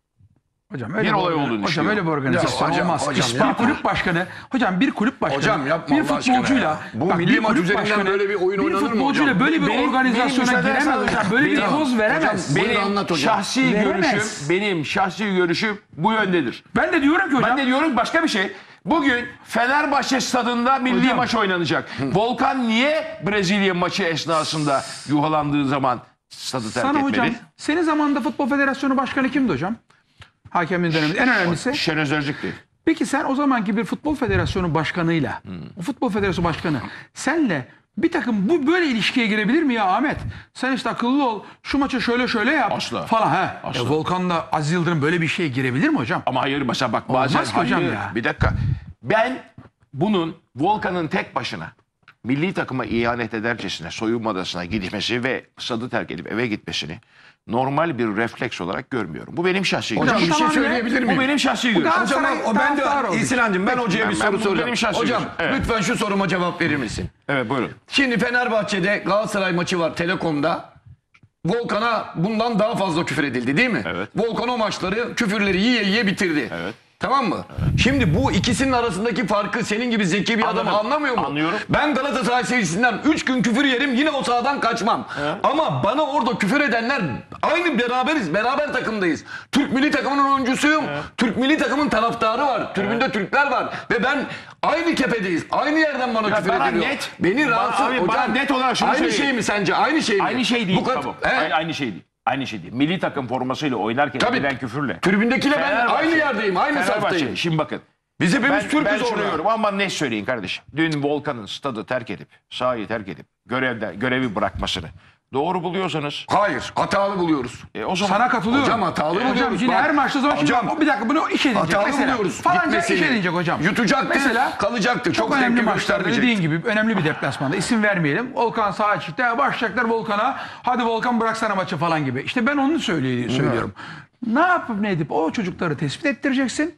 Hocam öyle bir olay organi- olduğunu Hocam düşünüyorum. öyle bir organizasyon Ya hocam, olmaz. hocam bir yapma. kulüp başkanı, hocam bir kulüp başkanı, Hocam yapma bir Allah aşkına futbolcuyla, ya. Bu bak, milli bir maç kulüp üzerinden başkanı, böyle bir oyun bir oynanır mı futbolcuyla hocam? böyle bir Benim organizasyona müsaade giremez etsene. hocam. Böyle bir Benim- poz veremez. Bunu Benim anlat hocam. şahsi Veremez. görüşüm bu yöndedir. Ben de diyorum ki hocam. Ben de diyorum başka bir şey. Bugün Fenerbahçe stadında milli Hocam. maç oynanacak. Volkan niye Brezilya maçı esnasında yuhalandığı zaman stadı terk sana etmedi? hocam, senin zamanında Futbol Federasyonu Başkanı kimdi hocam? Hakemliğin döneminde en önemlisi. Şenöz Özcük'tü. Peki sen o zamanki bir Futbol Federasyonu Başkanıyla, o Futbol Federasyonu Başkanı senle bir takım bu böyle ilişkiye girebilir mi ya Ahmet? Sen işte akıllı ol, şu maçı şöyle yap Asla. falan. Asla. Volkan'la Aziz Yıldırım böyle bir şeye girebilir mi hocam? Ama hayır mesela bak Olmaz bazen ki hocam hayır, ya. bir dakika. Ben bunun Volkan'ın tek başına milli takıma ihanet edercesine soyunma odasına gitmesi ve stadı terk edip eve gitmesini normal bir refleks olarak görmüyorum. Bu benim şahsi Hocam görüşüm. bir şey tamam ya. söyleyebilir Bu miyim? benim şahsi görüşüm. Galatasaray Hocam o ben taraftarı oldu. de Sinancığım ben hocaya bir Ben- soru bu soracağım. benim şahsi Hocam görüşüm. Evet. lütfen şu soruma cevap verir misin? Evet buyurun. Şimdi Fenerbahçe'de Galatasaray maçı var Telekom'da. Volkan'a bundan daha fazla küfür edildi değil mi? Evet. Volkan o maçları küfürleri yiye bitirdi. Evet. Tamam mı? Şimdi bu ikisinin arasındaki farkı senin gibi zeki bir adam Anladım. anlamıyor mu? Anlıyorum. Ben Galatasaray seyircisinden 3 gün küfür yerim yine o sahadan kaçmam. Ama bana orada küfür edenler aynı beraberiz. Beraber takımdayız. Türk milli takımının oyuncusuyum. Türk milli takımın taraftarı var. Tribünde Türkler var. Ve ben aynı kefedeyiz. Aynı yerden bana küfür bana ediliyor. net- Beni bana- rahatsız abi, bana hocam. net olarak şunu aynı söyleyeyim. şey mi sence? Aynı şey mi? Aynı şey değil. Bu kadar- Tamam. He? Aynı şey değil. Aynı şey değil. Milli takım formasıyla oynarken Tabii. edilen küfürle. Tribündekiyle ben Fenerbahçe- aynı yerdeyim. Aynı Fenerbahçe. saftayım. Şimdi bakın. Biz hepimiz Ben Türk'üz şunu orada. diyorum ama ne söyleyin kardeşim. Dün Volkan'ın stadı terk edip, sahayı terk edip görevi bırakmasını doğru buluyorsanız Hayır. Hatalı buluyoruz. o zaman Sana katılıyorum. Hocam hatalı Hocam buluyoruz. yine Bak, her maçta zaman şimdi hocam, bak, bir dakika bunu iş edinecek. hatalı Mesela buluyoruz. falanca Gitmesini. iş edinecek hocam. Yutacaktı, Mesela kalacaktı. çok Çok önemli tepki maçlarda göstermeyecekti. dediğin gibi önemli bir deplasmanda isim vermeyelim. Volkan sağa çıktı. Başlayacaklar Volkan'a. Hadi Volkan bıraksana maçı falan gibi. İşte ben onu söylüyorum. Ne yapıp ne edip o çocukları tespit ettireceksin.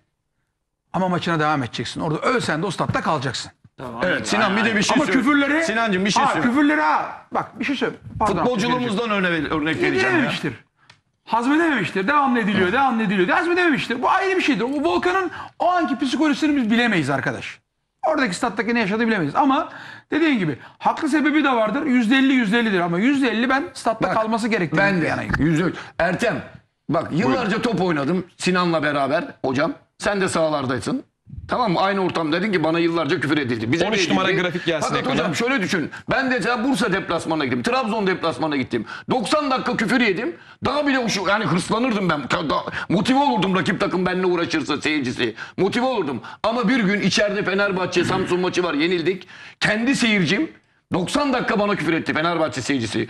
Ama maçına devam edeceksin. Orada ölsen de o statta kalacaksın. Evet Sinan bir de bir şey Ama söyle. küfürleri... Sinancığım bir şey söyle. Küfürleri bak bir şey söyle. Pardon, Futbolculuğumuzdan örnek vereceğim ya. Yedirememiştir. Hazmedememiştir. Devamlı ediliyor. Hazmedememiştir. Bu ayrı bir şeydir. Bu Volkan'ın o anki psikolojisini biz bilemeyiz arkadaş. Oradaki stat'taki ne yaşadığını bilemeyiz. Ama dediğin gibi haklı sebebi de vardır. %50'dir ama %50 ben statta Bak, kalması gerektiğini Ben de yanayım. yüzde. Ertem bak yıllarca top oynadım Sinan'la beraber hocam. Sen de sahalardaysın. Tamam mı? Aynı ortamdaydın ki bana yıllarca küfür edildi. Bize 13 de numara edildi. grafik gelsin Fakat ekrana. hocam şöyle düşün. Ben de Bursa deplasmanına gittim. Trabzon deplasmanına gittim. 90 dakika küfür yedim. Daha bile yani hırslanırdım ben. Motive olurdum rakip takım benimle uğraşırsa seyircisi. Motive olurdum. Ama bir gün içeride Fenerbahçe Samsun maçı var. Yenildik. Kendi seyircim 90 dakika bana küfür etti Fenerbahçe seyircisi.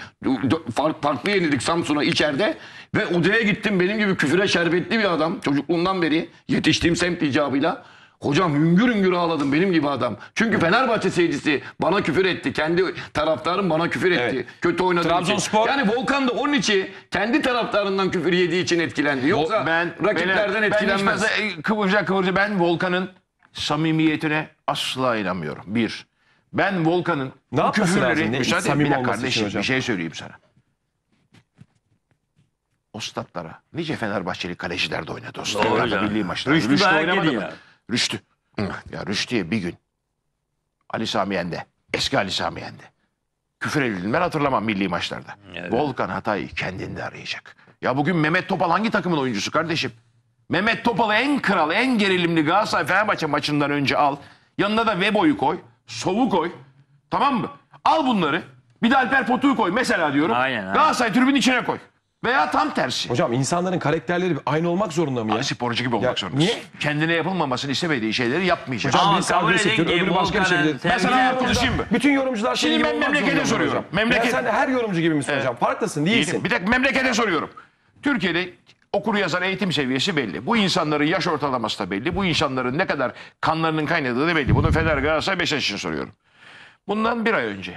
Farklı yenildik Samsun'a içeride. Ve odaya gittim benim gibi küfüre şerbetli bir adam. Çocukluğumdan beri yetiştiğim semt icabıyla. Hocam hüngür hüngür ağladım benim gibi adam. Çünkü Fenerbahçe seyircisi bana küfür etti. Kendi taraftarım bana küfür etti. Evet. Kötü oynadığım için. Trabzonspor- Yani Volkan da onun için kendi taraftarından küfür yediği için etkilendi. Yoksa rakiplerden etkilenmez. Kıvırcık ben Volkan'ın samimiyetine asla inanmıyorum. Bir. Ben Volkan'ın Ne yapması lazım? Ne- müsaade samimi bir dakika olması için kardeşim hocam? bir şey söyleyeyim sana. o statlara nice Fenerbahçeli kaleciler de oynadı o Doğru statlarda canım. milli maçlarda. Rüştü dayak oynamadı yedi mı? ya. Rüştü. Ya Rüştü'ye bir gün Ali Sami Yen'de, eski Ali Sami Yen'de küfür edildiğini ben hatırlamam milli maçlarda. Evet. Volkan hatayı kendinde arayacak. Ya bugün Mehmet Topal hangi takımın oyuncusu kardeşim? Mehmet Topal'ı en kral, en gerilimli Galatasaray Fenerbahçe maçından önce al. Yanına da Vebo'yu koy, Sov'u koy. Tamam mı? Al bunları. Bir de Alper Potuk'u koy mesela diyorum. Aynen. Galatasaray tribünün içine koy. Veya tam tersi. Hocam insanların karakterleri aynı olmak zorunda mı ya? Sporcu gibi olmak Ya, zorundasın. niye? Kendine yapılmamasını istemediği şeyleri yapmayacak. Hocam Ama birisi kabul agresiftir, edin ki öbürü başka bir şey Volkan'ın bilir. Ben sana sevgili konuşayım mı? Bütün yorumcular Şimdi senin ben gibi olmak memlekete zorunda mı soruyorum. hocam? Memleket- Ya sen de her yorumcu gibi misin hocam? Farklısın, değilsin. Değilim. Bir dakika memlekete soruyorum. Türkiye'de okur yazar eğitim seviyesi belli. Bu insanların yaş ortalaması da belli. Bu insanların ne kadar kanlarının kaynadığı da belli. Bunu Fener, Galatasaray, Beşiktaş için soruyorum. Bundan bir ay önce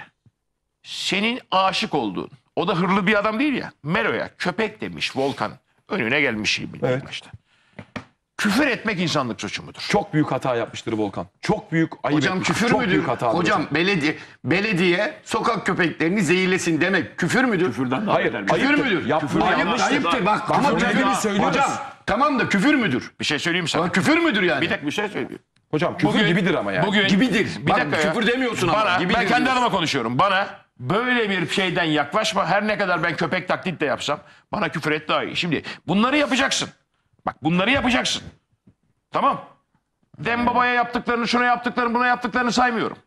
senin aşık olduğun, o da hırlı bir adam değil ya, Melo'ya köpek demiş Volkan. Önüne gelmiş gibi Evet. başta. Küfür etmek insanlık suçu mudur? Çok büyük hata yapmıştır Volkan. Çok büyük ayıp Hocam etmiştir. küfür Çok müdür? büyük hata. Hocam belediye sokak köpeklerini zehirlesin demek küfür müdür? Hayır, Küfür ayıptır. müdür? Yapma, yanlıştır. Ayıptır bak ama küfür küfür dediğini söylüyoruz. Hocam tamam da küfür müdür? Bir şey söyleyeyim sana. Ama küfür müdür yani? Bir dakika bir şey söyleyeyim. Hocam küfür gibidir ama yani. Bugün, Gibidir. Bir Bak, dakika ya. küfür demiyorsun ama, Bana, gibidir ben kendi diyorsun. adıma konuşuyorum. Bana böyle bir şeyden yaklaşma. Her ne kadar ben köpek taklit de yapsam bana küfür et daha iyi. Şimdi bunları yapacaksın. Bak bunları yapacaksın. Tamam. Dembaba'ya yaptıklarını, şuna yaptıklarını, buna yaptıklarını saymıyorum.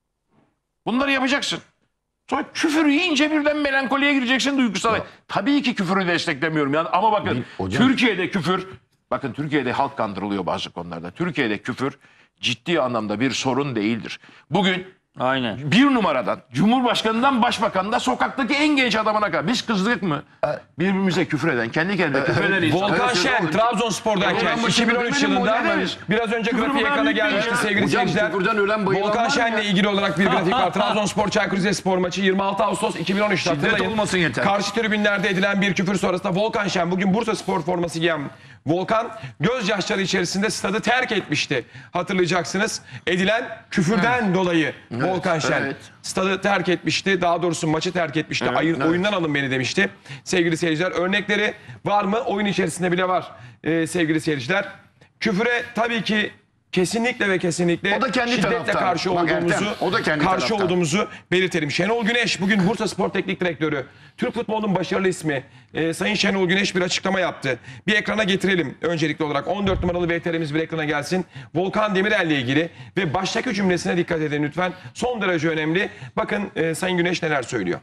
Bunları yapacaksın. Sonra küfür yiyince birden melankoliye gireceksin, duygusal. Tabii ki küfürü desteklemiyorum yani ama bakın Hocam- Türkiye'de küfür, bakın Türkiye'de halk kandırılıyor bazı konularda. Türkiye'de küfür ciddi anlamda bir sorun değildir. Bugün Aynen. bir numaradan, Cumhurbaşkanından Başbakan'da sokaktaki en genç adamına kadar. Biz kızdık mı? Birbirimize küfür eden, kendi kendine küfür eden insan. Volkan Şen, Trabzonspor'dayken Hocam, 2013 küfür yılında benim biraz önce Küfür grafiği bu kadar ekrana büyük değil gelmişti ya. sevgili Hocam, seyirciler. küfürden ölen bayılan Volkan var Şen'le ya. ilgili olarak bir grafik var. Trabzonspor Çaykur Rizespor maçı 26 Ağustos 2013'te hatırlayın. olmasın yeter. Karşı tribünlerde edilen bir küfür sonrasında Volkan Şen, bugün Bursa Spor forması giyen Volkan, gözyaşları içerisinde stadı terk etmişti. Hatırlayacaksınız. Edilen küfürden dolayı Volkan Şen evet. stadı terk etmişti. Daha doğrusu maçı terk etmişti. Evet. Oyundan alın beni demişti. Sevgili seyirciler, örnekleri var mı? Oyun içerisinde bile var sevgili seyirciler. Küfüre tabii ki kesinlikle ve kesinlikle O da kendi şiddetle taraftar. karşı Bak olduğumuzu, Ertem, o da kendi karşı taraftar. olduğumuzu belirtelim. Şenol Güneş bugün Bursa Spor Teknik Direktörü, Türk futbolunun başarılı ismi Sayın Şenol Güneş bir açıklama yaptı. Bir ekrana getirelim öncelikli olarak. 14 numaralı VTR'miz bir ekrana gelsin. Volkan Demirel'le ilgili ve baştaki cümlesine dikkat edin lütfen. Son derece önemli. Bakın Sayın Güneş neler söylüyor.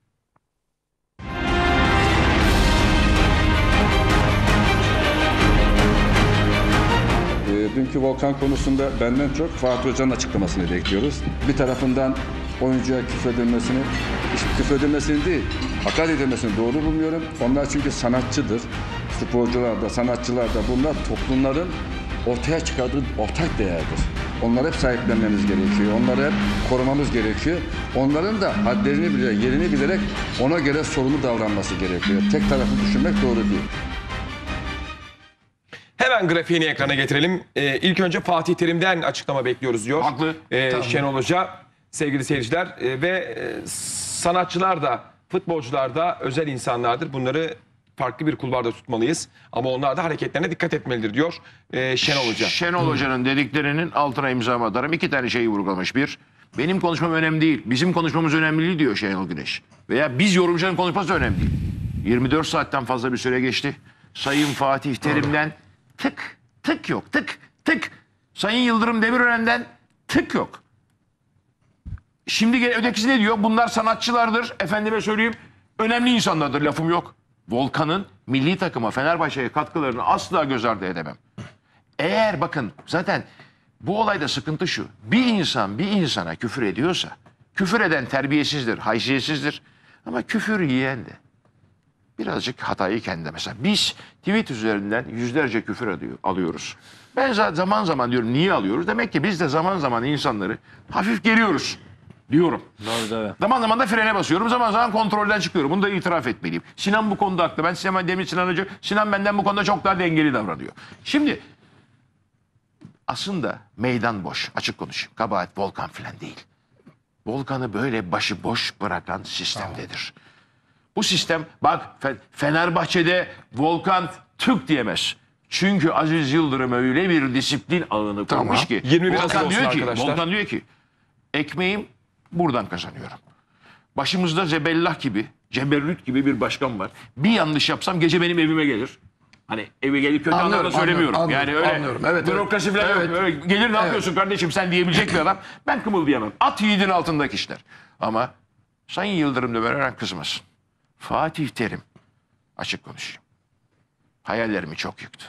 Dünkü Volkan konusunda benden çok Fatih Hoca'nın açıklamasını bekliyoruz. Bir tarafından oyuncuya küfredilmesini, küfredilmesini değil, hakaret edilmesini doğru bulmuyorum. Onlar çünkü sanatçıdır. Sporcular da, sanatçılar da bunlar toplumların ortaya çıkardığı ortak değerdir. Onları hep sahiplenmemiz gerekiyor. Onları hep korumamız gerekiyor. Onların da hadlerini bilerek, yerini bilerek ona göre sorumlu davranması gerekiyor. Tek taraflı düşünmek doğru değil. Hemen grafiğini ekrana getirelim. İlk önce Fatih Terim'den açıklama bekliyoruz diyor. Haklı. Şenol Hoca, sevgili seyirciler. Ve sanatçılar da, futbolcular da özel insanlardır. Bunları farklı bir kulvarda tutmalıyız. Ama onlar da hareketlerine dikkat etmelidir diyor Şenol Hoca. Şenol Hoca'nın dediklerinin altına imza atarım. İki tane şeyi vurgulamış. Bir, benim konuşmam önemli değil. Bizim konuşmamız önemli değil diyor Şenol Güneş. Veya biz yorumcuların konuşması önemli değil. 24 saatten fazla bir süre geçti. Sayın Fatih Terim'den tık yok. Tık. Sayın Yıldırım Demirören'den tık yok. Şimdi ötekisi ne diyor? Bunlar sanatçılardır. Efendime söyleyeyim, önemli insanlardır. Lafım yok. Volkan'ın milli takıma, Fenerbahçe'ye katkılarını asla göz ardı edemem. Eğer bakın zaten bu olayda sıkıntı şu. Bir insan bir insana küfür ediyorsa, küfür eden terbiyesizdir, haysiyetsizdir. Ama küfür yiyen de birazcık hatayı kendine. Mesela biz tweet üzerinden yüzlerce küfür alıyoruz. Ben zaten zaman zaman diyorum niye alıyoruz? Demek ki biz de zaman zaman insanları hafif geriyoruz diyorum. Doğru. Zaman zaman da frene basıyorum. Zaman zaman kontrolden çıkıyorum. Bunu da itiraf etmeliyim. Sinan bu konuda haklı. Ben Sinan Hoca, Sinan benden bu konuda çok daha dengeli davranıyor. Şimdi aslında meydan boş. Açık konuşayım. Kabahat Volkan filan değil. Volkan'ı böyle başıboş bırakan sistemdedir. Bu sistem bak Fenerbahçe'de Volkan Türk diyemez. Çünkü Aziz Yıldırım öyle bir disiplin ağını kurmuş ki. 21 Haziran Volkan olsun diyor ki, arkadaşlar. Volkan diyor ki ekmeğim buradan kazanıyorum. Başımızda Zebellah gibi, Ceberrüt gibi bir başkan var. Bir yanlış yapsam gece benim evime gelir. Hani eve gelip kötü Anlıyorum, anlamda söylemiyorum. anlıyorum, Yani öyle anlıyorum. Evet, bürokrasi falan evet. yok. Öyle gelir ne yapıyorsun kardeşim sen diyebilecek bir adam. Ben kımıldayamam. At yiğidin altındaki işler. Ama Sayın Yıldırım da böyle kızmasın. Fatih Terim, açık konuşayım. Hayallerimi çok yıktı.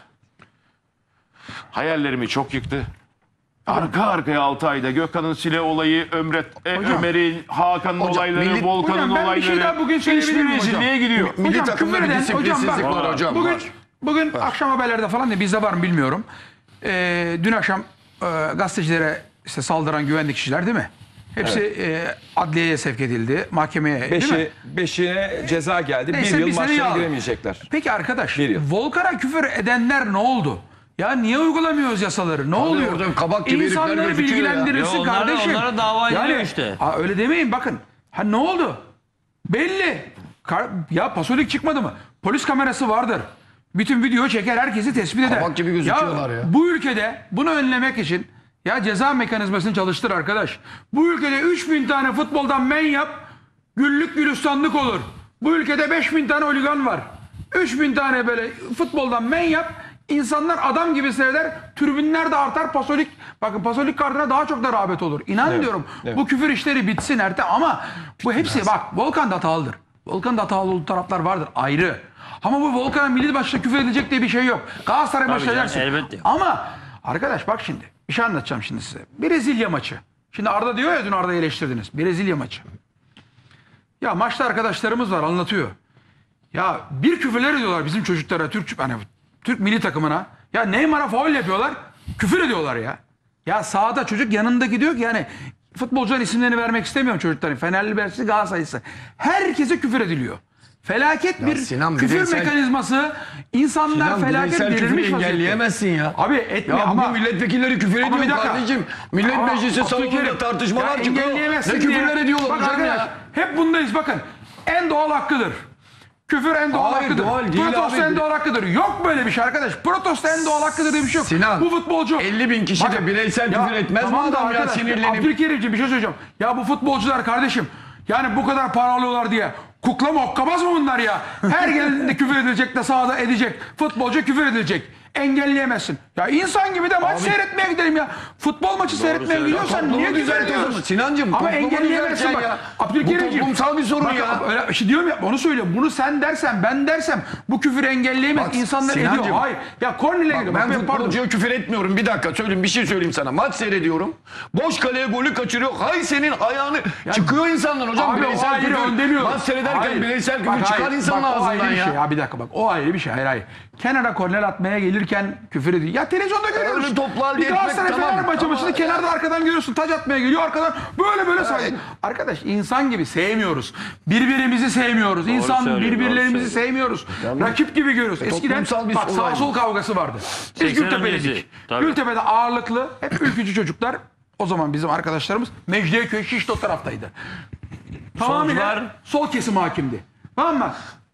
Hayallerimi çok yıktı. Arka arkaya 6 ayda Gökhan'ın Sile olayı, Ömer'in, Hakan'ın olayları, milli- Volkan'ın Hocam, ben bir şey olayları. daha bugün söyleyebilir hiçbir miyim hocam? rezilliğe gidiyor. Milli Hocam, takımda bir küfür eden- disiplinsizlik hocam bak, var hocam. Bugün akşam haberlerde falan da bizde var mı bilmiyorum. Dün akşam gazetecilere işte saldıran güvenlik kişiler değil mi? Hepsi adliyeye sevk edildi, mahkemeye değil mi? Beşine ceza geldi. Neyse, bir yıl bir sene maçlara yağ. giremeyecekler. Peki arkadaş, Bir yıl. Volkan'a küfür edenler ne oldu? Ya niye uygulamıyoruz yasaları? Ne oluyor? orada kabak gibi herifler İnsanları gözüküyor ya. bilgilendirirsin Ya onlara- kardeşim. onlara dava ediliyor işte. Öyle demeyin bakın. Ha ne oldu? Belli. Ya pasolik çıkmadı mı? Polis kamerası vardır. Bütün video çeker, herkesi tespit eder. Kabak gibi gözüküyorlar ya. Bu ülkede bunu önlemek için ya ceza mekanizmasını çalıştır arkadaş. Bu ülkede 3000 tane futboldan men yap, güllük gülistanlık olur. Bu ülkede 5000 tane oligan var. 3000 tane böyle futboldan men yap, insanlar adam gibi seyreder, tribünler de artar, pasolik, bakın pasolik kartına daha çok da rağbet olur. İnan diyorum bu küfür işleri bitsin Ertem ama bu hepsi bak Volkan da hatalıdır. Volkan'da hatalı olduğu taraflar vardır ayrı. Ama bu Volkan'a milli başta küfür edilecek diye bir şey yok. Galatasaray maçı canım, edersin. elbette. Ama arkadaş bak şimdi bir şey anlatacağım şimdi size. Brezilya maçı. Şimdi Arda diyor ya dün Arda'yı eleştirdiniz. Brezilya maçı. Ya maçta arkadaşlarımız var anlatıyor. Ya bir küfürler ediyorlar bizim çocuklara Türk milli takımına. Ya Neymar'a faul yapıyorlar. Küfür ediyorlar ya. Ya sahada çocuk yanındaki diyor ki yani futbolcuların isimlerini vermek istemiyorum çocukların. Fenerli'si, Galatasaraylısı. Herkese küfür ediliyor. Felaket bir Sinan, küfür bireysel- mekanizması. İnsanlar Sinan, felaket bireysel küfürü delirmiş vaziyette. engelleyemezsin ya. Abi etme Ya ama. bugün milletvekilleri küfür Ama bir ediyor dakika. kardeşim. Millet Ama Meclisi Abdülkerim, salonunda tartışmalar ya çıkıyor. engelleyemezsin Ne diye. küfürler ediyorlar Bak hocam arkadaş, ya. hep bundayız bakın. En doğal hakkıdır. Küfür en doğal Hayır, hakkıdır. doğal değil Protesto abi. en doğal hakkıdır. Yok böyle bir şey arkadaş. Protesto en doğal hakkıdır diye bir şey yok. Sinan, bu futbolcu 50.000 kişi de bireysel küfür etmez mi tamam da adam ya, arkadaş, sinirlenip? Abdülkerimciğim bir şey söyleyeceğim. Ya bu futbolcular kardeşim yani bu kadar para alıyorlar diye kukla mı okkabaz mı bunlar ya? Her geldiğinde küfür edilecek de sahada edecek. Futbolcu küfür edilecek. Engelleyemezsin. Ya insan gibi de maç seyretmeye gidelim ya. Futbol maçı seyretmeye gidiyorsan Toplumu niye küfür düzelt o ediyorsun? zaman. Sinancığım, Ama toplumu engelleyemezsin düzelteceksin bak. ya. Abdülkerimciğim. Bu toplumsal bir sorun bak, ya. Öyle, işte diyorum ya onu söylüyorum. Bunu sen dersen ben dersem bu küfürü engelleyemez. Bak, İnsanlar Sinancığım, ediyor. Hayır. Ya kornele gidiyor. Ben Bak, pardon. futbolcuya küfür etmiyorum. Bir dakika söyleyeyim, bir şey söyleyeyim sana. Maç seyrediyorum. Boş kaleye golü kaçırıyor. Hay senin ayağını. Çıkıyor insanlar hocam. Abi o Bireysel ayrı, onu küfür. demiyorum. Maç seyrederken Hayır. bireysel küfür Bak, çıkar hayır. insanın Bak, o ayrı ağzından bir ya. şey. Ya bir dakika bak o ayrı bir şey. Hayır. Kenara korner atmaya gelirken küfür ediyor. Ya televizyonda görüyoruz. Öyle toplu halde Bir etmek, Galatasaray tamam. Fenerbahçe maçını Ama- kenarda arkadan görüyorsun. Taç atmaya geliyor arkadan böyle sayıyor. Arkadaş insan gibi sevmiyoruz. Birbirimizi sevmiyoruz. İnsan söylüyor, birbirlerimizi doğru sevmiyoruz. Rakip gibi görüyoruz. Eskiden toplumsal bir bak sağ olay sol bu. kavgası vardı. Biz 80 Gültepe'liydik. öncesi, tabii. Gültepe'de ağırlıklı hep ülkücü çocuklar. O zaman bizim arkadaşlarımız Mecidiyeköy Şişli o taraftaydı. Tamamıyla Solcular- sol kesim hakimdi. Tamam mı?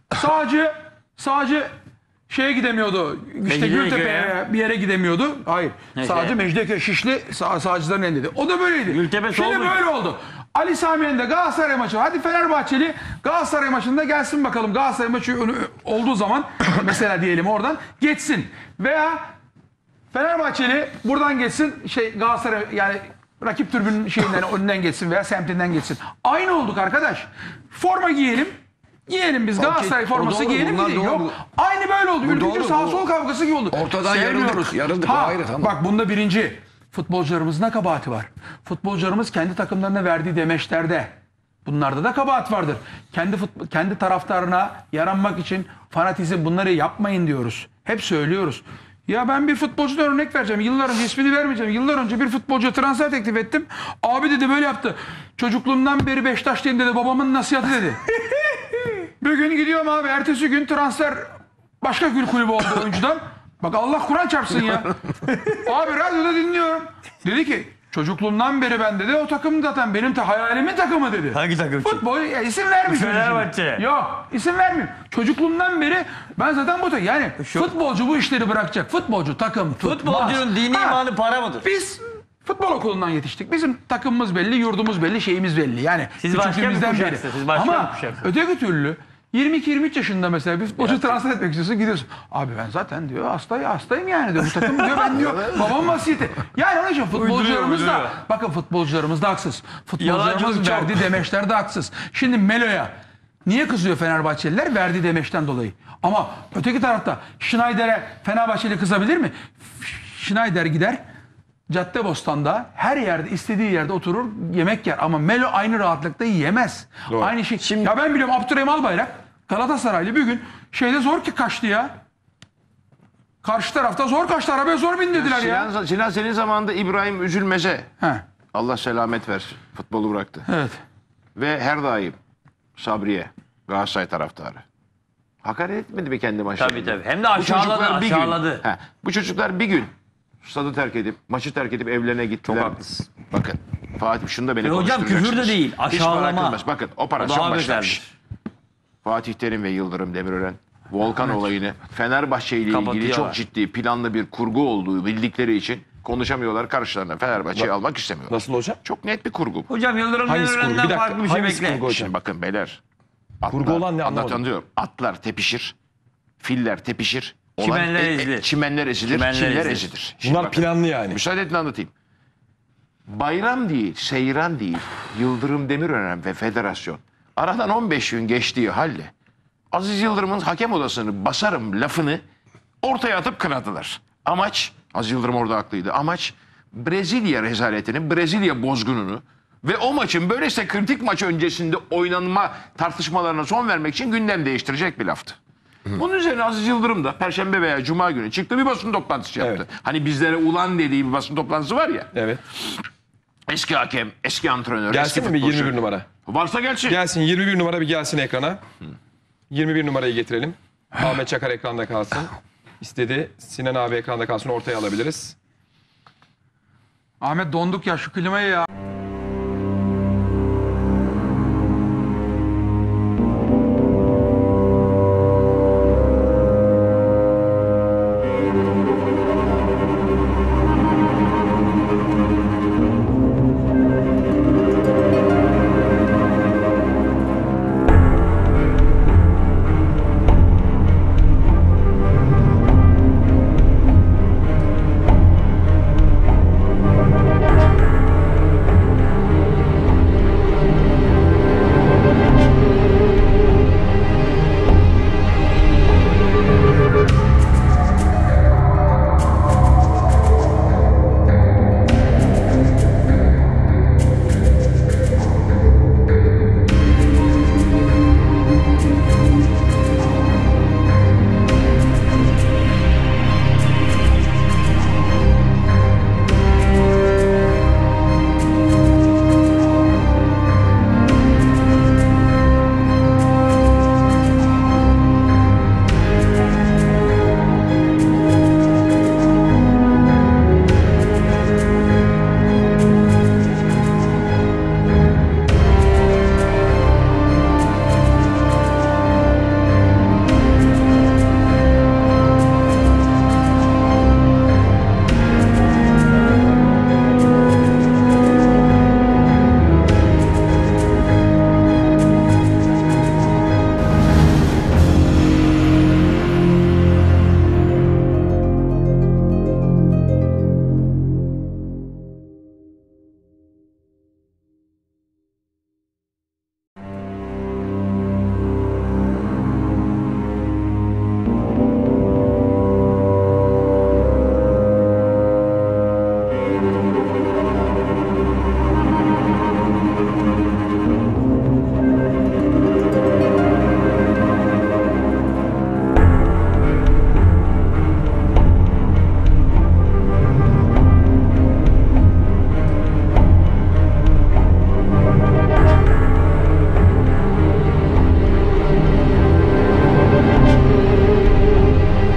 Sağcı şeye gidemiyordu. İşte Mecidiyeköy'e. Gültepe'ye bir yere gidemiyordu. Hayır. Neyse. Sağcı Mecidiyeköy Şişli sağcıların elindeydi. O da böyleydi. Gültepe Şimdi solmuş. böyle oldu. Ali Sami'nin de Galatasaray maçı. Hadi Fenerbahçeli Galatasaray maçında gelsin bakalım. Galatasaray maçı olduğu zaman mesela diyelim oradan geçsin. Veya Fenerbahçeli buradan geçsin Galatasaray yani rakip tribünün şeyinden önünden geçsin veya semtinden geçsin. Aynı olduk arkadaş. Forma giyelim. Giyelim biz Galatasaray o forması doğru, giyelim bunlar gidelim. doğru. Yok. Aynı böyle oldu. Ülkücü doğru, sağ bu- sol kavgası gibi oldu. Ortadan yarıldık, o ayrı, tamam. Bak bunda birinci futbolcularımızın da kabahati var. Futbolcularımız kendi takımlarına verdiği demeçlerde. Bunlarda da kabahat vardır. Kendi taraftarına yaranmak için fanatizm bunları yapmayın diyoruz. Hep söylüyoruz. Ya ben bir futbolcudan örnek vereceğim. Yıllar önce ismini vermeyeceğim. Yıllar önce bir futbolcuya transfer teklif ettim. Abi dedi böyle yaptı. Çocukluğumdan beri Beşiktaşlıyım dedi. Babamın nasihatı dedi. Bir gün gidiyorum abi. Ertesi gün transfer başka bir kulübü oldu oyuncudan. Bak Allah Kur'an çarpsın ya. Abi radyoda dinliyorum. Dedi ki Çocukluğumdan beri ben dedi o takım zaten benim hayalimin takımı dedi. Hangi takım için? Futbol isim vermiyor. Fenerbahçe. Yok isim vermiyor. Çocukluğumdan beri ben zaten bu takım. Yani futbolcu bu işleri bırakacak. Futbolcu takım tutmaz. Futbolcunun dini Ha, imanı para mıdır? Biz futbol okulundan yetiştik. Bizim takımımız belli, yurdumuz belli, şeyimiz belli. Yani Siz başka bir küçüklüğümüzden beri. kuşaksınız, siz başka bir Ama kuşaksınız. öteki türlü 22-23 yaşında mesela bir futbolcu transfer etmek istiyorsun gidiyorsun. Abi ben zaten diyor hastayım yani diyor. Bu takım diyor ben diyor babam vasiyeti. Yani onun için futbolcularımız da uyduruyor. bakın futbolcularımız da haksız. Futbolcularımız Yalancılık çok. verdiği demeçler de haksız. Şimdi Melo'ya niye kızıyor Fenerbahçeliler? Verdiği demeçten dolayı. Ama öteki tarafta Schneider'e Fenerbahçeli kızabilir mi? Schneider gider Caddebostan'da her yerde istediği yerde oturur yemek yer ama Melo aynı rahatlıkta yiyemez. Aynı şey. Ya ben biliyorum Abdurrahim Albayrak Galatasaraylı bir gün şeyde zor ki kaçtı ya. Karşı tarafta zor kaçtı. Arabaya zor bin dediler ya. Sinan senin zamanında İbrahim Üzülmez'e He, Allah selamet versin. Futbolu bıraktı. evet. Ve her daim Sabriye Galatasaray taraftarı. Hakaret etmedi mi kendi maçlarında? Tabii. Hem de aşağıladı. Bu çocuklar bir gün stadı terk edip, maçı terk edip evlerine gittiler. Çok haklısın. Bakın Fatih şunu da beni hocam konuşturacaksınız. küfür de değil, Hiç para aşağılama. kılmaz. Bakın operasyon Daha başlamış. beterdir. Fatih Terim ve Yıldırım Demirören Volkan olayını Fenerbahçe ile ilgili Kapatıyorlar. çok ciddi planlı bir kurgu olduğu bildikleri için konuşamıyorlar. Karşılarına Fenerbahçe'yi almak istemiyorlar. Nasıl hocam? Çok net bir kurgu bu. Hocam Yıldırım Hangisi kurgu? Bir Demirören'den dakika. farklı bir şey Hangisi bekle. kurgu hocam? Şimdi bakın beyler. Atlar, Kurgu olan ne anlamadım. anlatıyorum. Atlar tepişir. Filler tepişir. Çimenler ezilir. Çimenler ezilir. Çimenler Çiller ezilir. ezilir. Şimdi Bunlar bakın, planlı yani. müsaade edin anlatayım. Bayram değil, seyran değil. Yıldırım Demirören ve federasyon. Aradan 15 gün geçtiği halde Aziz Yıldırım'ın hakem odasını basarım lafını ortaya atıp kınadılar. Amaç, Aziz Yıldırım orada haklıydı. Amaç Brezilya rezaletini, Brezilya bozgununu ve o maçın böylese kritik maç öncesinde oynanma tartışmalarına son vermek için gündem değiştirecek bir laftı. Bunun üzerine Aziz Yıldırım da Perşembe veya Cuma günü çıktı bir basın toplantısı yaptı. Evet. Hani bizlere ulan dediği bir basın toplantısı var ya. Evet. Eski hakem, eski antrenör, Gelsin eski mi bir futbolcu. 21 numara? Varsa gelsin. Gelsin 21 numara bir gelsin ekrana. 21 numarayı getirelim. Ahmet Çakar ekranda kalsın. İstedi. Sinan abi ekranda kalsın. Ortaya alabiliriz. Ahmet donduk ya şu klimayı ya.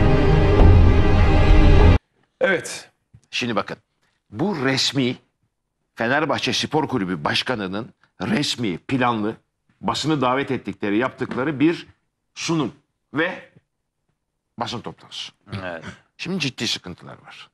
Evet. Şimdi bakın. Bu resmi Fenerbahçe Spor Kulübü Başkanı'nın resmi, planlı, basını davet ettikleri, yaptıkları bir sunum ve basın toplantısı. Evet. Şimdi ciddi sıkıntılar var.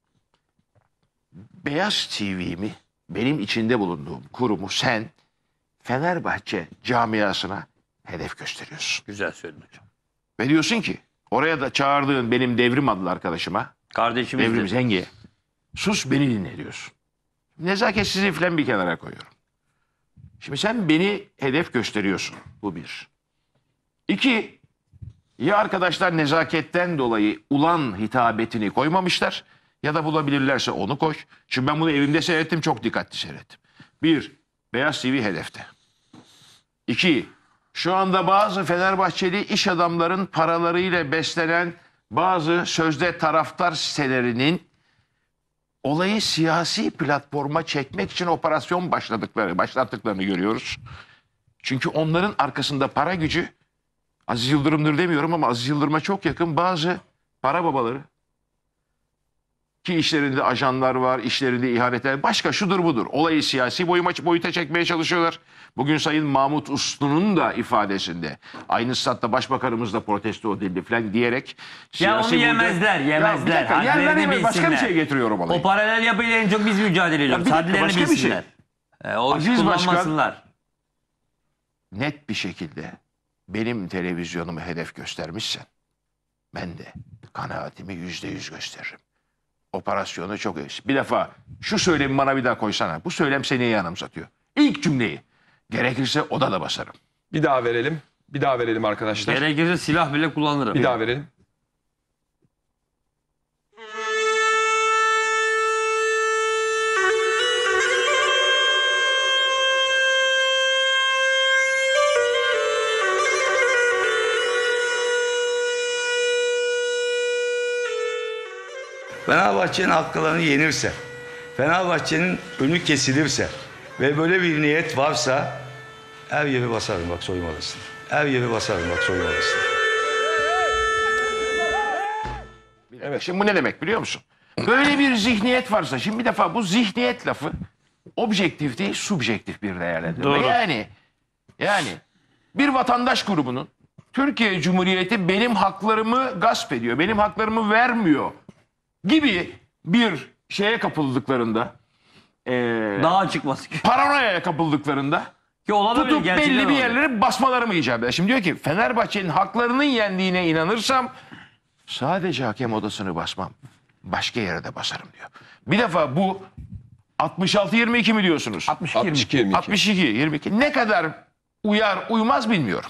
Beyaz TV'mi, benim içinde bulunduğum kurumu sen Fenerbahçe camiasına hedef gösteriyorsun. Güzel söyledin hocam. Ve diyorsun ki oraya da çağırdığın benim Devrim adlı arkadaşıma, Kardeşimiz Devrim de. Zengi'ye, sus beni dinle diyorsun. Nezaketsizliği falan bir kenara koyuyorum. Şimdi sen beni hedef gösteriyorsun. Bu bir. İki, ya arkadaşlar nezaketten dolayı ulan hitabetini koymamışlar ya da bulabilirlerse onu koy. Çünkü ben bunu evimde seyrettim, çok dikkatli seyrettim. Bir, Beyaz TV hedefte. İki, şu anda bazı Fenerbahçeli iş adamların paralarıyla beslenen bazı sözde taraftar sitelerinin olayı siyasi platforma çekmek için operasyon başlattıklarını görüyoruz. Çünkü onların arkasında para gücü, Aziz Yıldırım'dır demiyorum ama Aziz Yıldırım'a çok yakın bazı para babaları, ki işlerinde ajanlar var, işlerinde ihanetler, başka şudur budur. Olayı siyasi boyuta çekmeye çalışıyorlar. Bugün Sayın Mahmut Uslu'nun da ifadesinde aynı statta başbakanımız da protesto edildi falan diyerek Ya onu yemezler, yemezler. bir dakika, Hadlerini başka bir bilsinler. şey getiriyorum olayı. O paralel yapıyla en çok biz mücadele ediyoruz. bir dakika, Hadlerini başka bir şey. bilsinler. O Aziz kullanmasınlar. Net bir şekilde benim televizyonumu hedef göstermişsen ben de kanaatimi %100 gösteririm. Operasyonu çok iyi. Bir defa şu söylemi bana bir daha koysana. Bu söylem seni iyi anımsatıyor. İlk cümleyi. Gerekirse oda da basarım. Bir daha verelim. Bir daha verelim arkadaşlar. Gerekirse silah bile kullanırım. Bir daha verelim. Fenerbahçe'nin halkalarını yenirse, Fenerbahçe'nin önü kesilirse ve böyle bir niyet varsa her yeri basarım bak soymalısın. Her yeri basarım bak soymalısın. Evet. Şimdi bu ne demek biliyor musun? Böyle bir zihniyet varsa, şimdi bir defa bu zihniyet lafı objektif değil, subjektif bir değerlendirme. Doğru. Yani bir vatandaş grubunun Türkiye Cumhuriyeti benim haklarımı gasp ediyor, benim haklarımı vermiyor gibi bir şeye kapıldıklarında, Daha çıkması ki. paranoyaya kapıldıklarında Olabilir, tutup gerçekten belli bir olabilir. yerlere basmalarımı icap eder. Şimdi diyor ki Fenerbahçe'nin haklarının yendiğine inanırsam sadece hakem odasını basmam. Başka yere de basarım diyor. Bir defa bu 66-22 mi diyorsunuz? 62-22. 62-22. Ne kadar uyar uymaz bilmiyorum.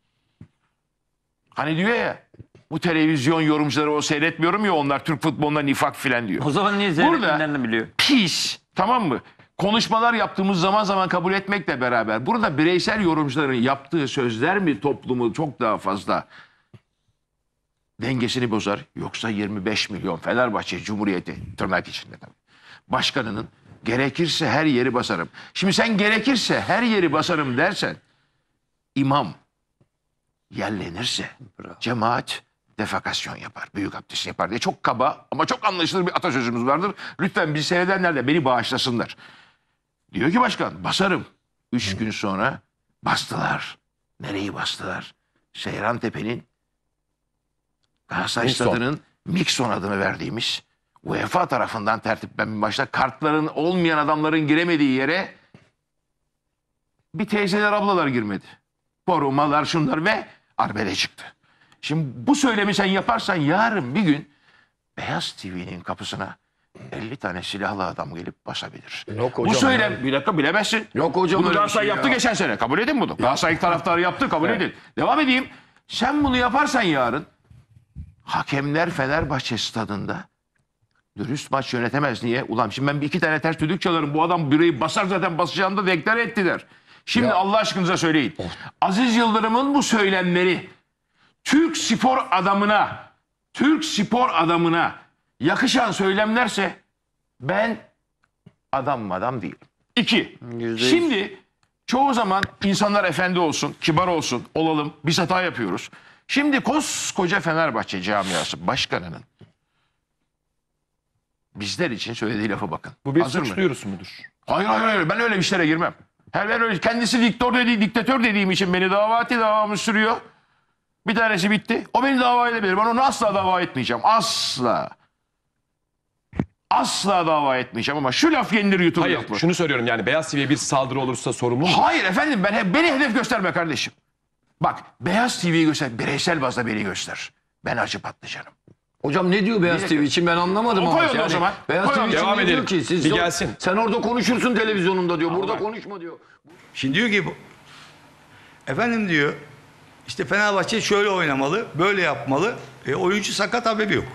Hani diyor ya bu televizyon yorumcuları o seyretmiyorum ya onlar Türk futboluna nifak filan diyor. O zaman niye seyrettiklerini biliyor? Pis, tamam mı? Konuşmalar yaptığımız zaman kabul etmekle beraber burada bireysel yorumcuların yaptığı sözler mi toplumu çok daha fazla dengesini bozar? Yoksa 25 milyon Fenerbahçe Cumhuriyeti tırnak içinde tabii. Başkanının gerekirse her yeri basarım. Şimdi sen gerekirse her yeri basarım dersen imam yerlenirse cemaat defekasyon yapar. Büyük abdest yapar diye çok kaba ama çok anlaşılır bir atasözümüz vardır. Lütfen bizi seyredenler de beni bağışlasınlar. Diyor ki başkan basarım. 3 gün sonra bastılar. Nereyi bastılar? Seyrantepe'nin Galatasaray Mikson. Stadı'nın Mikson adını verdiğimiz UEFA tarafından tertiplenen başta kartların olmayan adamların giremediği yere bir teyzeler ablalar girmedi. Korumalar şunlar ve arbede çıktı. Şimdi bu söylemi sen yaparsan yarın bir gün Beyaz TV'nin kapısına 50 tane silahlı adam gelip basabilir. Yok Bu hocam söylem ya. bir dakika bilemezsin. Yok hocam Bunu öyle bir Galatasaray şey yaptı ya. geçen sene. Kabul edin bunu. Galatasaray taraftarı yaptı kabul edin. Devam edeyim. Sen bunu yaparsan yarın hakemler Fenerbahçe stadında dürüst maç yönetemez. Niye? Ulan şimdi ben bir iki tane ters düdük çalarım. Bu adam büreyi basar zaten basacağını da deklare ettiler. Şimdi Allah aşkınıza söyleyin. Aziz Yıldırım'ın bu söylemleri Türk spor adamına yakışan söylemlerse ben adam değilim. İki, şimdi çoğu zaman insanlar efendi olsun, kibar olsun, olalım. Biz hata yapıyoruz. Şimdi koskoca Fenerbahçe camiası başkanının bizler için söylediği lafa bakın. Bu bir Hazır suç mı? duyurusu mudur? Hayır. Ben öyle işlere girmem. Ben öyle, kendisi diktatör dediğim için beni dava etti. Davamız sürüyor. Bir tanesi bitti. O beni dava edebilir. Ben onu asla dava etmeyeceğim. Asla. Asla dava etmeyeceğim ama şu laf yenilir yutulur Hayır, laf bu. şunu soruyorum yani Beyaz TV'ye bir saldırı olursa sorumlu mu? Hayır efendim, beni hedef gösterme kardeşim. Bak, Beyaz TV'yi göster. Bireysel bazda beni göster. Ben Hacı Patlıcan'ım. Hocam ne diyor Beyaz TV için ben anlamadım O ama. koy onu o zaman. Beyaz Koy TV onu. için Devam ne edelim. diyor ki? Bir gelsin. Sen orada konuşursun televizyonunda diyor. Burada konuşma diyor. Şimdi diyor ki efendim diyor işte Fenerbahçe şöyle oynamalı, böyle yapmalı. Oyuncu sakat, haberi yok.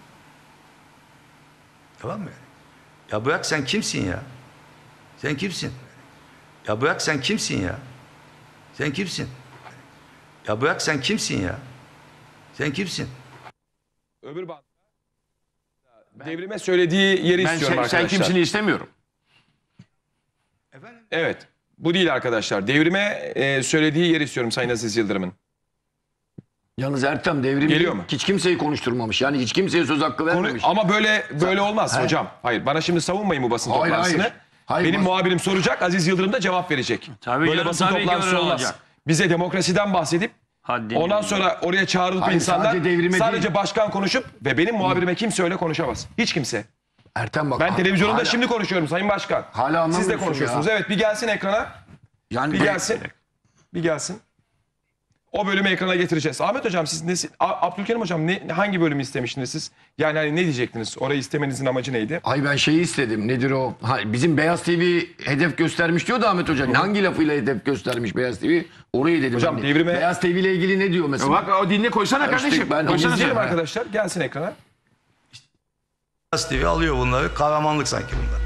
Tamam mı? Ya bırak, sen kimsin ya? Sen kimsin? Ya bırak, sen kimsin ya? Sen kimsin? Ya bırak, sen kimsin ya? Sen kimsin? Öbür bantta Devrime söylediği yeri Ben istiyorum sen arkadaşlar. kimsini istemiyorum. Efendim? Evet. Bu değil arkadaşlar. Devrime söylediği yeri istiyorum Sayın Aziz Yıldırım'ın. Yalnız Ertem devrim Geliyor mu? hiç kimseyi konuşturmamış. Yani hiç kimseye söz hakkı vermemiş. Ama böyle olmaz hocam. Hayır, bana şimdi savunmayın bu basın Hayır, toplantısını. hayır. Hayır, Benim bas- muhabirim soracak, Aziz Yıldırım da cevap verecek. Tabii böyle canım, basın tabii ki toplantısı öyle olmaz. olacak. Bize demokrasiden bahsedip Haddini ondan bil. sonra oraya çağrılıp Hayır, insanlar sadece devrime sadece değil. başkan konuşup ve benim muhabirime kimse öyle konuşamaz. Hiç kimse. Ertem bak. Ben televizyonda hala- şimdi konuşuyorum Sayın Başkan. Hala Siz de anlamıyorsun konuşuyorsunuz. ya. Evet, bir gelsin ekrana. Yani Bir gelsin. Bir gelsin. O bölümü ekrana getireceğiz. Ahmet Hocam siz Abdülkerim Hocam hangi bölümü istemiştiniz siz? Yani hani ne diyecektiniz? Orayı istemenizin amacı neydi? Ay ben şeyi istedim. Nedir o? Bizim Beyaz TV hedef göstermiş diyordu Ahmet Hoca. Hangi lafıyla hedef göstermiş Beyaz TV? Orayı dedim. Hocam, ben de. devrime- Beyaz TV ile ilgili ne diyor mesela? Bak o dinle koysana işte kardeşim. ben Koysana İzleyelim sen. arkadaşlar. Gelsin ekrana. Beyaz TV alıyor bunları. Kahramanlık sanki bunlar.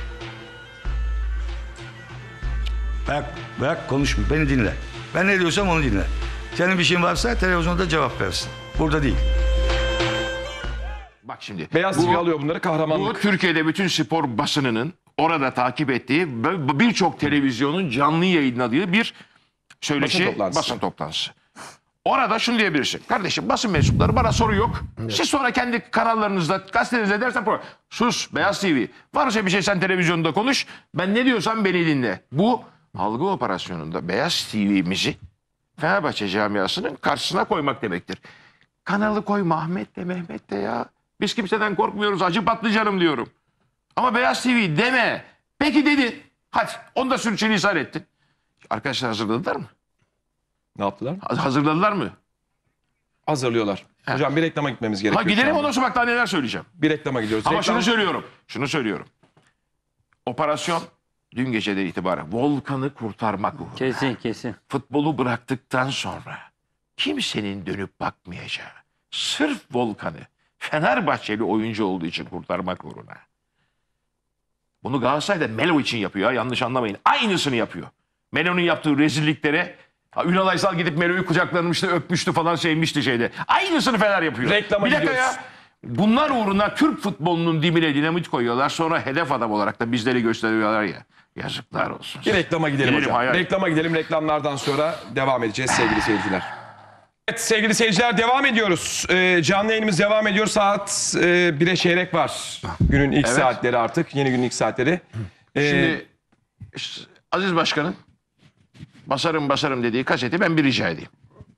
Bırak konuşma. Beni dinle. Ben ne diyorsam onu dinle. Senin bir şeyin varsa televizyonda cevap versin. Burada değil. Bak şimdi. Beyaz TV alıyor bunları, Bu kahramanlık. Türkiye'de bütün spor basınının orada takip ettiği birçok televizyonun canlı yayınladığı bir söyleşi, basın toplantısı. Orada şunu diyebilirsin. Kardeşim, basın mensupları, bana soru yok. Siz sonra kendi kanallarınızda, gazetenizde dersen program. Sus Beyaz TV. Varsa bir şey sen televizyonda konuş. Ben ne diyorsam beni dinle. Bu algı operasyonunda Beyaz TV'mizi Fenerbahçe camiasının karşısına koymak demektir. Kanalı koyma Ahmet de Mehmet de ya. Biz kimseden korkmuyoruz. Hacı Patlıcanım diyorum. Ama Beyaz TV deme. Peki dedin. Hadi onu da sürçülisan ettin. Arkadaşlar hazırladılar mı? Ne yaptılar? Hazırladılar mı? Hazırlıyorlar. Hocam bir reklama gitmemiz Ha gerekiyor. şu gidelim, anda. ondan sonra bak daha neler söyleyeceğim. Bir reklama gidiyoruz. Ama Reklam- şunu söylüyorum. Operasyon dün geceden itibaren Volkan'ı kurtarmak uğruna. Kesin. Futbolu bıraktıktan sonra kimsenin dönüp bakmayacağı, sırf Volkan'ı Fenerbahçeli oyuncu olduğu için kurtarmak uğruna. Bunu Galatasaray'da Melo için yapıyor, yanlış anlamayın. Aynısını yapıyor. Melo'nun yaptığı rezilliklere Ünal Aysal gidip Melo'yu kucaklanmıştı, öpmüştü falan, sevmişti şeyde. Aynısını Fener yapıyor. Reklama bir dakika gidiyoruz. ya. Bunlar uğruna Türk futbolunun dibine dinamit koyuyorlar. Sonra hedef adam olarak da bizleri gösteriyorlar ya. Yazıklar olsun. Bir reklama gidelim hocam. hayır. Reklama gidelim. Reklamlardan sonra devam edeceğiz sevgili seyirciler. Evet sevgili seyirciler, devam ediyoruz. Canlı yayınımız devam ediyor. Saat 1'e çeyrek var. Günün ilk saatleri artık. Yeni günün ilk saatleri. Şimdi Aziz Başkan'ın basarım dediği kaseti ben bir rica edeyim.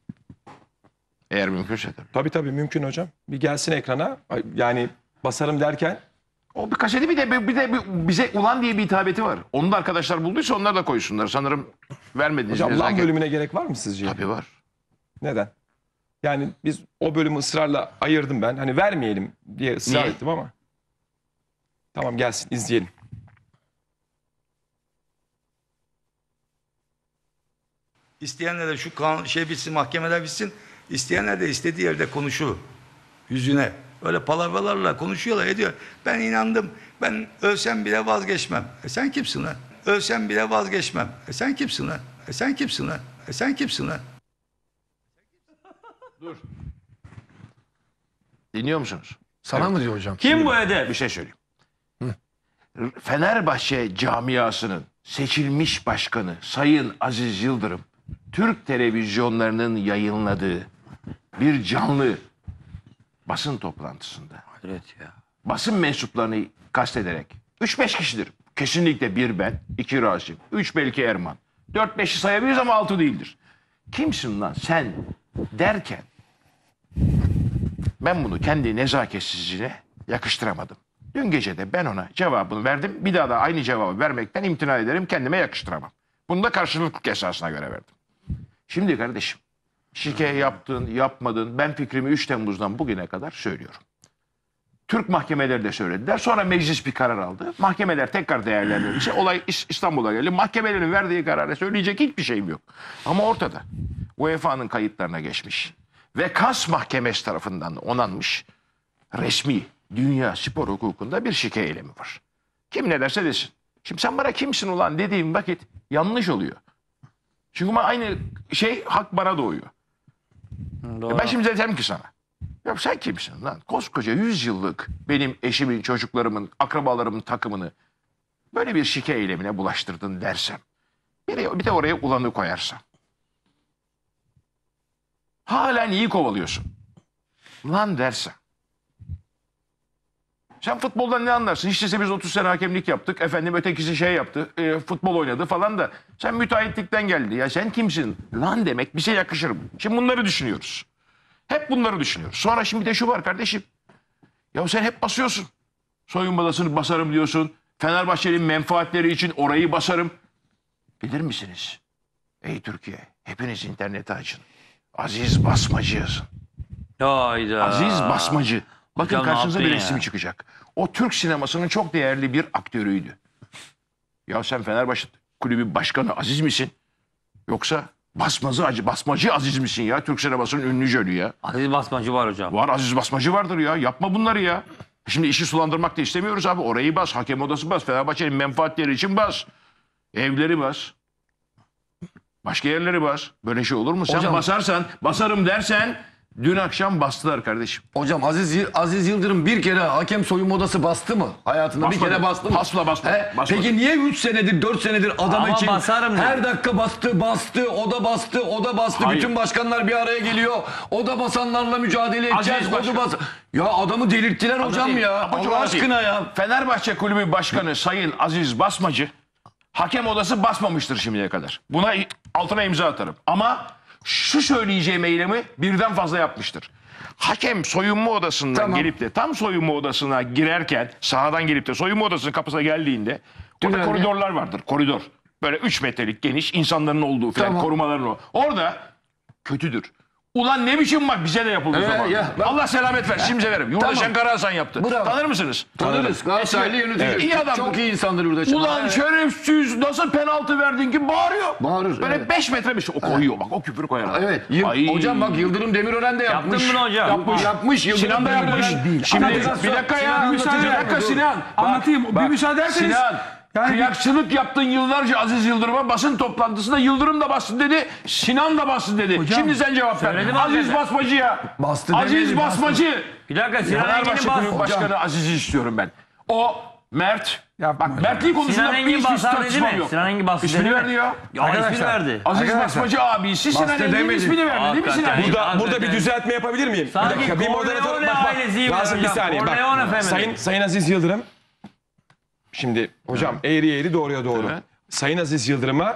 Eğer mümkünse tabii. Tabii mümkün hocam. Bir gelsin ekrana. Yani basarım derken. O bir kaseti bir de bize ulan diye bir hitabeti var. Onu da arkadaşlar bulduysa onlar da koysunlar. Sanırım vermediniz. Hocam lan nezaket. bölümüne gerek var mı sizce? Tabii var. Neden? Yani biz o bölümü ısrarla ayırdım ben. Hani vermeyelim diye ısrar Niye? ettim ama. Tamam gelsin izleyelim. İsteyenler de şu şey bitsin, mahkemeler bitsin. İsteyenler de istediği yerde konuşur. Yüzüne. Öyle palavralarla konuşuyorlar, ediyor. Ben inandım. Ben ölsem bile vazgeçmem. Sen kimsin lan? Ölsem bile vazgeçmem. Sen kimsin lan? Sen kimsin lan? Sen kimsin lan? Dinliyor musunuz? Sana mı diyor hocam? Kim bu hedef? Bir şey söyleyeyim. Fenerbahçe camiasının seçilmiş başkanı Sayın Aziz Yıldırım, Türk televizyonlarının yayınladığı bir canlı basın toplantısında Evet ya. basın mensuplarını kastederek 3-5 kişidir. Kesinlikle bir ben, iki Rasim, üç belki Erman. 4-5'i sayabiliriz ama 6 değildir. Kimsin lan sen derken ben bunu kendi nezaketsizliğine yakıştıramadım. Dün gece de ben ona cevabını verdim. Bir daha da aynı cevabı vermekten imtina ederim. Kendime yakıştıramam. Bunu da karşılıklık esasına göre verdim. Şimdi kardeşim, şike yaptın, yapmadın. Ben fikrimi 3 Temmuz'dan bugüne kadar söylüyorum. Türk mahkemeleri de söylediler. Sonra meclis bir karar aldı. Mahkemeler tekrar değerlendirince olay İstanbul'a geldi. Mahkemelerin verdiği kararla söyleyecek hiçbir şeyim yok. Ama ortada UEFA'nın kayıtlarına geçmiş ve KAS Mahkemesi tarafından onanmış resmi dünya spor hukukunda bir şike eylemi var. Kim ne derse desin. Şimdi sen bana kimsin ulan dediğim vakit yanlış oluyor. Çünkü aynı hak bana doğuyor. Ben şimdi desem ki sana. Ya sen kimsin lan? Koskoca 100 yıllık benim eşimin, çocuklarımın, akrabalarımın takımını böyle bir şike eylemine bulaştırdın dersem. Bir de oraya ulanı koyarsam. Halen iyi kovalıyorsun. Lan dersem. Sen futboldan ne anlarsın? Hiç değilse biz 30 sene hakemlik yaptık. Efendim ötekisi yaptı. Futbol oynadı falan da. Sen müteahhitlikten geldi. Ya sen kimsin? Lan demek bize yakışır mı? Şimdi bunları düşünüyoruz. Hep bunları düşünüyoruz. Sonra şimdi de şu var kardeşim. Ya sen hep basıyorsun. Soyunma odasını basarım diyorsun. Fenerbahçe'nin menfaatleri için orayı basarım. Bilir misiniz? Ey Türkiye, hepiniz interneti açın. Aziz Basmacı yazın. Hayda. Aziz Basmacı. Bakın Hocam ne karşınıza bir yaptın resmi ya? çıkacak. O Türk sinemasının çok değerli bir aktörüydü. Ya sen Fenerbahçe kulübü başkanı Aziz misin? Yoksa Basmacı Aziz misin ya? Türk sinemasının ünlü jölü ya. Aziz Basmacı var hocam. Var Aziz Basmacı vardır ya. Yapma bunları ya. Şimdi işi sulandırmak da istemiyoruz abi. Orayı bas. Hakem odası bas. Fenerbahçe'nin menfaatleri için bas. Evleri bas. Başka yerleri bas. Böyle şey olur mu? Sen Hocam- basarsan, basarım dersen dün akşam bastılar kardeşim. Hocam Aziz Yıldırım bir kere hakem soyunma odası bastı mı? Hayatında Basmadı. bir kere bastı mı? Basmadı. Basmadı. Peki niye 3 senedir 4 senedir adam Ama için basarım dedi. her dakika bastı, o da bastı. Hayır. Bütün başkanlar bir araya geliyor. O da basanlarla mücadele edeceğiz. Aziz O da Başkan. Ya adamı delirttiler hocam ya. Allah aşkına ya. Fenerbahçe Kulübü Başkanı Sayın Aziz Basmacı hakem odası basmamıştır şimdiye kadar. Buna altına imza atarım. Ama şu söyleyeceğim eylemi birden fazla yapmıştır. Hakem soyunma odasından Tamam. gelip de tam soyunma odasına girerken sahadan gelip de soyunma odasının kapısına geldiğinde orada Tünelde. koridorlar vardır. Koridor. Böyle 3 metrelik geniş insanların olduğu falan Tamam. korumaların o. Orada kötüdür. Ulan ne biçim bak bize de yapıldı o zaman. ya, bak- Allah selamet versin. Şimdi severim. Yurdaşen Tamam. Karahasan yaptı. Bravo. Tanır mısınız? Tanırız. Galatasaraylı yönetici. Evet. İyi adam. Çok iyi insandır Yurdaşen. Ulan şerefsiz nasıl penaltı verdin ki bağırıyor. Bağırır, Böyle evet. 5 metre bir şey. O koyuyor bak o küfür koyar. Evet. Ay. Hocam bak Yıldırım Demirören de yapmış. Yaptın mı hocam? Yapmış. Yıldırım Sinan da yapmış. Demirören değil. Şimdi Anlatacağız. bir dakika ya. Sinan Bir anlatacak. dakika Dur. Sinan. Anlatayım. Bir müsaade ederseniz. Sinan. Yani- Kıyakçılık yaptın yıllarca Aziz Yıldırım'a basın toplantısında Yıldırım da bastı dedi. Sinan da bastı dedi. Hocam, Şimdi sen cevap ver. söyledim Aziz hakikaten. Basmacı ya. Bastı Aziz demeyelim, Basmacı. Bir dakika Sinan Fenerbahçe Engin'in Kulübü bas. Başkanı Aziz'i istiyorum ben. O Mert. Yapma Bak hocam. Mertliği konusunda Sinan Engin hiçbir basar dedi tartışmam mi? yok. Sinan Engin bastı İsmini dedi mi? verdi ya. Ya Arkadaşlar. ismini verdi. Aziz Arkadaşlar. Basmacı abisi Sinan Bastı Engin'in demedi. ismini verdi değil mi Sinan Hakikaten. Engin? Burada bir Hakikaten. düzeltme yapabilir miyim? Sanki bir dakika, bir Corleone moderatör bak ailesi gibi Rasim bir hocam. saniye bak. Corleone efendim. Sayın Aziz Yıldırım. Şimdi hocam eğri doğruya doğru. Evet. Sayın Aziz Yıldırım'a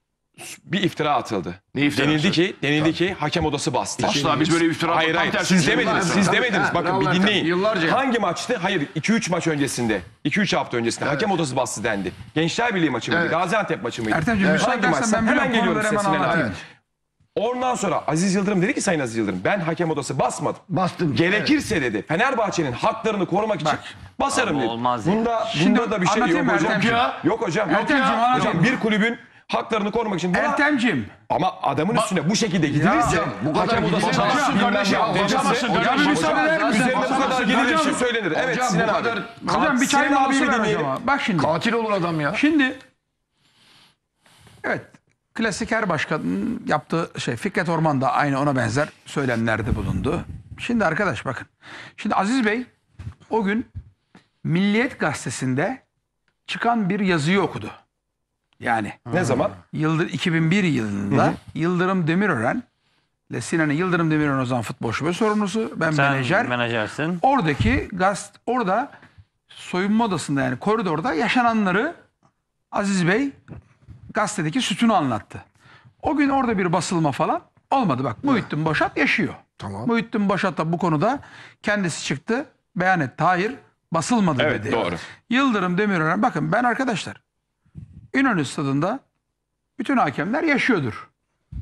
bir iftira atıldı. Ne iftirası? Denildi ki hakem odası bastı. Asla biz böyle iftira Hayır tam hayır tersi siz düşünüyoruz. demediniz. Tabii, Siz tabii. demediniz. Ha, Bakın bir bravo, dinleyin. yıllarca. Hangi maçtı? Hayır 2-3 maç öncesinde. 2-3 hafta öncesinde hakem odası bastı dendi. Gençler Birliği maçı mıydı? Evet. Gaziantep maçı mıydı? Ertemciğim müsaade Hangi edersen maçsa? ben Hemen hemen geliyorum hemen size Sinan abi. anlatayım. Ondan sonra Aziz Yıldırım dedi ki Sayın Aziz Yıldırım ben hakem odası basmadım. Bastım. Gerekirse dedi Fenerbahçe'nin haklarını korumak için basarım Ama dedi. olmaz ya. Bunda da bir şey yok anlatayım mı hocam. Ertemciğim? Yok hocam. Ertemciğim, Yok anlatayım. hocam. Bir kulübün haklarını korumak için. Ertemciğim. Ama adamın üstüne bu şekilde gidilirse hocam, bu kadar hakem odası gidilmez. basamazsın Hocam, kardeşim. hocam, Denirse- hocam, bir müsaade eder misin? Üzerine bu kadar gidilirse söylenir. Evet Hocam, Sinan bu abi. kadar- Hocam bir çay Sinan abiyi molası bir ver dinleyelim. hocam. Bak şimdi. Katil olur adam ya. Şimdi evet klasik her başkanın yaptığı şey Fikret Orman da aynı ona benzer söylemlerde bulundu. Şimdi arkadaş bakın. Şimdi Aziz Bey o gün Milliyet Gazetesi'nde çıkan bir yazıyı okudu. Yani Ne zaman? 2001 yılında Yıldırım Demirören ile Sinan Yıldırım Demirören o zaman futbol şube sorumlusu. Ben Sen menajer. menajersin. Oradaki orada soyunma odasında yani koridorda yaşananları Aziz Bey gazetedeki sütunu anlattı. O gün orada bir basılma falan olmadı. Bak Muhittin Boşat yaşıyor. Tamam. Muhittin Boşat da bu konuda kendisi çıktı, beyan etti. Hayır, basılmadı Evet, dedi. doğru. Yıldırım Demirören, bakın ben arkadaşlar İnönü Stadı'nda bütün hakemler yaşıyordur.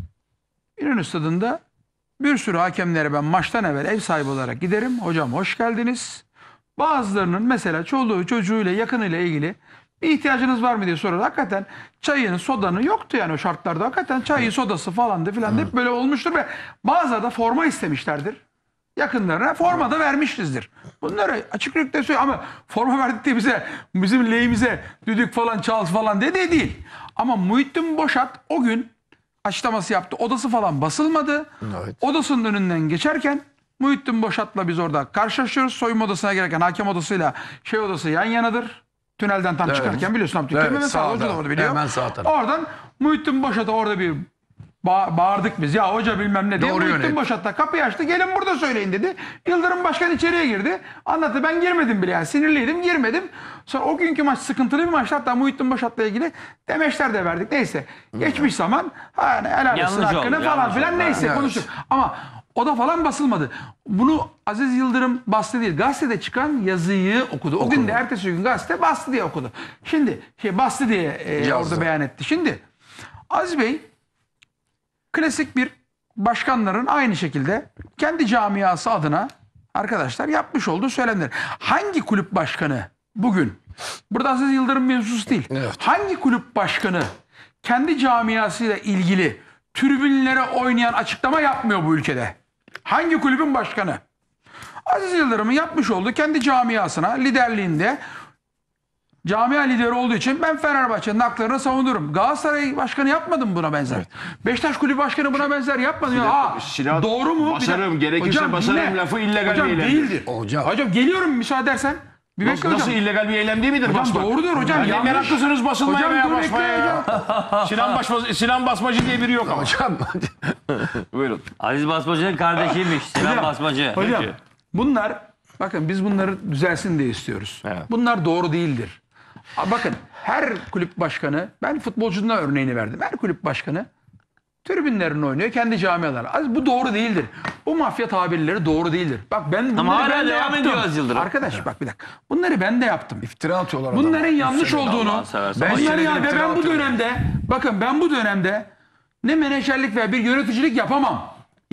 İnönü Stadı'nda bir sürü hakemlere ben maçtan evvel ev sahibi olarak giderim. Hocam hoş geldiniz. Bazılarının mesela çoluğu çocuğuyla yakınıyla ilgili bir ihtiyacınız var mı diye sorar. Hakikaten çayının sodanın yoktu yani o şartlarda. Hakikaten çayı sodası falandı filan hep böyle olmuştur ve bazıları da forma istemişlerdir. Yakınlarına forma da vermişizdir. Bunları açık yürekte söylüyor ama forma verdik diye bizim lehimize düdük falan çal falan dedi değil. Ama Muhittin Boşat o gün açıklaması yaptı. Odası falan basılmadı. Evet. Odasının önünden geçerken Muhittin Boşat'la biz orada karşılaşıyoruz. Soyunma odasına girerken hakem odasıyla şey odası yan yanadır. Tünelden tam çıkarken biliyorsun Abdülkerim Evet, hemen sağda, sağda. hoca da orada biliyor. Hemen sağ taraf. Oradan Muhittin Boşat'a orada bir bağırdık biz. Ya hoca bilmem ne diye. Doğru Muhittin yönet. Boşat da kapıyı açtı. Gelin burada söyleyin dedi. Yıldırım Başkan içeriye girdi. Anlattı. Ben girmedim bile yani. Sinirliydim. Girmedim. Sonra o günkü maç sıkıntılı bir maçtı. Hatta Muhittin Boşat'la ilgili demeçler de verdik. Neyse. Geçmiş zaman hani helal olsun Yanlış hakkını oldu, falan yanlış filan oldu. neyse Evet. konuştuk. Ama o da falan basılmadı. Bunu Aziz Yıldırım bastı değil. Gazetede çıkan yazıyı okudu. O gün de ertesi gün gazete bastı diye okudu. Şimdi bastı diye Yazdı. orada beyan etti. Şimdi Aziz Bey klasik bir başkanların aynı şekilde kendi camiası adına arkadaşlar yapmış olduğu söylemler. Hangi kulüp başkanı bugün, burada Aziz Yıldırım mevzusu değil. Evet. Hangi kulüp başkanı kendi camiasıyla ilgili tribünlere oynayan açıklama yapmıyor bu ülkede? Hangi kulübün başkanı? Aziz Yıldırım'ın yapmış olduğu kendi camiasına liderliğinde camia lideri olduğu için ben Fenerbahçe'nin haklarını savunurum. Galatasaray başkanı yapmadım buna benzer. Beşiktaş kulübü başkanı buna benzer yapmadı. Sinan, Doğru mu? basarım, gerekirse Hocam, basarım dinle. lafı illegal Hocam, bir eylem. değildir. Hocam. Geliyorum müsaade edersen. Bir bekle Nasıl hocam. illegal bir eylem değil midir Hocam basmak? doğrudur hocam. Yani Yanlış. meraklısınız basılmaya Hocam, veya dur, basmaya bekle ya. Sinan Basmacı diye biri yok ama. Hocam. Buyurun. Aziz Basmacı'nın kardeşiymiş. Sinan Hocam, Basmacı. Hocam Peki. bunlar bakın biz bunları düzelsin diye istiyoruz. Evet. Bunlar doğru değildir. Bakın her kulüp başkanı, ben futbolcunun örneğini verdim. Her kulüp başkanı tribünlerini oynuyor kendi camiaları. Bu doğru değildir. Bu mafya tabirleri doğru değildir. Bak ben bunları hala ben de devam yaptım. ediyor Aziz Yıldırım. Arkadaş bak bir dakika. Bunları ben de yaptım. İftira atıyorlar adama. Bunların yanlış olduğunu Allah'ını seversen. bunları Ben ve ben bu dönemde bakın ben bu dönemde ne menajerlik veya bir yöneticilik yapamam.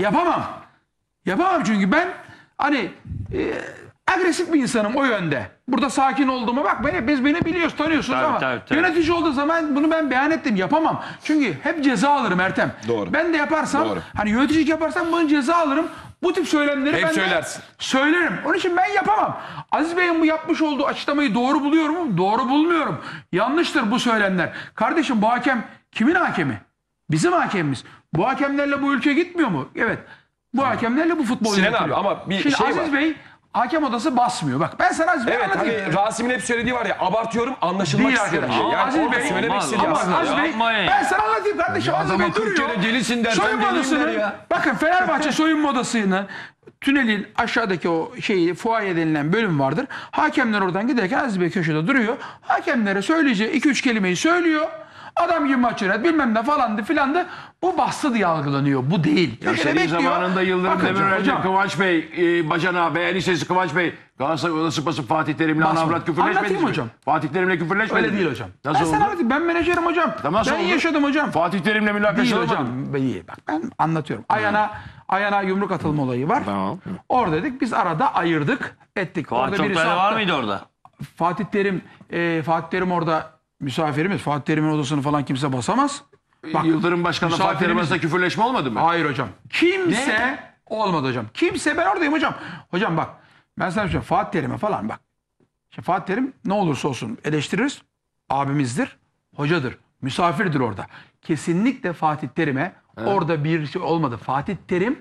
Yapamam çünkü ben hani agresif bir insanım o yönde. Burada sakin olduğuma bak beni biliyoruz tanıyorsunuz Tabii, ama tabii. yönetici olduğu zaman bunu ben beyan ettim yapamam. Çünkü hep ceza alırım Ertem. Doğru. Ben de yaparsam Doğru. hani yöneticilik yaparsam bunun ceza alırım. Bu tip söylemleri Hep ben de söylersin. söylerim. Onun için ben yapamam. Aziz Bey'in bu yapmış olduğu açıklamayı doğru buluyor mu? Doğru bulmuyorum. Yanlıştır bu söylemler. Kardeşim bu hakem kimin hakemi? Bizim hakemimiz. Bu hakemlerle bu ülke gitmiyor mu? Evet. Bu hakemlerle bu futbol Sinan yönetiliyor. abi ama bir Şimdi şey Aziz var. Bey hakem odası basmıyor. Bak ben sana Aziz Bey'i Evet anlatayım. hani Rasim'in hep söylediği var ya abartıyorum anlaşılmak Değil istiyorum. arkadaş. diye. Yani Aziz orada Bey- söylemek Olmaz, istediği olmaz. aslında. Aziz Bey, Yapmayın. ben sana anlatayım kardeşim. Aziz adama Bey 40 duruyor. kere delisin dersen Soyunma deliyim der odasını, ya. bakın Fenerbahçe soyunma odasını tünelin aşağıdaki o fuaye denilen bölüm vardır. Hakemler oradan giderken Aziz Bey köşede duruyor. Hakemlere söyleyeceği 2-3 kelimeyi söylüyor. Adam gibi maç yönet bilmem ne falandı filandı. Bu bastı diye algılanıyor. Bu değil. Ya Köşede senin bekliyor. zamanında Yıldırım Bakın Demirören'le hocam, Kıvanç Bey, Bacana, Beğen Lisesi Kıvanç Bey, Galatasaray Odası basıp Fatih Terim'le Basma. anavrat küfürleşmediniz Anlatayım mi? hocam. Fatih Terim'le küfürleşmediniz öyle mi? değil hocam. Nasıl ben oldu? sana anlatayım. Ben menajerim hocam. Nasıl ben oldu? yaşadım hocam. Fatih Terim'le mülakata Değil olmadı mı? hocam. İyi bak ben anlatıyorum. Ayağına yumruk atılma olayı var. Tamam. Orada dedik biz arada ayırdık ettik. Fuat birisi Oktay var attı. mıydı orada? Fatih Terim orada misafirimiz. Fatih Terim'in odasını falan kimse basamaz. Bak, Yıldırım Başkan'la Fatih Terim misafirimiz- arasında küfürleşme olmadı mı? Hayır hocam. Kimse olmadı hocam. Kimse ben oradayım hocam. Hocam bak ben sana söyleyeyim Fatih Terim'e falan bak. Şimdi Fatih Terim ne olursa olsun eleştiririz. Abimizdir. Hocadır. Misafirdir orada. Kesinlikle Fatih Terim'e orada bir şey olmadı. Fatih Terim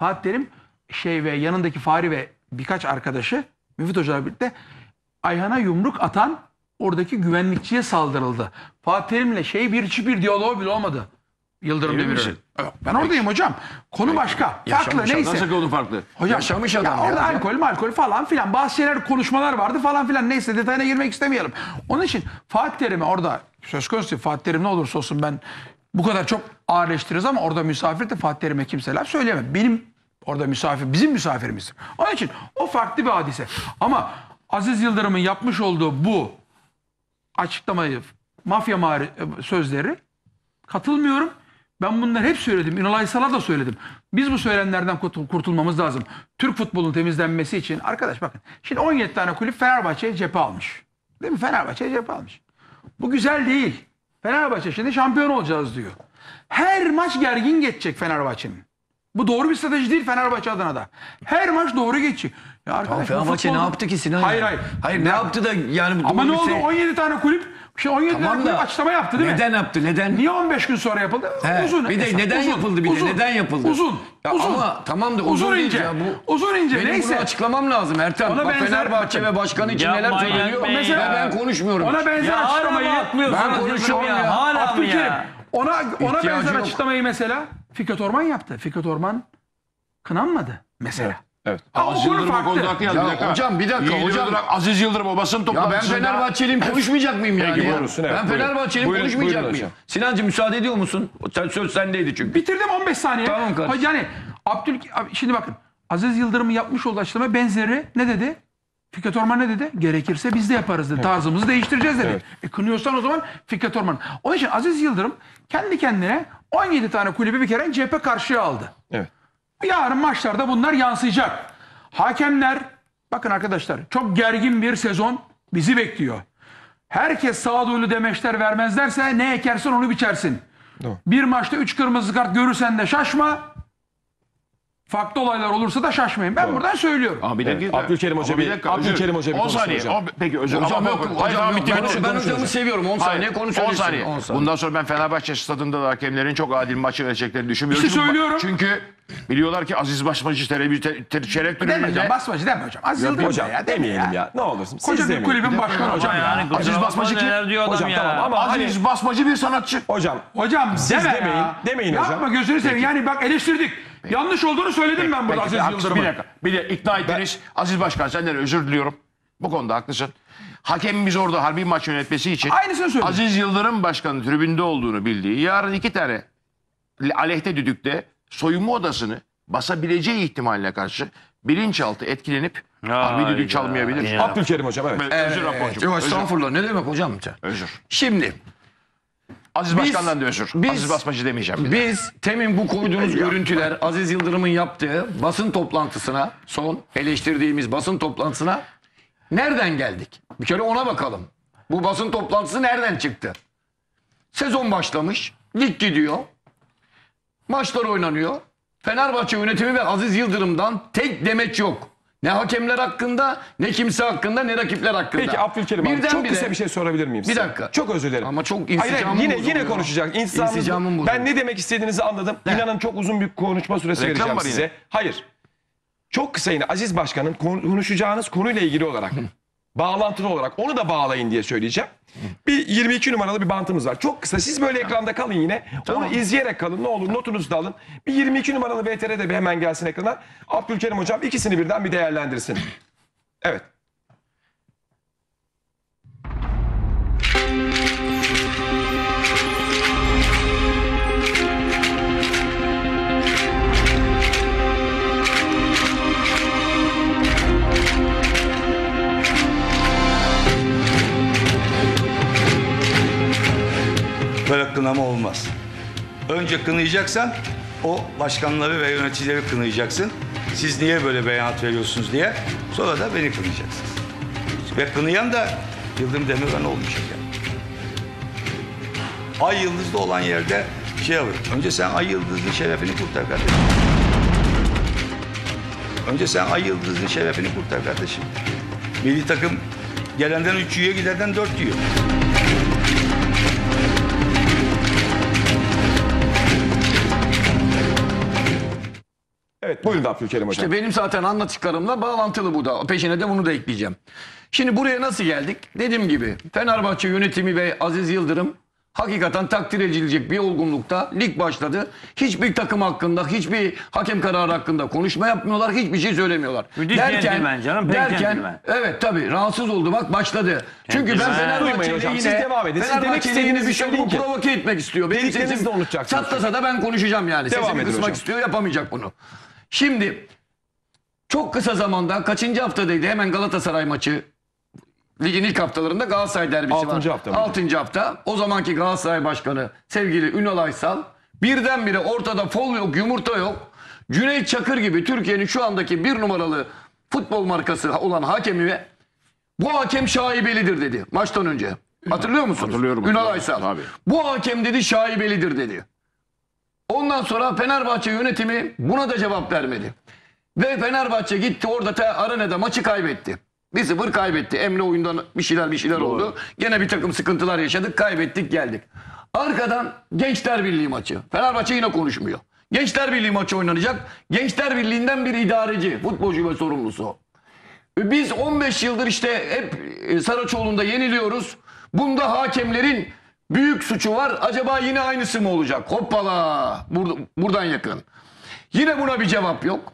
ve yanındaki Fahri ve birkaç arkadaşı Müfit Hoca'yla birlikte Ayhan'a yumruk atan oradaki güvenlikçiye saldırıldı. Fatih Terim'le hiçbir diyaloğu bile olmadı. Yıldırım Emin Demirören. misin? Yok, ben oradayım hocam. Konu başka. Farklı Yaşamış neyse. Nasıl konu farklı? Hocam Yaşamış ya adam orada ya. alkol falan filan bazı şeyler konuşmalar vardı falan filan neyse detayına girmek istemeyelim. Onun için Fatih Terim'e orada söz konusu Fatih Terim ne olursa olsun ben bu kadar çok ağırleştiririz ama orada misafir de Fatih Terim'e kimse laf söyleyemem. Benim orada misafir bizim misafirimizdir. Onun için o farklı bir hadise. Ama Aziz Yıldırım'ın yapmış olduğu bu açıklamayı mafya sözleri katılmıyorum. Ben bunları hep söyledim. Ünal Aysal'a da söyledim. Biz bu söylenenlerden kurtulmamız lazım. Türk futbolunun temizlenmesi için. Arkadaş bakın. Şimdi 17 tane kulüp Fenerbahçe'ye cephe almış. Değil mi? Fenerbahçe'ye cephe almış. Bu güzel değil. Fenerbahçe şimdi şampiyon olacağız diyor. Her maç gergin geçecek Fenerbahçe'nin. Bu doğru bir strateji değil Fenerbahçe adına da. Her maç doğru geçecek. Ya arkadaş, bu Fenerbahçe ne futbolda- yaptı ki Sinan? Hayır ya? hayır. Hayır ne yaptı da yani bu Ama doğru ne bir oldu? şey- 17 tane kulüp. Şimdi 17 Tamam tane kulüp da açıklama yaptı değil mi? Neden yaptı? Neden? Niye 15 gün sonra yapıldı? He, Uzun. bir de Esas, neden uzun, yapıldı bir de? uzun, Neden yapıldı? Uzun. Ya uzun. ama tamam da uzun uzun değil ince. ya bu. Uzun ince. Benim Neyse. bunu açıklamam lazım Ertem. Ona Bak benzer- Fenerbahçe ve başkanı için neler Yapmayın söylüyor. Bey Mesela ya. ben konuşmuyorum. Ona benzer Ya hala açıklamayı. mı atlıyorsunuz Ben hocam konuşuyorum ya? ya. Hala mı Abdülkerim. ya? Ona İhtiyacı benzer yok. açıklamayı mesela Fikret Orman yaptı. Fikret Orman kınanmadı mesela. Evet. Ha, o Aziz konu Yıldırım o farklı. konuda haklı yalnız. Ya Bir dakika. hocam, bir dakika, Yiğit hocam. Öztürk, Aziz Yıldırım o basın Ya ben toplantısında. Fenerbahçeliyim konuşmayacak mıyım yani? Peki, ya? buyursun, evet, Ben buyurun. Fenerbahçeliyim Buyurun, konuşmayacak buyurun mıyım? hocam. Sinancığım müsaade ediyor musun? Söz sendeydi çünkü. Bitirdim 15 saniye. Tamam kardeşim. Yani şimdi bakın Aziz Yıldırım'ın yapmış olduğu açıklama benzeri ne dedi? Fikret Orman ne dedi? Gerekirse biz de yaparız dedi. Tarzımızı değiştireceğiz dedi. Evet. Kınıyorsan o zaman Fikret Orman. Onun için Aziz Yıldırım kendi kendine 17 tane kulübü bir kere cephe karşıya aldı. Evet. Yarın maçlarda bunlar yansıyacak. Hakemler, bakın arkadaşlar çok gergin bir sezon bizi bekliyor. Herkes sağduyulu demeçler vermezlerse ne ekersen onu biçersin. Doğru. Bir maçta 3 kırmızı kart görürsen de şaşma. Farklı olaylar olursa da şaşmayın. Ben buradan söylüyorum. Ama bir dakika. Abdülkerim Hoca Ama bir- dakika, Abdülkerim Hoca bir 10 konuşsun saniye. hocam. Peki özür Hocam ama yok, bakın, hocam tamam, yok. bitti, Ben konuşun. hocamı seviyorum. 10 saniye konu 10 söylesin. saniye. 10 saniye. Bundan sonra ben Fenerbahçe stadında da hakemlerin çok adil maç yöneteceklerini düşünmüyorum. İşte söylüyorum. Çünkü biliyorlar ki Aziz Basmacı şeref Deme töreninde hocam, basmacı deme hocam. Aziz Yıldırım Hocam ya, deme demeyelim ya. Ne olursun. Koca Siz bir demeyin. kulübün başkanı hocam ya. Yani Aziz kusura Basmacı bakma kim? neler diyor adam Hocam ya. tamam ama hani Aziz Basmacı bir sanatçı. hocam Hocam deme demeyin, ya. demeyin hocam. Yapma gözünü seveyim. Yani bak eleştirdik. Yanlış olduğunu söyledim ben burada Peki, Aziz haklısın. Yıldırım'ın. Bir dakika. Bir de ikna ettiniz. Aziz Başkan senden özür diliyorum. Bu konuda haklısın. Hakemimiz orada harbi maç yönetmesi için Aynısını söyledim. Aziz Yıldırım Başkan'ın tribünde olduğunu bildiği yarın 2 tane aleyhte düdükte soyunma odasını basabileceği ihtimaline karşı bilinçaltı etkilenip harbi düdük çalmayabilir. Ya. Abdülkerim hocam evet. Özür raporcum. Yok Özür. estağfurullah. Ne demek hocam? Özür. Şimdi Aziz Biz- Başkan'dan da özür. biz- Aziz Basmacı demeyeceğim. bir de. biz temin bu koyduğunuz görüntüler Aziz Yıldırım'ın yaptığı basın toplantısına, son eleştirdiğimiz basın toplantısına nereden geldik? Bir kere ona bakalım. Bu basın toplantısı nereden çıktı? Sezon başlamış, lig gidiyor, maçlar oynanıyor. Fenerbahçe yönetimi ve Aziz Yıldırım'dan tek demeç yok. Ne hakemler hakkında, ne kimse hakkında, ne rakipler hakkında. Peki Abdülkerim abi çok Birdenbire- kısa bir şey sorabilir miyim size? Bir dakika. Çok özür dilerim. Ama çok Hayır, hayır, insicamım yine bozuluyor. konuşacak. İnsicamım bozuluyor. Ben ne demek istediğinizi anladım. İnanın çok uzun bir konuşma süresi Reklam vereceğim var size. yine. Hayır. Çok kısa yine Aziz Başkan'ın konuşacağınız konuyla ilgili olarak bağlantılı olarak onu da bağlayın diye söyleyeceğim. Bir 22 numaralı bir bantımız var. Çok kısa. Siz böyle ekranda kalın yine. Onu izleyerek kalın. Ne olur notunuzu da alın. Bir 22 numaralı VTR de bir hemen gelsin ekrana. Abdülkerim hocam ikisini birden bir değerlendirsin. Evet. Böyle kınama olmaz. Önce kınayacaksan o başkanları ve yöneticileri kınayacaksın. Siz niye böyle beyanat veriyorsunuz diye. Sonra da beni kınayacaksınız. Ve kınayan da Yıldırım Demirören olmayacak yani. Ay yıldızlı olan yerde şey yapıyor. Önce sen ay yıldızlı şerefini kurtar kardeşim. Önce sen ay yıldızlı şerefini kurtar kardeşim. Milli takım gelenden 3 yiyor, gidenden 4 yiyor. Evet buyurun Abdülkerim hocam. İşte benim zaten anlattıklarımla bağlantılı bu da. Peşine de bunu da ekleyeceğim. Şimdi buraya nasıl geldik? Dediğim gibi Fenerbahçe yönetimi ve Aziz Yıldırım hakikaten takdir edilecek bir olgunlukta lig başladı. Hiçbir takım hakkında, hiçbir hakem kararı hakkında konuşma yapmıyorlar, hiçbir şey söylemiyorlar. Müthiş centilmen canım, pek centilmen. evet tabii rahatsız oldu, bak başladı. Çünkü ben Centilmen. Duymayın Fenerbahçe'yle hocam, yine, siz devam edin. Siz demek Fenerbahçe'yle yine istediğinizi bir şey söyleyin ki. provoke etmek istiyor. Benim Dediklerinizi sesim de unutacaksınız. çatlasa da ben konuşacağım yani. Devam Sesimi edin kısmak hocam. istiyor, yapamayacak bunu. Şimdi çok kısa zamanda kaçıncı haftadaydı? Hemen Galatasaray maçı. Ligin ilk haftalarında Galatasaray derbisi var. 6. hafta mıydı? 6. hafta. O zamanki Galatasaray Başkanı sevgili Ünal Aysal birdenbire ortada fol yok, yumurta yok. Cüneyt Çakır gibi Türkiye'nin şu andaki bir numaralı futbol markası olan hakemi ve bu hakem şaibelidir dedi maçtan önce. Hatırlıyor musunuz? Hatırlıyorum. Ünal Aysal. Tabii. Bu hakem dedi şaibelidir dedi. Ondan sonra Fenerbahçe yönetimi buna da cevap vermedi. Ve Fenerbahçe gitti orada arenada maçı kaybetti. 1-0 kaybetti. Emre oyundan bir şeyler oldu. Gene bir takım sıkıntılar yaşadık. Kaybettik geldik. Arkadan Gençler Birliği maçı. Fenerbahçe yine konuşmuyor. Gençler Birliği maçı oynanacak. Gençler Birliği'nden bir idareci, futbolcu ve sorumlusu. Biz 15 yıldır işte hep Saraçoğlu'nda yeniliyoruz. Bunda hakemlerin büyük suçu var. Acaba yine aynısı mı olacak? Hoppala. Buradan yakın. Yine buna bir cevap yok.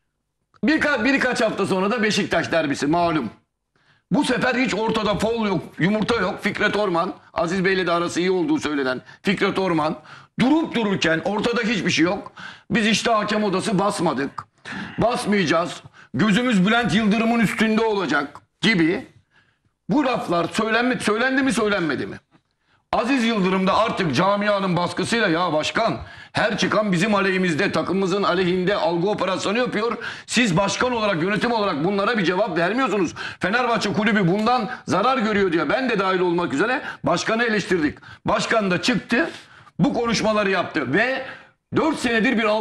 Birkaç hafta sonra da Beşiktaş derbisi malum. Bu sefer hiç ortada fol yok, yumurta yok. Fikret Orman, Aziz Bey'le de arası iyi olduğu söylenen Fikret Orman durup dururken ortada hiçbir şey yok. Biz işte hakem odası basmadık. Basmayacağız. Gözümüz Bülent Yıldırım'ın üstünde olacak gibi bu laflar söylendi mi söylenmedi mi? Aziz Yıldırım da artık camianın baskısıyla ya başkan her çıkan bizim aleyhimizde takımımızın aleyhinde algı operasyonu yapıyor. Siz başkan olarak yönetim olarak bunlara bir cevap vermiyorsunuz. Fenerbahçe kulübü bundan zarar görüyor diye ben de dahil olmak üzere başkanı eleştirdik. Başkan da çıktı bu konuşmaları yaptı ve 4 senedir bir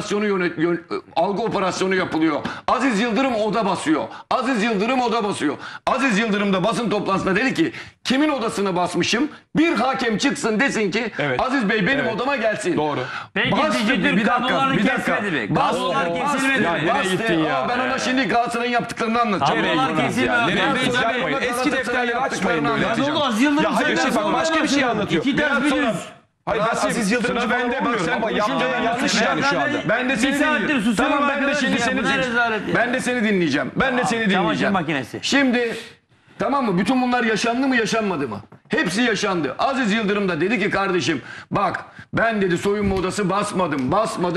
algı operasyonu yapılıyor. Aziz Yıldırım oda basıyor. Aziz Yıldırım oda basıyor. Aziz Yıldırım da basın toplantısında dedi ki kimin odasını basmışım? Bir hakem çıksın desin ki Evet. Aziz Bey benim Evet. odama gelsin. Doğru. Peki Bastı, Dijitürk bir dakika, kablolarını bir dakika. kesmedi mi? Bastı, Kablolar bastı, kesilmedi Ya mi? nereye bastı. gittin ya? Ben ona şimdi Galatasaray'ın yaptıklarını anlatacağım. Kablolar Nereye kesilmiyor. gittiniz ya? Nereye Tabii, gittiniz? tabii. Yapmayın. Eski defterleri açmayın böyle. Ya ne oldu Aziz Yıldırım? Ya hayır, sen şey, bak, başka bir şey anlatıyor. İki ders bir yüz. Hayır ben Rasim, Aziz Yıldırımcı sıra falan bende, bak olmuyorum sen ama konuşunca yaptığı ben yanlış yaptım. yani şu anda. Ben de Bir seni saattir dinliyorum. susuyorum Tamam ben de arkadaş şimdi ya, seni bu ne rezalet ya? Ben de seni dinleyeceğim. Ben de seni çamaşır dinleyeceğim. makinesi. Şimdi tamam mı? Bütün bunlar yaşandı mı yaşanmadı mı? Hepsi yaşandı. Aziz Yıldırım da dedi ki kardeşim bak ben dedi soyunma odası basmadım.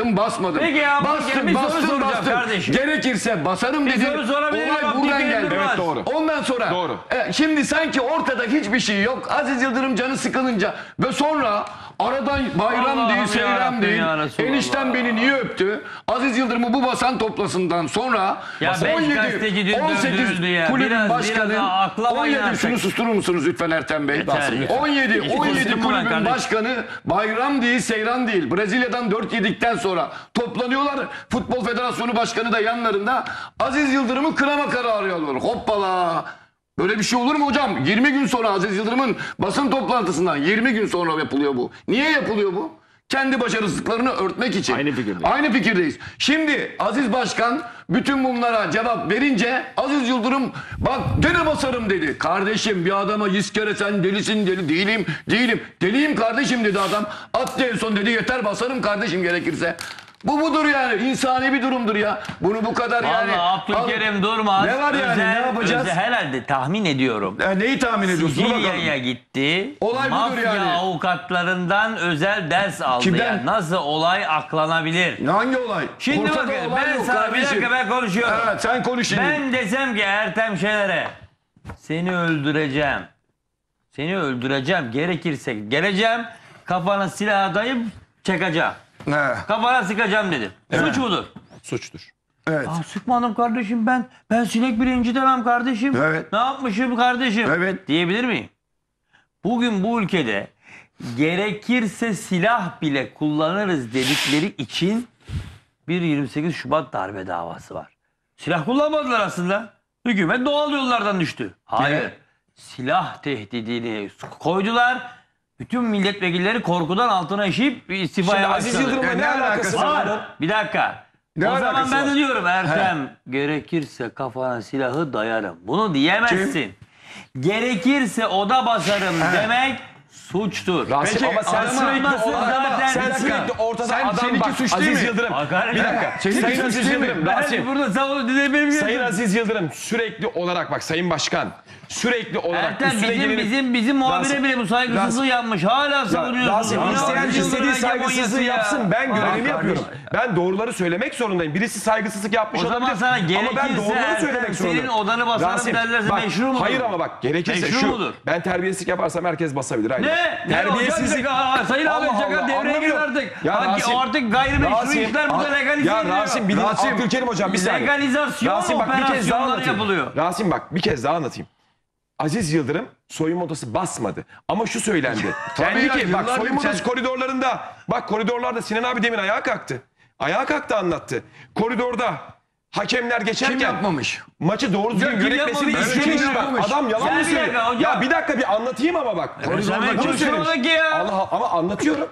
Peki ya, bir soru soracağım kardeşim. Gerekirse basarım dedi. soru sorabilir miyim? Olay buradan Abdülkerim geldi. Durmaz. Evet, doğru. Ondan sonra Doğru. şimdi sanki ortada hiçbir şey yok. Aziz Yıldırım canı sıkılınca ve sonra aradan bayram Allah'ım değil, seyran yarabbim değil. ya Resulallah. Enişten beni niye öptü? Aziz Yıldırım'ı bu basan toplasından sonra Ya beş gazeteci dün dövdürüldü ya. kulübün Biraz başkanı aklama 17 artık. şunu susturur musunuz lütfen Ertem Bey? Yeter, yeter. 17 İki konuştum ben kulübün kardeşim. başkanı bayram değil, seyran değil. Brezilya'dan 4 yedikten sonra toplanıyorlar. Futbol Federasyonu Başkanı da yanlarında. Aziz Yıldırım'ı kınama kararı alıyor. Hoppala. Böyle bir şey olur mu hocam? 20 gün sonra Aziz Yıldırım'ın basın toplantısından 20 gün sonra yapılıyor bu. Niye yapılıyor bu? Kendi başarısızlıklarını örtmek için. Aynı fikirdeyiz. Şimdi Aziz Başkan bütün bunlara cevap verince Aziz Yıldırım bak gene basarım dedi. Kardeşim bir adama 100 kere sen delisin dedi. Değilim. Deliyim kardeşim dedi adam. Attı en son dedi yeter basarım kardeşim gerekirse. Bu budur yani. İnsani bir durumdur ya. Bunu bu kadar yani. Vallahi Abdülkerim Durmaz. Ne var yani? Ne yapacağız? Herhalde tahmin ediyorum. Neyi tahmin ediyorsun? Dur bakalım. Sicilya'ya gitti. Olay budur Mafya yani. avukatlarından özel ders aldı. Kimden? Yani. Nasıl olay aklanabilir? Hangi olay? Şimdi Ortada bakın olay ben yok sana bir kardeşim. dakika ben konuşuyorum. Evet sen konuş şimdi. Ben desem ki Ertem Şener'e seni öldüreceğim. Seni öldüreceğim. Gerekirse geleceğim. Kafana silah dayayıp çekeceğim. He, Kafana sıkacağım dedim. Suç mudur? Suçtur. evet. Sıkmadım kardeşim ben sinek bile incitemem kardeşim. Evet. Ne yapmışım kardeşim? Evet. Diyebilir miyim? Bugün bu ülkede gerekirse silah bile kullanırız dedikleri için bir 28 Şubat darbe davası var. Silah kullanmadılar aslında. Hükümet doğal yollardan düştü. Hayır. Evet. Silah tehdidini koydular. Bütün milletvekilleri korkudan altına işeyip istifaya Şimdi Aziz başladı. Yıldırım'la ne alakası var? Var. Bir dakika. Ne o zaman alakası ben de var? diyorum Ertem gerekirse kafana silahı dayarım. Bunu diyemezsin. Gerekirse oda basarım demek suçtur. Rasim Peki, ama sen adamı sürekli almasın ortada, zaten. sen sürekli ortada Sen- adam seninki bak. suç değil Aziz mi? Yıldırım. Hakaret Bir dakika. Seninki Sayın suç Aziz değil mi? Yıldırım. Ben Rasim. burada savunu dinleyebilirim. Sayın Aziz Yıldırım sürekli olarak bak Sayın Başkan sürekli olarak Ertem üstüne gelip- bizim muhabire Rasim, bile bu saygısızlığı yapmış. Hala savunuyorsun. Rasim Ya, isteyen Aziz istediği Yıldırım'ın saygısızlığı hegemonyası ya. yapsın. Ben görevimi Bak yapıyorum. Ben doğruları söylemek zorundayım. Birisi saygısızlık yapmış O zaman olabilir. sana Ama ben gerekirse doğruları Ertem, söylemek senin zorundayım. odanı basarım derlerse bak, meşru mudur? Hayır ama bak gerekirse Meşru şu. mudur? Ben terbiyesizlik yaparsam herkes basabilir. Hayır. Ne? Terbiyesizlik. Sayın Allah Ahmet Çakar Allah, devreye gir anlamıyorum. artık. Ya Rasim, Artık gayrimeşru Rasim, işler burada legalize Ya ediliyor. Rasim bir Rasim, Abdülkerim hocam bir saniye. Legalizasyon Rasim bak bir kez daha operasyonları anlatayım. yapılıyor. Rasim bak bir kez daha anlatayım. Aziz Yıldırım soyunma odası basmadı. Ama şu söylendi. Dendi ya, ki bak yıllardır soyunma odası sen- koridorlarında. Bak koridorlarda Sinan abi demin ayağa kalktı. Ayağa kalktı anlattı. Koridorda hakemler geçerken Kim yapmamış? maçı doğru düzgün kim yönetmesini yapmamış? istemiş. Kim Bak yapmamış? adam yalan Sen mı bir söylüyor? dakika hocam. Ya bir dakika bir anlatayım ama bak. Sen Bunu konuşuyor söylemiş. ki ya. Allah ama anlatıyorum.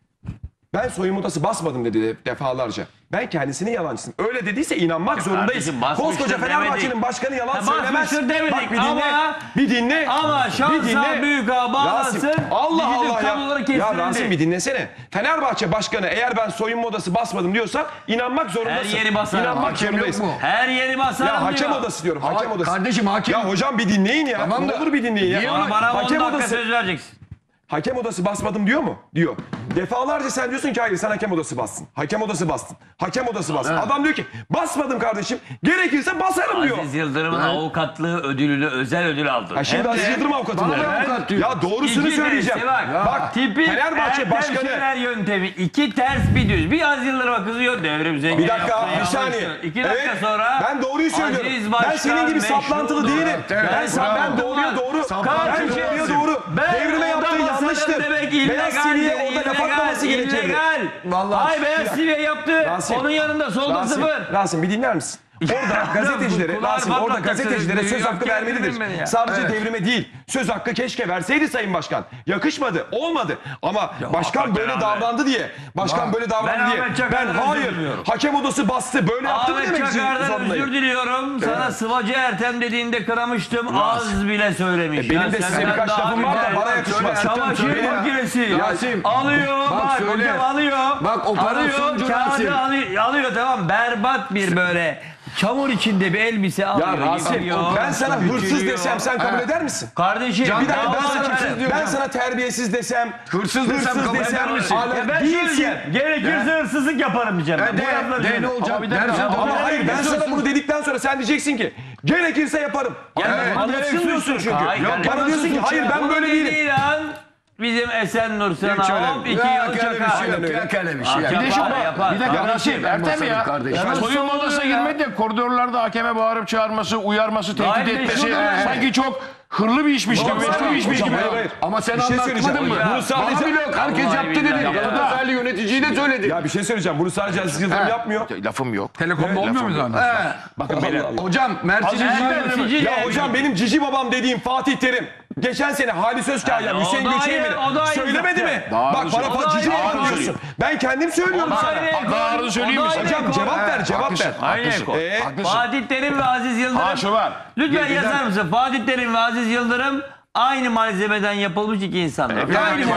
Ben soyunma odası basmadım dedi defalarca. Ben kendisinin yalancısıyım. Öyle dediyse inanmak zorundayız. kardeşim, basmıştır Koskoca demedik. Fenerbahçe'nin başkanı yalan Ha, söylemez. basmıştır demedik Bak bir dinle. ama- bir dinle. Ama bir şansa büyük ağa bağlasın. Rasim, Allah dijital Allah kabloları ya. kestirildi. Ya Rasim bir dinlesene. Fenerbahçe başkanı eğer ben soyunma odası basmadım diyorsa inanmak zorundasın. Her yeri basarım. İnanmak Hakem zorundayız. yok mu? Her yeri basarım Ya hakem diyor. odası diyorum. Hakem odası. Kardeşim hakem. Ya hocam bir dinleyin ya. Tamam ne da- olur bir dinleyin ya. Niye Bana 10 hakem dakika odası. söz vereceksin. Hakem odası basmadım diyor mu? Diyor. Defalarca sen diyorsun ki hayır sen hakem odası bastın. Hakem odası bastın. Hakem odası bastın. Adam diyor ki basmadım kardeşim. Gerekirse basarım diyor. Aziz Yıldırım'ın avukatlığı ödülünü özel ödül aldı. Ha şimdi Hem de- Aziz Yıldırım avukatı Bana mı? da avukat diyor. Ya doğrusunu İki söyleyeceğim. tersi Bak tipik Fenerbahçe Ertem başkanı. Şener yöntemi. İki ters bir düz. Bir Aziz Yıldırım'a kızıyor. Devrim Zengin Bir dakika, yaptı, bir yanlıştı. saniye. 2 dakika Evet, sonra ben doğruyu söylüyorum. Aziz Ben Başkan senin gibi saplantılı meşrudur. değilim. Ben doğruya doğru. Ben doğruya doğru. Devrime yaptığı yanlıştır. Beyaz TV'ye orada laf atmaması gerekirdi. illegal. Vallahi. Hayır Beyaz TV yaptı. Rasim. Onun yanında solda Rasim, 0. Rasim bir dinler misin? Orada gazetecilere, Kulağını Rasim orada patlatacaksınız. gazetecilere söz Yok, hakkı geldirin vermelidir. beni ya. Sadece devrime değil. Söz hakkı keşke verseydi Sayın Başkan. Yakışmadı, olmadı. Ama başkan böyle hakikaten abi. davrandı diye, başkan böyle davrandı Ben diye. Ahmet Ben Çakar'dan hayır, özür diliyorum. hakem odası bastı, böyle yaptı mı Ahmet demek Çakar'dan zorundayım. özür diliyorum. Sana sıvacı Ertem dediğinde kıramıştım. Az bile söylemiş. Benim Ya de size senden birkaç daha lafım var da güzel. bana yakışmaz. Çamaşır Benim- makinesi. Rasim, Alıyor bak söyle. hocam alıyor. Bak, operasyoncu alıyor, Rasim. kağıdı alıyor tamam berbat bir böyle çamur içinde bir elbise alıyor. Ya Rasim, yıkıyor, ben sana hırsız ütülüyor. desem sen kabul eder misin? Kardeşim Bir dakika dava ben açarım. sana, ben sana terbiyesiz desem, Hırsız desem kabul eder misin? Ya ben değilsin. söyleyeceğim. Gerekirse hırsızlık yaparım diyeceğim. ben. Bu lafları De ne söyleyeyim. olacak? Ama bir dakika. Dersin, Ama hayır ben sana bunu dedikten sonra sen diyeceksin ki gerekirse yaparım. Evet. Anlatsın diyorsun çünkü. Hayır, Yok, kardeşim, bana diyorsun ki hayır ben Bunu böyle değilim. dediğin an bizim Esenur sana hop 2 yıl çakar. Yok öyle bir şey. Yapar, Bir de şu yapar. bir dakika Abi, Rasim, ben Ertem basarım ya. kardeşim. Soyunma odasına girmedi de koridorlarda hakeme bağırıp çağırması, uyarması, tehdit Gayet etmesi meşhur ya. sanki çok hırlı bir işmiş gibi, meşru bir işmiş Hocam, gibi. hayır, hayır. Ama sen Bir şey anlatmadın söyleyeceğim. mı? Bunu Bana sadece... bile yok. Herkes Vallahi yaptı dedi. billahi ya. Özel yöneticiyi de söyledi. Ya bir şey söyleyeceğim. Bunu sadece Aziz Yıldırım yapmıyor. Lafım yok. Telekomda olmuyor mu zaten? Bakın beyler. Hocam Mert'in Ya hocam benim cici babam dediğim Fatih Terim. Geçen sene Halis Özkaya, Yani Hüseyin o da Göçer'e ayrı, o da ayrı söylemedi zaten. mi? Daha Bak doğrusu- bana o da cici ayrı. babam diyorsun. Ben kendim söylüyorum sana. Daha doğru söyleyeyim mi? Hocam cevap ver, cevap ver. Aynı Haklısın. ekol. Haklısın. Fatih Terim ve Aziz Yıldırım. Ha şu var. Lütfen yazar mısın? Fatih Terim ve Aziz Yıldırım aynı malzemeden yapılmış iki insanlar. Aynı model.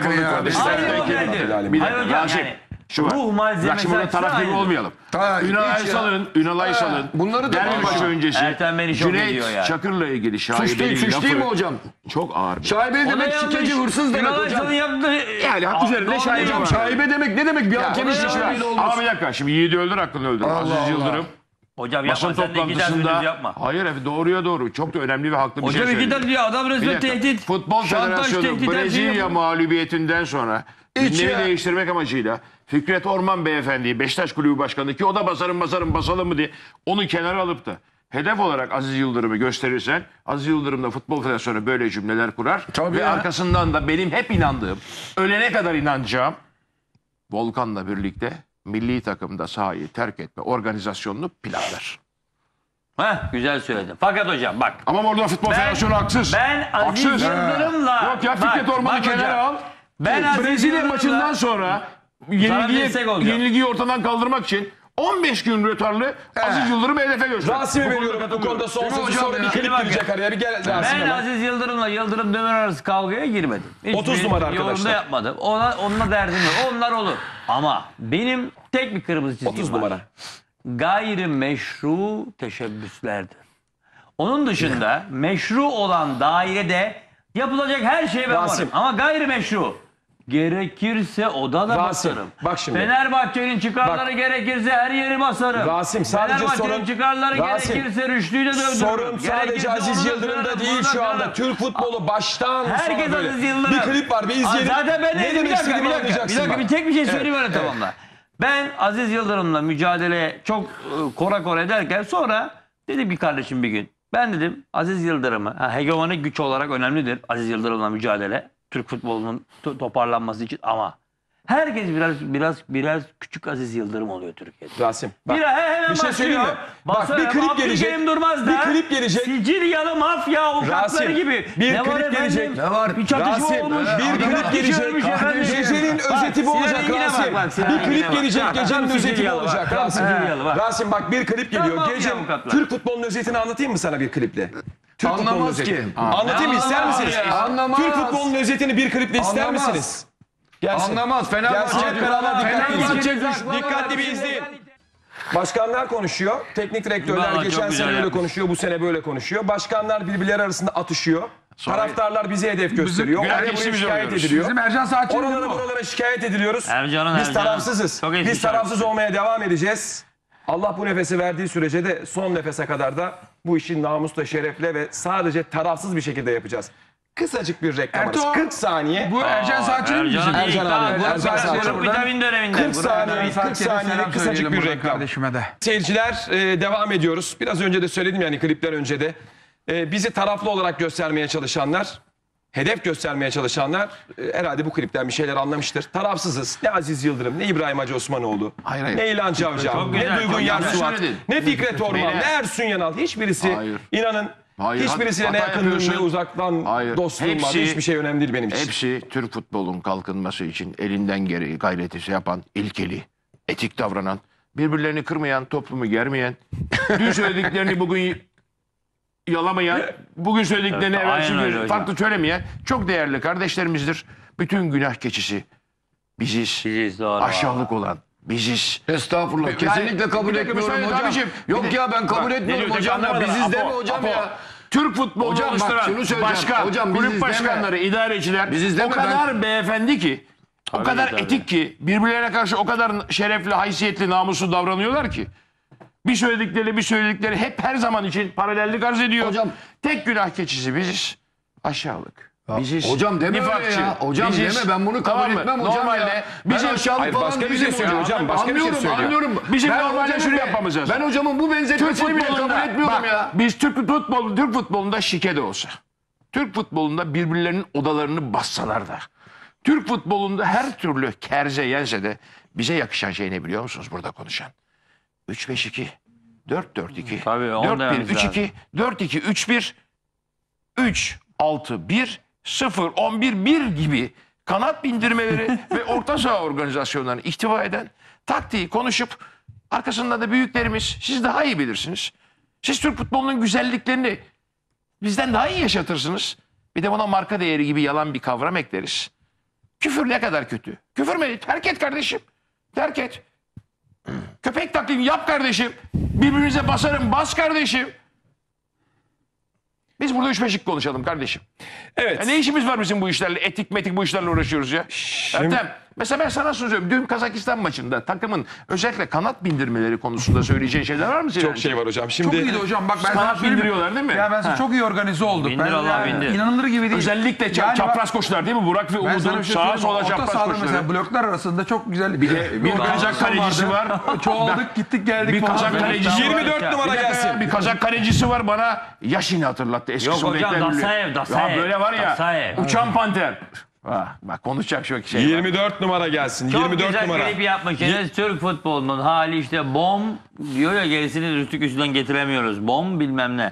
Aynı modeldir. Bir Hayır dakika hocam Rasim. yani. Şu var. Ruh malzemesi Bak şimdi burada açısından taraf gibi aynı. olmayalım. Ha, Ünal hiç ya. Aysal'ın, bunları da Dernebaşı konuşalım. öncesi Ertem beni şok ediyor Cüneyt yani. Çakır'la ilgili Suç değil, şaibeli suç değil mi lafı hocam? çok ağır. Şaibe O da demek yanlış. şikeci hırsız demek Ünal hocam. Aysal'ın yaptığı... Yani hak üzerinde Doğru şaibe değil var. Şaibe demek ne demek? Bir hakemin o da şişi yanlış. Ama bir dakika şimdi Yiğit'i öldür aklını öldür. Allah Aziz Allah. Yıldırım Hocam basın yapma sen de iki ters toplantısında yapma. hayır efendim doğruya doğru çok da önemli ve haklı bir Hocam şey iki söyledi. ters diyor adam Bir resmen dakika. tehdit. Futbol Şantaj, Federasyonu tehdit, her şeyi Brezilya yapıyor. mağlubiyetinden sonra gündemi ya. değiştirmek amacıyla Fikret Orman Beyefendi'yi Beşiktaş Kulübü Başkanı ki o da basalım mı diye onu kenara alıp da hedef olarak Aziz Yıldırım'ı gösterirsen Aziz Yıldırım da Futbol Federasyonu böyle cümleler kurar. Tabii ve ya. arkasından da benim hep inandığım, ölene kadar inanacağım Volkan'la birlikte milli takımda sahayı terk etme organizasyonunu planlar. Heh, güzel söyledin. Fakat hocam bak. Ama orada Futbol Federasyonu haksız. Ben Aziz Haksız. Yıldırım'la... Yok ya Fikret Bak, Orman'ı bak kenara hocam. al. Ben Aziz Brezilya Yıldırım'la- maçından sonra destek olacağım. yenilgiyi ortadan kaldırmak için 15 gün rötarlı Aziz Yıldırım hedefe gösterdi. Rasim'e veriyorum bu konuda son sözü, hocam sonra ya? bir klip Bakın. girecek araya. Bir gel Rasim Ben hemen. Aziz Yıldırım'la Yıldırım Demirören arası kavgaya girmedim. 30 numara arkadaşlar. Yorumda yapmadım. Onunla derdim yok. Onlar olur. Ama benim tek bir kırmızı çizgim 30 var. numara. Gayrimeşru teşebbüslerdir. Onun dışında meşru olan dairede yapılacak her şeye ben Rasim. varım. Ama gayrimeşru gerekirse oda da Rasim, basarım. bak şimdi. Fenerbahçe'nin çıkarları gerekirse her yeri basarım. Rasim, sadece Fenerbahçe'nin sorun- çıkarları Rasim, gerekirse Rüştü'yü de dövdürürüm. Sorun sadece Gerekirse Aziz onu da Yıldırım'da kırarım, değil bunu da şu anda. kırarım. Türk futbolu baştan Herkes sona böyle. Aziz Yıldırım. Bir klip var, bir izleyelim. Zaten ben ne bir demek dakika, istediğimi bir dakika, anlayacaksın. bir dakika, bak. bir tek bir şey söyleyeyim öyle tamamla. Ben Aziz Yıldırım'la mücadeleye çok kora ederken sonra dedim ki kardeşim bir gün. Ben dedim Aziz Yıldırım'ı, hegemonik güç olarak önemlidir Aziz Yıldırım'la mücadele. Türk futbolunun toparlanması için ama herkes biraz küçük Aziz Yıldırım oluyor Türkiye'de. Rasim, bak. Hemen Bir şey söyleyeyim mi? Bak, bir klip gelecek. Abdülkerim Durmaz da Bir klip gelecek. Sicilyalı mafya avukatları Rasim, gibi. bir Ne var klip efendim? gelecek. Ne var? Bir çatışma Rasim, olmuş. bir Adam klip gelecek. ölmüş efendim. Gecenin Bak, özeti bu Sinan olacak Engin'e Rasim. bak, Sinan Bir klip Engin'e bak. gelecek, Bak, gecenin tam özeti bu Sicilyalı olacak bak, tam Rasim. Sicilyalı bak. Rasim bak, bir klip geliyor. Tamam, Gece avukatlar. Türk futbolunun özetini anlatayım mı sana bir kliple? Türk futbolunun Anlamaz özeti. ki. Anlatayım mı, ister Anlamaz misiniz? ya. Anlamaz. Türk futbolunun özetini bir kliple ister Anlamaz. misiniz? Gelsin. Anlamaz. Gelsin hep beraber Fenerbahçe dikkatli bir izleyin. Başkanlar konuşuyor. Teknik direktörler Vallahi çok geçen güzel sene böyle yapmış. konuşuyor, bu sene böyle konuşuyor. Başkanlar birbirleri arasında atışıyor. Taraftarlar bize hedef gösteriyor. Güzel Oraya buraya geçişimiz şikayet oluyoruz. ediliyor. Bizim Ercan Saatçi Oralara buralara şikayet ediliyoruz. Ercan'ın Biz tarafsızız. Çok eski Biz tarafsız olmaya devam edeceğiz. Allah bu nefesi verdiği sürece de son nefese kadar da bu işi namusla, şerefle ve sadece tarafsız bir şekilde yapacağız. Kısacık bir reklam arası. Ertuğ, 40 saniye. Bu Ercan Saatçi'nin mi Ercan diyecek? abi, Ercan Saatçi. Vitamin döneminde. 40 saniye, 40 Saatçi'ye de saniyelik selam kısacık söyleyelim bir buradan reklam. kardeşime de. Seyirciler, devam ediyoruz. Biraz önce de söyledim yani klipler önce de. Bizi taraflı olarak göstermeye çalışanlar, hedef göstermeye çalışanlar herhalde bu klipten bir şeyler anlamıştır. Tarafsızız. Ne Aziz Yıldırım, ne İbrahim Hacı Osmanoğlu, Hayır, hayır. ne İlhan Cavcav, Çok ne güzel, Duygun çok Yarsuvat, güzel söyledin. ne Fikret Orman, Beyler. ne Ersun Yanal. Hiçbirisi Hayır. inanın Hayır, hiçbirisiyle ne hata yakınlığım ne yapıyorsun. uzaktan Hayır. dostluğum var. Hepsi- Hiçbir şey önemli değil benim için. Hepsi Türk futbolun kalkınması için elinden geri gayreti yapan, ilkeli, etik davranan, birbirlerini kırmayan, toplumu germeyen, dün söylediklerini bugün yalamayan, bugün söylediklerini Evet, evvelsi aynen öyle gün hocam. farklı söylemeyen çok değerli kardeşlerimizdir. Bütün günah keçisi biziz. Biziz, doğru. Aşağılık olan biziz. Estağfurullah. Yani- Kesinlikle kabul Bir dakika, etmiyorum müsaade hocam. abicim. Yok Bir de- ya ben kabul Bak, ne etmiyorum diyor, hocam ya. anlamadım. Biziz deme Apo, hocam Apo. ya. Türk futbolunu Hocam bak, oluşturan şunu söyleyeceğim. başkan, Hocam, kulüp biziz başkanları, idareciler Biziz o deme, kadar beyefendi ki, o kadar tabii. etik ki, birbirlerine karşı o kadar şerefli, haysiyetli, namuslu davranıyorlar ki. Bir söyledikleri hep her zaman için paralellik arz ediyor. Hocam- Tek günah keçisi biziz. Aşağılık. Biziz. Hocam deme öyle nifakçı, ya. Hocam biziz. deme, ben bunu kabul Tamam mı? etmem hocam Normalde ya. bizim- Ben aşağılık Hayır, falan başka bir değilim şey söylüyor hocam, başka bir şey Anlıyorum, söylüyor. anlıyorum. Bizim Ben normalde hocam şunu ya, yapmamız lazım. Ben hocamın bu benzetmesini bile kabul etmiyorum bak, ya. biz Türk futbolunda şike de olsa, Türk futbolunda birbirlerinin odalarını bassalar da, Türk futbolunda her türlü kerze yense de bize yakışan şey ne biliyor musunuz burada konuşan? 3-5-2, 4-4-2, Tabii, onu da 4-1-3-2, 4-2-3-1, 3-6-1, 0-11-1 gibi kanat bindirmeleri ve orta saha organizasyonlarını ihtiva eden taktiği konuşup arkasında da büyüklerimiz, siz daha iyi bilirsiniz. Siz Türk futbolunun güzelliklerini bizden daha iyi yaşatırsınız. Bir de buna marka değeri gibi yalan bir kavram ekleriz. Küfür ne kadar kötü. Küfür mü? Terk et kardeşim. Terk et. Köpek taklidi yap kardeşim. Birbirimize basarım, bas kardeşim. Biz burada 3-5'lik konuşalım kardeşim. Evet. Ya ne işimiz var bizim bu işlerle? Etik metik bu işlerle uğraşıyoruz ya. Ertem, mesela ben sana söylüyorum. Dün Kazakistan maçında takımın özellikle kanat bindirmeleri konusunda söyleyeceğin şeyler var mı senin? Çok şey var hocam. Çok Şimdi iyiydi hocam. Bak ben sana Kanat söyleyeyim mi? bindiriyorlar değil mi? Ya ben sana çok iyi organize olduk. Bindir Ben Allah, ya, bindir. İnanılır gibi değil. Özellikle Yani bak, çapraz koşular değil mi? Burak ve ben sana Umut'un bir şey sağa söyleyeyim mi? sola Orta çapraz sahada koşuları. mesela bloklar arasında çok güzel bir Bir Kazak kalecisi var. Çoğaldık gittik geldik. Bir falan. Kazak kalecisi var. 24 numara Bir dakika gelsin. ya, bir Kazak kalecisi var bana Yaşin'i hatırlattı. Eski Yok hocam, Sovyetler Birliği. Dasaev. Ya böyle var ya Dasaev. uçan panter. Bak konuşacak çok şey var. 24 numara gelsin. Çok 24 güzel numara. klip yapmışsınız. Türk futbolunun hali işte bom diyor ya, gerisini rütük üstünden getiremiyoruz. Bom bilmem ne.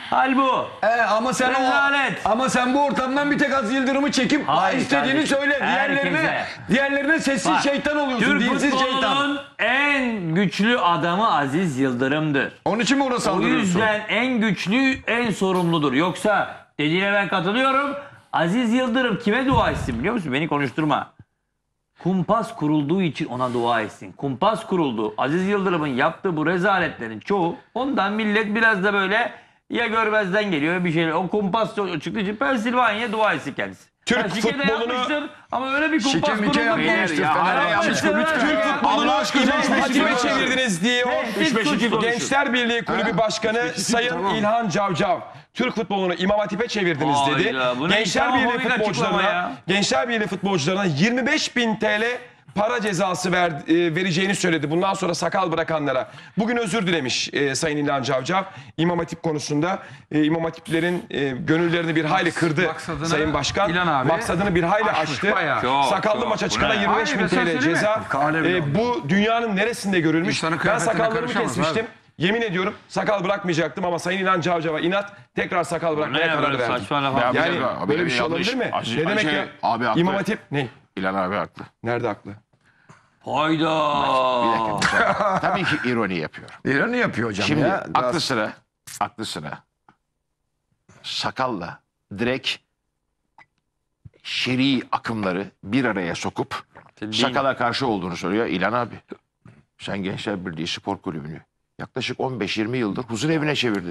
Hal bu. Ama sen Rezalet. ama sen bu ortamdan bir tek Aziz Yıldırım'ı çekip Hayır istediğini kardeşim, söyle. herkese. Diğerlerine sessiz Bak, şeytan oluyorsun. Türk Dilsiz şeytan. futbolunun en güçlü adamı Aziz Yıldırım'dır. Onun için mi ona O saldırıyorsun? yüzden en güçlü, en sorumludur. Yoksa dediğine ben katılıyorum. Aziz Yıldırım kime dua etsin biliyor musun? Beni konuşturma. Kumpas kurulduğu için ona dua etsin. Kumpas kuruldu. Aziz Yıldırım'ın yaptığı bu rezaletlerin çoğu ondan millet biraz da böyle ya görmezden geliyor bir şeyler. O kumpas çıktığı için Pensilvanya'ya dua etsin kendisi. Türk Ha, şike de futbolunu- yapmıştır ama öyle bir kumpas Şike mike kuruldu ki. yapmamıştır. Ya, Fener'e yapmıştır. yapmıştır. Türk futbolunu Allah aşkına İmam üç beşi Hatip'e konuşun. çevirdiniz diye o Gençler Birliği Kulübü Başkanı Sayın İlhan Cavcav Türk futbolunu İmam Hatip'e çevirdiniz Hayda, dedi. bu ne Gençler Birliği İslamofobik açıklama futbolcularına ya. Gençler Birliği futbolcularına 25.000 TL para cezası vereceğini söyledi. Bundan sonra sakal bırakanlara. Bugün özür dilemiş Sayın İlhan Cavcav. İmam Hatip konusunda İmam Hatiplerin gönüllerini bir hayli kırdı Maksadını Sayın Başkan. İlhan abi maksadını bir hayli aşmış açtı. bayağı. Çok, Sakallı çok. maça çıkana Bu ne? 25.000 Hayır, ben sana TL söyleyeyim ceza. mi? Kale bile Bu dünyanın neresinde görülmüş? İnsanın Ben kıyafetine sakallarımı karışamaz kesmiştim. abi. Yemin ediyorum sakal bırakmayacaktım ama Sayın İlhan Cavcav'a inat tekrar sakal bırakmaya Ne karar böyle verdim. saçma laf. Ya Yani Abi, böyle bir şey yanlış. olabilir mi? Aziz- Ne demek şey, ya? abi haklı. İmam Hatip ne? İlhan abi haklı. Nerede haklı? Hayda. Bir dakika. Tabii ki ironi yapıyor. İran'ı yapıyor hocam Şimdi ya. aklı sıra sakalla direkt şer'i akımları bir araya sokup sakala karşı olduğunu söylüyor İlhan abi. Sen Gençler Birliği Spor Kulübü'nü yaklaşık 15-20 yıldır huzur evine çevirdin.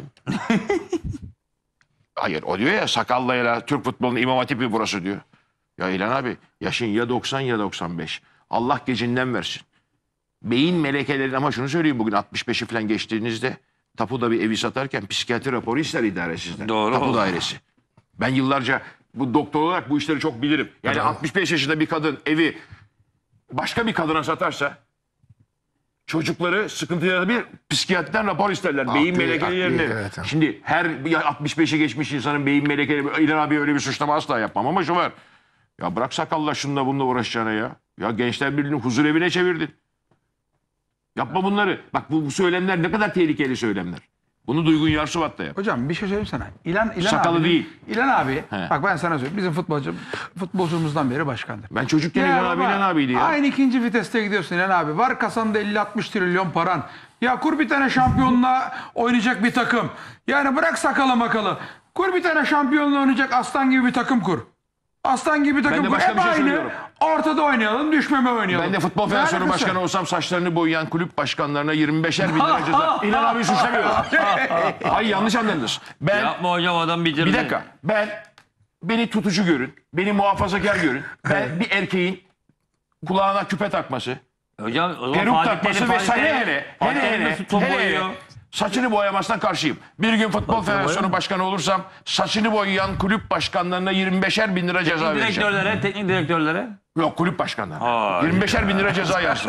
Hayır o diyor ya sakallıyla Türk futbolunun İmam Hatipi burası diyor. Ya İlhan abi yaşın ya 90 ya 95. Allah gecinden versin. Beyin melekelerin ama şunu söyleyeyim bugün 65'i falan geçtiğinizde tapuda bir evi satarken psikiyatri raporu ister idare sizden. Doğru. Tapu dairesi. Ben yıllarca bu doktor olarak bu işleri çok bilirim. Yani 65 yaşında bir kadın evi başka bir kadına satarsa çocukları sıkıntıya bir psikiyatriden rapor isterler. Beyin melekelerini. evet. Şimdi her 65'i geçmiş insanın beyin melekeleri İlhan abi öyle bir suçlama asla yapmam ama şu var. Ya bırak sakalla şununla bununla uğraşacağına ya. Ya Gençler Birliği'ni huzur evine çevirdin. Yapma bunları. Bak bu söylemler ne kadar tehlikeli söylemler. Bunu Duygun Yarsuvat da yap. Hocam bir şey söyleyeyim sana. İlan Sakalı abi, değil. İlan abi He. bak ben sana söyleyeyim. Bizim futbolcumuzdan beri başkandır. Ben çocukken Ya İlhan abi baba, İlhan abiydi ya. Aynı ikinci viteste gidiyorsun İlhan abi. Var kasanda 50-60 trilyon paran. Ya kur bir tane şampiyonla oynayacak bir takım. Yani bırak sakalı makalı. Kur bir tane şampiyonla oynayacak aslan gibi bir takım kur. Aslan gibi bir takım de kur. başka Hep bir şey aynı. söylüyorum. Ortada oynayalım, düşmeme oynayalım. Ben de Futbol Ne Federasyonu alakası Başkanı var? olsam saçlarını boyayan kulüp başkanlarına 25'er bin lira ceza. İlhan abi suçlamıyorum. Hayır yanlış anladınız. Ben Yapma hocam adam bitirdi. bir dakika. Beni tutucu görün. Beni muhafazakar görün. Ben bir erkeğin kulağına küpe takması, Hocam o zaman peruk Fatih takması Terim, ve Fatih Terim. Fatih Terim de futbol boyuyor. saçını boyamasına karşıyım. Bir gün Futbol Federasyonu Başkanı olursam saçını boyayan kulüp başkanlarına 25'er bin lira ceza vereceğim. Teknik direktörlere. Yok kulüp başkanlarına. Hayır. 25'er bin lira ceza yazsın.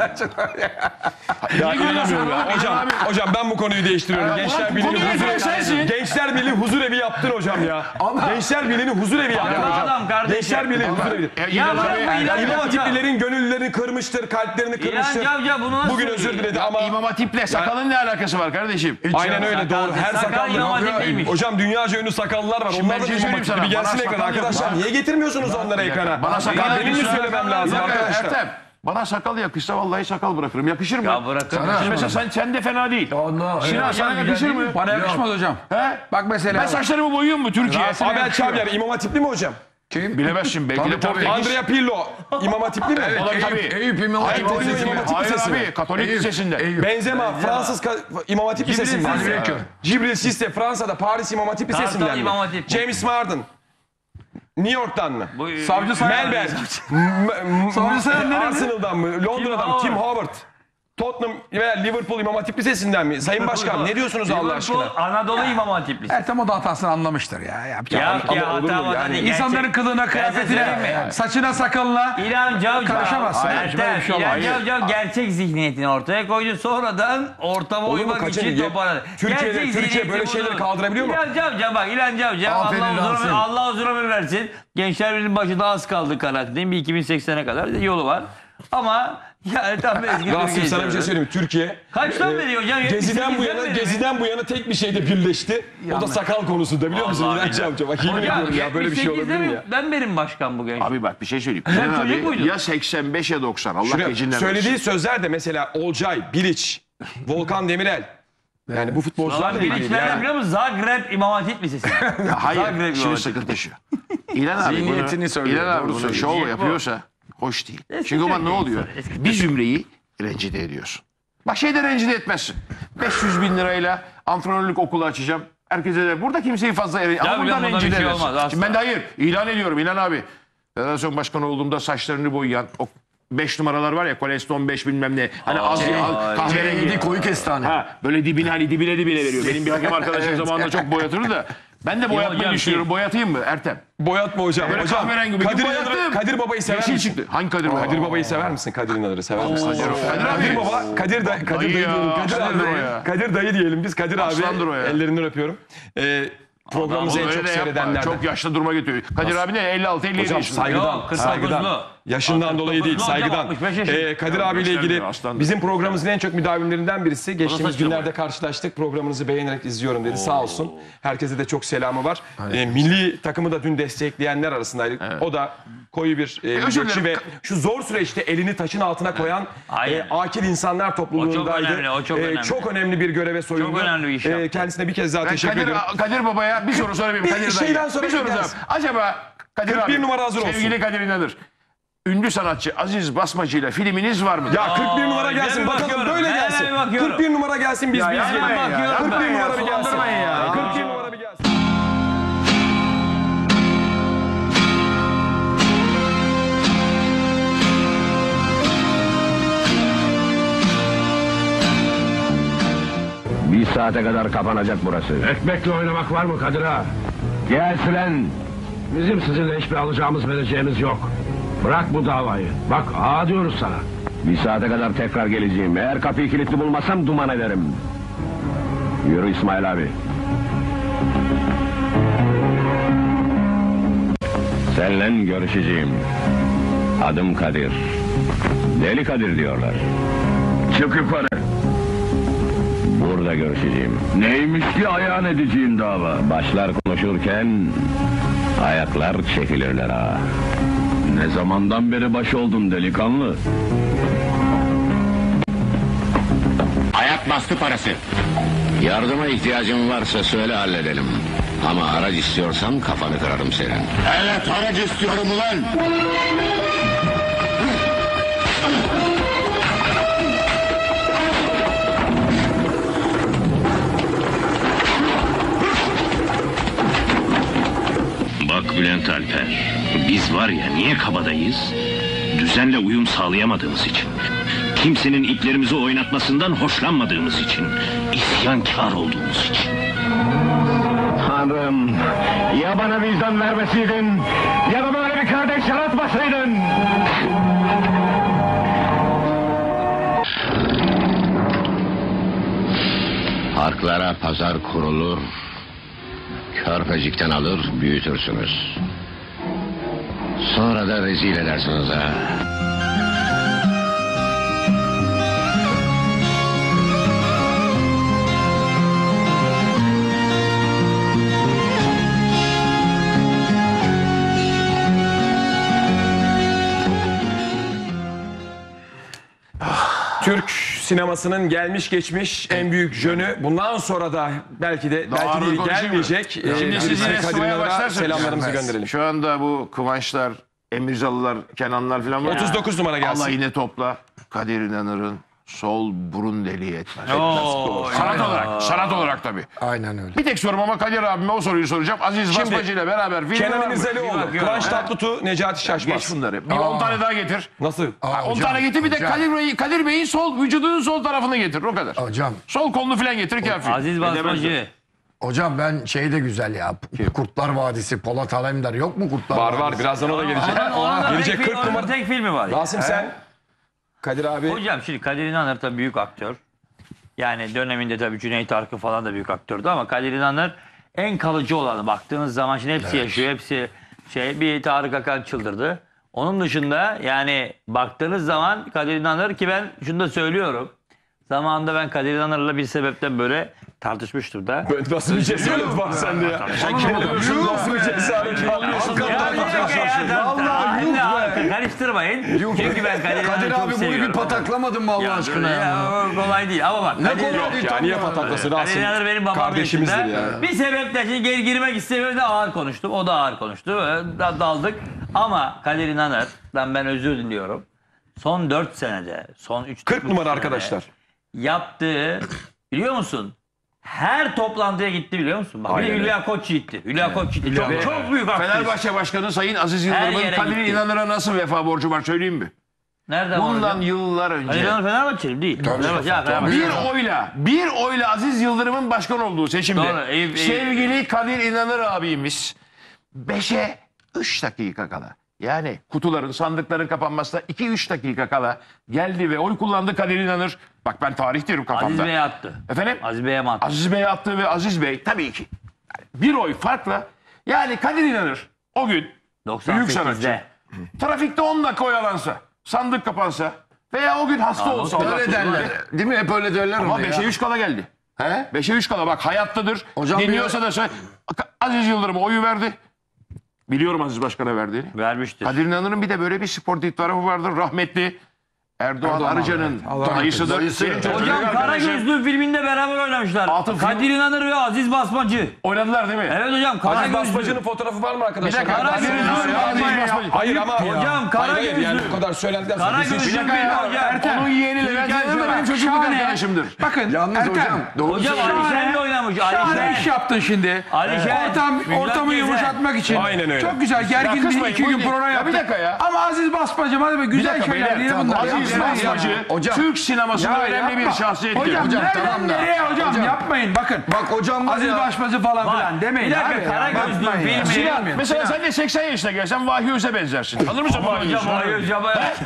Ya inanamıyorum ya. Hocam ben bu konuyu değiştiriyorum. Gençler Birliği'ni konuyu huzur değiştiren sensin. Gençler Birliği huzur evi yaptın hocam ya. Gençler Birliği'ni huzur evi yaptın Haklı hocam. adam kardeşim. Gençler Birliği huzur evi. Ya bırak bu İlhan İmam Hoca. Hatiplilerin gönüllerini kırmıştır, kalplerini kırmıştır. İlhan Cavcav bunu nasıl Bugün özür söylüyor? diledi ama İmam Hatip'le sakalın ne alakası var kardeşim? aynen öyle doğru. Her sakal İmam sakal Hatipliymiş. Hocam dünyaca ünlü sakallılar var. Şimdi Onlar ben da bir şey İmam söyleyeyim Hatipli bir sana. gelsin Bana ekrana sakal arkadaşlar. yakışsa- Niye getirmiyorsunuz onları ekrana? Bana sakal Benim mi yakışsa- söylemem lazım Bir dakika, arkadaşlar? Ertem, bana sakal yakışsa vallahi sakal bırakırım. Yakışır mı? Ya bırakın. Mesela sen de fena değil. Sinan sana yakışır mı? Bana yakışmaz hocam. He? Bak mesela. Ben saçlarımı boyuyorum mu Türkiye? Abel Çabyar İmam Hatipli mi hocam? Bilemezsin belki de Portekiz. Andrea Pirlo İmam Hatipli mi? O da tabii. Eyüp İmam Hayır, Hatip Portekiz Lisesi. İmam Hatip Hayır Lisesi mi? abi Katolik Lisesi'nde. Benzema Fransız İmam Hatip Lisesi'nden. Cisse. Cibril Cisse Fransa'da Paris İmam Hatip Kartal Lisesi'nden mi? İmam Hatip. James Marden New York'tan mı? Savcı Sayan. Melbourne. Savcı Sayan nerede? Arsenal'dan mı? Londra'dan mı? Tim Howard. Tottenham veya Liverpool İmam Hatip Lisesi'nden mi? Sayın Başkan ne diyorsunuz Allah aşkına? Liverpool Anadolu İmam Hatiplisi. Ertem o da hatasını anlamıştır ya. Yapacak Ya bir şey yok. ya olur mu hata yani? değil. İnsanların kılığına, Ben de söyleyeyim kıyafetine, mi? saçına, sakalına İlhan Cavcav. karışamazsın. Ertem, Böyle bir şey olmaz. İlhan Cavcav gerçek zihniyetini ortaya koydu. Sonradan ortama Olur mu? uymak Kaçın? için toparladı. Türkiye Gerçek böyle zihniyeti şeyleri budur. kaldırabiliyor mu? İlhan Cavcav bak İlhan Cavcav Aferin lan sen. Allah uzun ömür versin. Gençler Birliği'nin başında az kaldı kanaatindeyim. Bir 2080'e kadar yolu var. Ama yani tam eski Rasim Türkiye sana bir şey insanı. söyleyeyim mi? Türkiye Kaçtan beri hocam? Geziden bu yana tek bir şeyde birleşti. O da sakal konusunda biliyor musun? Vallahi İnanç amca. Bak yemin ediyorum ya böyle bir şey olabilir mi ya? Ben benim başkan bu genç. Abi bak bir şey söyleyeyim. Sen İlhan çocuk abi muydun? ya 85 ya 90. Allah Şuraya- gecinden söylediği sözler de mesela Olcay, Bilic, Volkan Demirel. Yani bu futbolcular da Bir ilgili. içlerden Yani. biliyor musun? Zagreb İmam Hatip Lisesi. Hayır. Zagreb Şimdi yolu. sıkıntı şu. İlhan abi Zihniyetini bunu, söylüyor, İlhan abi doğru bunu söylüyor. şov Zihniyet bu. yapıyorsa hoş değil. Eski Çünkü o zaman ne Türkiye oluyor? insanı, eski Bir zümreyi rencide ediyorsun. Bak şeyde rencide etmezsin. 500 bin lirayla antrenörlük okulu açacağım. Herkese de burada kimseyi fazla ama biliyorum, buradan bundan rencide bir şey edersin. olmaz, asla. Şimdi ben de hayır ilan ediyorum İlhan abi. Federasyon başkanı olduğumda saçlarını boyayan o 5 numaralar var ya Koleston 5 bilmem ne. Hani az kahverengi koyu kestane. Ha, böyle dibine hani dibine veriyor. Benim bir hakem arkadaşım zamanında çok boyatırdı da. Ben de boyatmayı hocam, düşünüyorum. Boyatayım mı Ertem? Boyatma hocam. Böyle Hocam kahverengi bir Kadir, gün boyattım. Kadir Baba'yı sever Yeşil misin? çıktı. Hangi Kadir Baba? Kadir Baba'yı sever misin? Kadir İnanır'ı sever misin? Kadir Kadir abi. Baba, Kadir Dayı dayı ya, diyelim. Kadir aslandır o abi, ya. Kadir dayı diyelim biz. Kadir abi Aslandır o ya. ellerinden öpüyorum. Programımızı en Öyle çok de yapma. seyredenlerden. Çok yaşlı duruma getiriyor. Kadir abi ne 56-57 Hocam yaşında. saygıdan, Yok, 49'lu. saygıdan. Yaşından dolayı değil, 49'lu hocam, saygıdan. 65 yaşında. Kadir abiyle ilgili göstermiyor, aslandır. bizim programımızın en çok müdavimlerinden birisi. Geçtiğimiz saçma günlerde karşılaştık. Programınızı beğenerek izliyorum dedi. Sağ olsun. Herkese de çok selamı var. Milli takımı da dün destekleyenler arasındaydık. O da koyu bir özür milliyetçi ve dilerim. şu zor süreçte elini taşın altına koyan Aynen. akil insanlar topluluğundaydı. önemli, o çok önemli. Çok önemli bir göreve soyundu. Çok önemli bir iş yaptı. Kendisine bir kez daha Ben teşekkür ediyorum. Kadir Baba'ya bir soru sorayım. Kadir dayı. şeyden sonra bir soru gelsin. sorayım. Acaba Kadir 41 abi, numara hazır olsun. sevgili Kadir İnanır. Ünlü sanatçı Aziz Basmacı ile filminiz var mı? Ya 41 numara ben gelsin. bir Bakalım bakıyorum, böyle ben gelsin. bir bakıyorum. 41 numara gelsin biz yapmayın izleyelim. ya, bakıyorum 41 ben ya, numara bir gelsin. sulandırmayın ya. 41 numara bir gelsin. Bir saate kadar kapanacak burası. Ekmekle oynamak var mı Kadir ağa? Gel Sülen. Bizim sizinle hiçbir alacağımız vereceğimiz yok. Bırak bu davayı. Bak ağa diyoruz sana. Bir saate kadar tekrar geleceğim. Eğer kapıyı kilitli bulmasam duman ederim. Yürü İsmail abi. Seninle görüşeceğim. Adım Kadir. Deli Kadir diyorlar. Çık yukarı. Burada görüşeceğim. Neymiş ki ayağın edeceğin dava? Başlar konuşurken ayaklar çekilirler ha. Ne zamandan beri baş oldun delikanlı? Ayak bastı parası. Yardıma ihtiyacın varsa söyle halledelim. Ama araç istiyorsan kafanı kırarım senin. Evet araç istiyorum ulan. Bak Bülent Alper, biz var ya niye kabadayız? Düzenle uyum sağlayamadığımız için. Kimsenin iplerimizi oynatmasından hoşlanmadığımız için. İsyankar olduğumuz için. Tanrım, ya bana vicdan vermeseydin, ya da böyle bir kardeş yaratmasaydın. Harklara pazar kurulur, körpecikten alır, büyütürsünüz. Sonra da rezil edersiniz ha. Türk sinemasının gelmiş geçmiş en büyük jönü. Bundan sonra da belki de Daha belki ağır değil konuşayım mı? gelmeyecek. Şimdi siz yine Kadir sıvaya İnanır'a başlarsanız selamlarımızı gönderelim. Şu anda bu Kıvançlar, Emirzalılar, Kenanlar falan var. 39 numara gelsin. Allah yine topla. Kadir İnanır'ın sol burun deliği etmez. Oo, Sanat olarak tabii. Aynen öyle. Bir tek sorum ama Kadir abime o soruyu soracağım. Aziz Basmacı ile beraber film Kenan var mı? İmirzalıoğlu, bakıyorum. Kıvanç Tatlıtuğ, Necati Şaşmaz. Geç bunları. Bir 10 tane daha getir. Nasıl? 10 tane getir bir de Kadir Bey'in sol vücudunun sol tarafını getir o kadar. Hocam, Sol kolunu falan getir kafi. Aziz Basmacı. hocam ben şey de güzel ya. Kurtlar Vadisi, Polat Alemdar yok mu Kurtlar Var Vadisi? var birazdan o da gelecek. Onun da Gelecek 40 numara. tek filmi var. Rasim sen. Kadir abi. Hocam şimdi Kadir İnanır tabii büyük aktör. Yani döneminde tabii Cüneyt Arkın falan da büyük aktördü ama Kadir İnanır en kalıcı olanı. Baktığınız zaman şimdi hepsi yaşıyor. Hepsi bir Tarık Akan çıldırdı. Onun dışında yani baktığınız zaman Kadir İnanır ki ben şunu da söylüyorum. Zamanında ben Kadir İnanır'la bir sebepten böyle tartışmıştım da. Nasıl bir cesaret var sende ya? Sen kim oluyorsun? Nasıl bir cesaret var? Vallahi karıştırmayın. Çünkü ben Kadir İnanır'ı Kadir çok abi bunu seviyorum. bir pataklamadın mı Allah aşkına ya? Ya, kolay değil ama bak. Ne Kadir- kolay Yok değil ya tam niye ya. pataklasın Kadir Rasim? İnanır benim babam Kardeşimizdir yaşında. ya. Bir sebeple şimdi girmek istemiyorum da ağır konuştum. O da ağır konuştu. Daldık. Ama Kadir İnanır'dan ben özür diliyorum. Son 4 senede, son 3 40 numara arkadaşlar. yaptığı biliyor musun? Her toplantıya gitti biliyor musun? Bak, bir de Aynen Hülya Koç gitti. Hülya Koç gitti. Çok büyük aktivist. Fenerbahçe Başkanı Sayın Aziz Her Yıldırım'ın yere Kadir gitti. İnanır'a nasıl vefa borcu var söyleyeyim mi? Nereden Bundan var? yıllar Kadir önce İnanır Fenerbahçeli değil. Fenerbahçe. bir oyla Aziz Yıldırım'ın başkan olduğu seçimde Doğru, sevgili Kadir İnanır abimiz 5'e 3 dakika kala, yani kutuların, sandıkların kapanmasına 2-3 dakika kala geldi ve oy kullandı Kadir İnanır. Bak ben tarih diyorum kafamda. Aziz Bey'e attı. Efendim? Aziz Bey'e mi attı? Aziz Bey attı ve Aziz Bey tabii ki bir oy farkla, yani Kadir İnanır o gün büyük sanatçı. 98'de. Trafikte 10 dakika oyalansa, sandık kapansa veya o gün hasta olsa. Öyle derler. Değil mi? Hep öyle derler Ama onu ya. 5'e 3 kala geldi. He? 5'e 3 kala bak hayattadır. Hocam Dinliyorsa da söyle. Aziz Yıldırım'a oyu verdi. Biliyorum Aziz Başkan'a verdiğini. Vermiştir. Kadir İnanır'ın bir de böyle bir sportif tarafı vardır. Rahmetli Erdoğan Arıcan'ın dayısıdır. Benim çok Hocam büyük Kara arkadaşım. Gözlü filminde beraber oynamışlar. Atıf Kadir İnanır ve Aziz Basmacı. Oynadılar değil mi? Evet hocam Kara Aziz Gözlü. Basmacı'nın fotoğrafı var mı arkadaşlar? Bir dakika, Kara Kadir Gözlü. İnanır ve Aziz Basmacı. Hayır ama Hocam, Kara hayır, Gözlü. yani bu kadar söylentiler sonra Kara bizim- Gözlü Bir dakika ya. hocam. Ertem. Onun yeğeni Levent Gel Yıldırım da şuna. benim çocukluk Şahane. arkadaşımdır. Bakın Yalnız Ertem. hocam doğru Hocam söylüyorsun. Alişen de oynamış. Şahane Alişen. iş yaptın şimdi. Alişen. Ortamı Müjdat yumuşatmak için. Aynen öyle. Çok güzel. Gergin bir kızmayın, 2 gün buyurun. program Ya yaptık. bir dakika ya. Ama Aziz Basmacı hadi be güzel dakika şeyler beyler, değil tamam. bunlar. Aziz Yapmayın ya. Basmacı Hocam. Türk sinemasının Ya önemli bir yapma. şahsiyettir. Hocam Hocam, nereden tamam da. nereye hocam, Hocam. yapmayın bakın. Bak hocam var Aziz ya. Basmacı falan Bak, filan demeyin bir dakika, abi. Kara ya. Gözlü Bakmayın ya. filmi- Sinan, Mesela sen de 80 yaşına gelsen Vahyi Öz'e benzersin. Anladın mı sen Vahyi Hocam Öz'ü? hocam.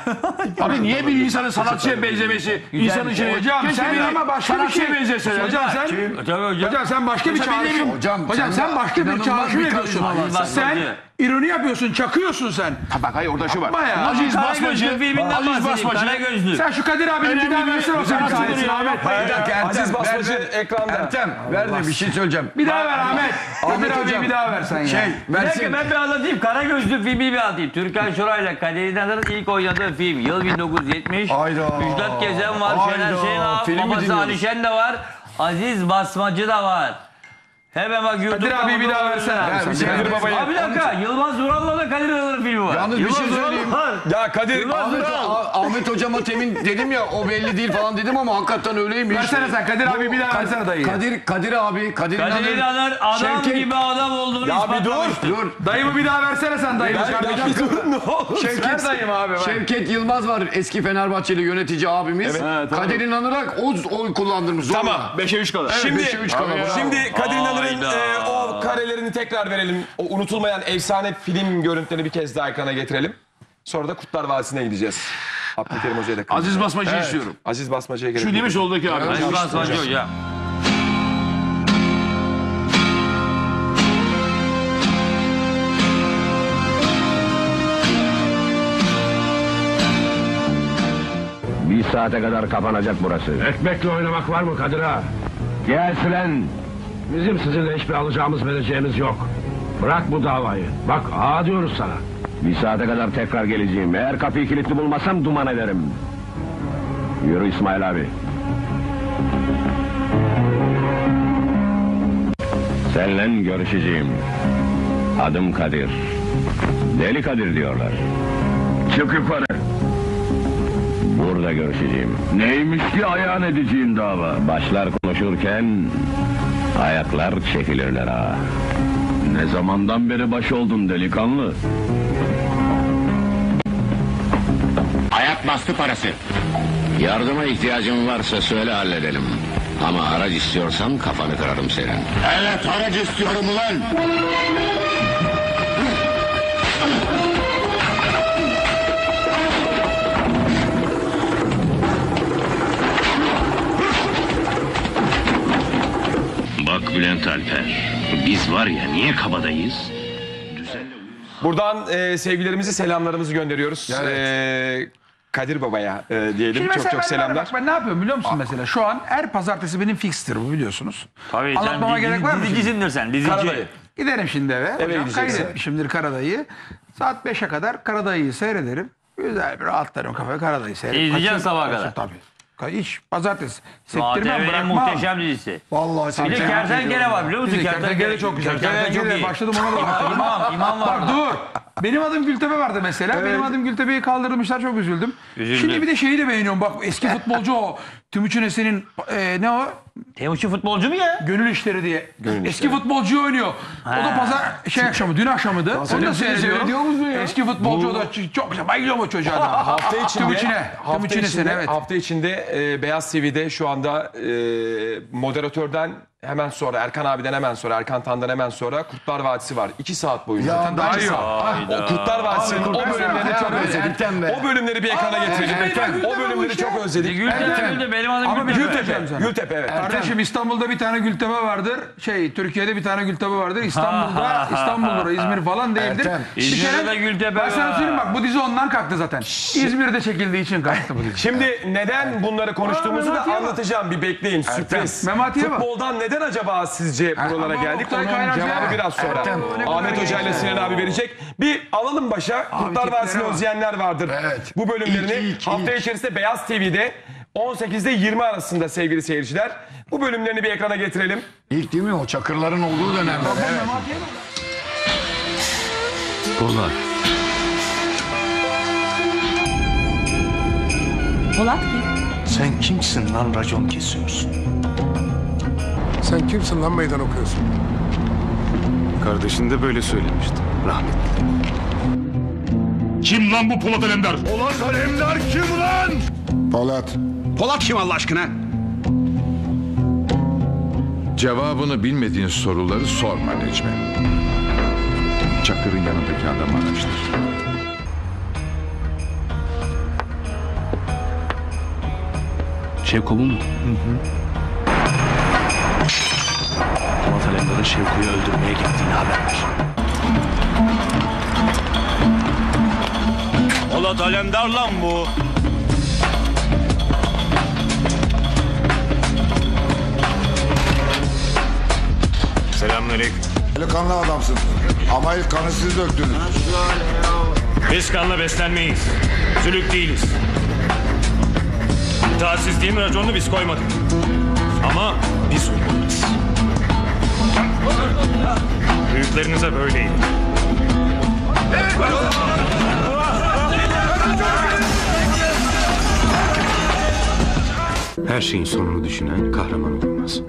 Abi niye bir insanın sanatçıya benzemesi, insanın şey... Hocam Keşke sen biri ama başka bir sanatçıya şey. benzeseler. Hocam sen Tabii Hocam sen başka bir Mesela çağrışım. Hocam, Hocam sen sen başka bir inanılmaz çağrışım bir yapıyorsun. karizma var Sen sende. ironi yapıyorsun, çakıyorsun sen. Bak hayır orada şu var. Yapma ya. Aziz Kara Basmacı, Gözlü filminden Aziz bahsedeyim. Kara Basmacı. Gözlü. Sen şu Kadir abinin bir daha Önemli versene o bir sen sanatçıdır kahretsin ya. Ahmet. Bir dakika Ertem. Aziz Basmacı ver. ekranda. Ertem ver de bir şey söyleyeceğim. Bir daha ver Ahmet. Kadir Ahmet abiyi hocam. bir daha versen ya. Şey Bir dakika versin. ben bir anlatayım. Kara Gözlü filmi bir anlatayım. Türkan Şoray'la Kadir İnanır'ın ilk oynadığı film. Yıl 1970. Hayda. Müjdat Gezen var. Hayda. Şener Şenal. Filmi Babası dinliyoruz. Alişen de var. Aziz Basmacı da var. Hemen bak YouTube'da. Kadir abiyi bir daha versene abi. Ver, bir şey Kadir ver. Baba'yı. Abi bir dakika. Yılmaz Vural'la da Kadir İnanır'ın filmi var. Yalnız bir Yılmaz şey Vural söyleyeyim. var. Ya Kadir Ahmet hocama temin dedim ya o belli değil falan dedim ama hakikaten öyleymiş. Versene sen Kadir abi bir daha versene dayı. Kadir abi, Kadir Kadir İnanır adam Şevket- gibi adam olduğunu Ya bir ispatlamıştır. Dur. Dayımı bir daha versene sen dayımı. bir dur ne olur. Ver dayımı abi. Ver. Şevket Yılmaz var eski Fenerbahçeli yönetici abimiz. Kadir İnanırak oy kullandırmış. zorla. Tamam. 5'e 3 kadar. Şimdi, 5'e 3 kala, bravo. şimdi Kadir İnanır'ın Hayda. o karelerini tekrar verelim. O unutulmayan efsane film görüntülerini bir kez daha ekrana getirelim. Sonra da Kurtlar Vadisi'ne gideceğiz. Abdülkerim Hoca'ya da Aziz Basmacı istiyorum. Aziz Basmacı'ya gerek Şu değil mi soldaki abi? Aziz Basmacı hocam. Bir saate kadar kapanacak burası. Ekmekle oynamak var mı Kadir ağa? Gel Silen. Bizim sizinle hiçbir alacağımız vereceğimiz yok. Bırak bu davayı. Bak ağa diyoruz sana. Bir saate kadar tekrar geleceğim. Eğer kapıyı kilitli bulmasam duman ederim. Yürü İsmail abi. Seninle görüşeceğim. Adım Kadir. Deli Kadir diyorlar. Çık yukarı. Burada görüşeceğim. Neymiş ki ayağın edeceğin dava? Başlar konuşurken ayaklar çekilirler ha. Ne zamandan beri baş oldun delikanlı? Ayak bastı parası. Yardıma ihtiyacın varsa söyle halledelim. Ama araç istiyorsan kafanı kırarım senin. Evet araç istiyorum ulan. Bak Bülent Alper, biz var ya niye kabadayız? Düzenle uyum Buradan sevgilerimizi, selamlarımızı gönderiyoruz. Kadir Baba'ya diyelim. Şimdi Çok mesela çok selamlar. Ben ne yapıyorum biliyor musun mesela? Şu an her pazartesi benim fikstir bu biliyorsunuz. Tabii Anlatmama gerek var mı? dizicisindir sen. Dizici. Karadayı. Giderim şimdi eve. Eve gideceksin. Kaydetmişimdir Karadayı'yı. Saat 5'e kadar Karadayı'yı seyrederim. Güzel bir rahatlarım kafaya Karadayı seyrederim. İzleyeceksin sabaha kadar. Tabii. Hiç pazartesi. Sektirmem ATV'nin bırakmam. muhteşem dizisi. Vallahi Bir de sen Kertenkele var biliyor musun? Kertenkele çok güzel. Kertenkele çok iyi. Başladım ona da baktım. İmam var. Bak dur. Benim adım Gültepe vardı mesela. Benim adım Gültepe'yi kaldırmışlar, çok üzüldüm. Şimdi bir de şeyi de beğeniyorum. Bak eski futbolcu o. Timuçin Esen'in ne o? Timuçin futbolcu mu ya? Gönül İşleri diye. Eski futbolcu oynuyor. O da pazar akşamı, dün akşamıydı. Onu da seyrediyorum. Eski futbolcu o da çok güzel. Bayılıyorum o çocuğa da. Hafta içinde, evet. hafta içinde Beyaz TV'de şu anda moderatörden hemen sonra, Erkan abiden hemen sonra, Erkan Tan'dan hemen sonra Kurtlar Vadisi var. 2 saat boyunca. Ya daha iyi. O Kurtlar Vadisi'nin o bölümlerini çok özledik. O bölümleri bir ekrana getirelim. O bölümleri çok özledik. Gültepe benim adım Gültepe. Gültepe evet. Kardeşim İstanbul'da bir tane Gültepe vardır. Türkiye'de bir tane Gültepe vardır. İstanbul'da, İzmir falan değildir. Ertem. İzmir'de de Gültepe Ben sana var. söyleyeyim bak, bu dizi ondan kalktı zaten. İzmir'de çekildiği için kalktı bu dizi. Şimdi neden bunları konuştuğumuzu da anlatacağım. Bir bekleyin. Sürpriz. Memati'ye bak. Futboldan neden acaba sizce buralara Ama geldik? Oktay Onun Kaynarca cevabı ya. biraz sonra. Ahmet Hoca ile Sinan abi verecek. Bir alalım başa. Kurtlar tiplere Vadisi'ni bak. özleyenler vardır. Evet. Bu bölümlerini İlk. hafta içerisinde Beyaz TV'de 18'de 20 arasında sevgili seyirciler. Bu bölümlerini bir ekrana getirelim. İlk değil mi o çakırların olduğu dönemde? Evet. Polat. Polat kim? Sen kimsin lan racon kesiyorsun? Sen kimsin lan meydan okuyorsun? Kardeşin de böyle söylemişti rahmetli. Kim lan bu Polat Alemdar? Polat Alemdar kim lan? Polat. Polat kim Allah aşkına? Cevabını bilmediğin soruları sorma Necmi. Çakır'ın yanındaki adamı araştır. Şevko bu mu? Polat Alemdar'ın Şevko'yu öldürmeye gittiğini haber ver. Polat Alemdar lan bu. Selamünaleyküm. Delikanlı adamsın. Ama ilk kanı siz döktünüz. Biz kanla beslenmeyiz. Sülük değiliz. İtaatsizliğin raconunu biz koymadık. Ama biz uygularız. Büyüklerinize böyleydi. Her şeyin sonunu düşünen kahraman olmaz.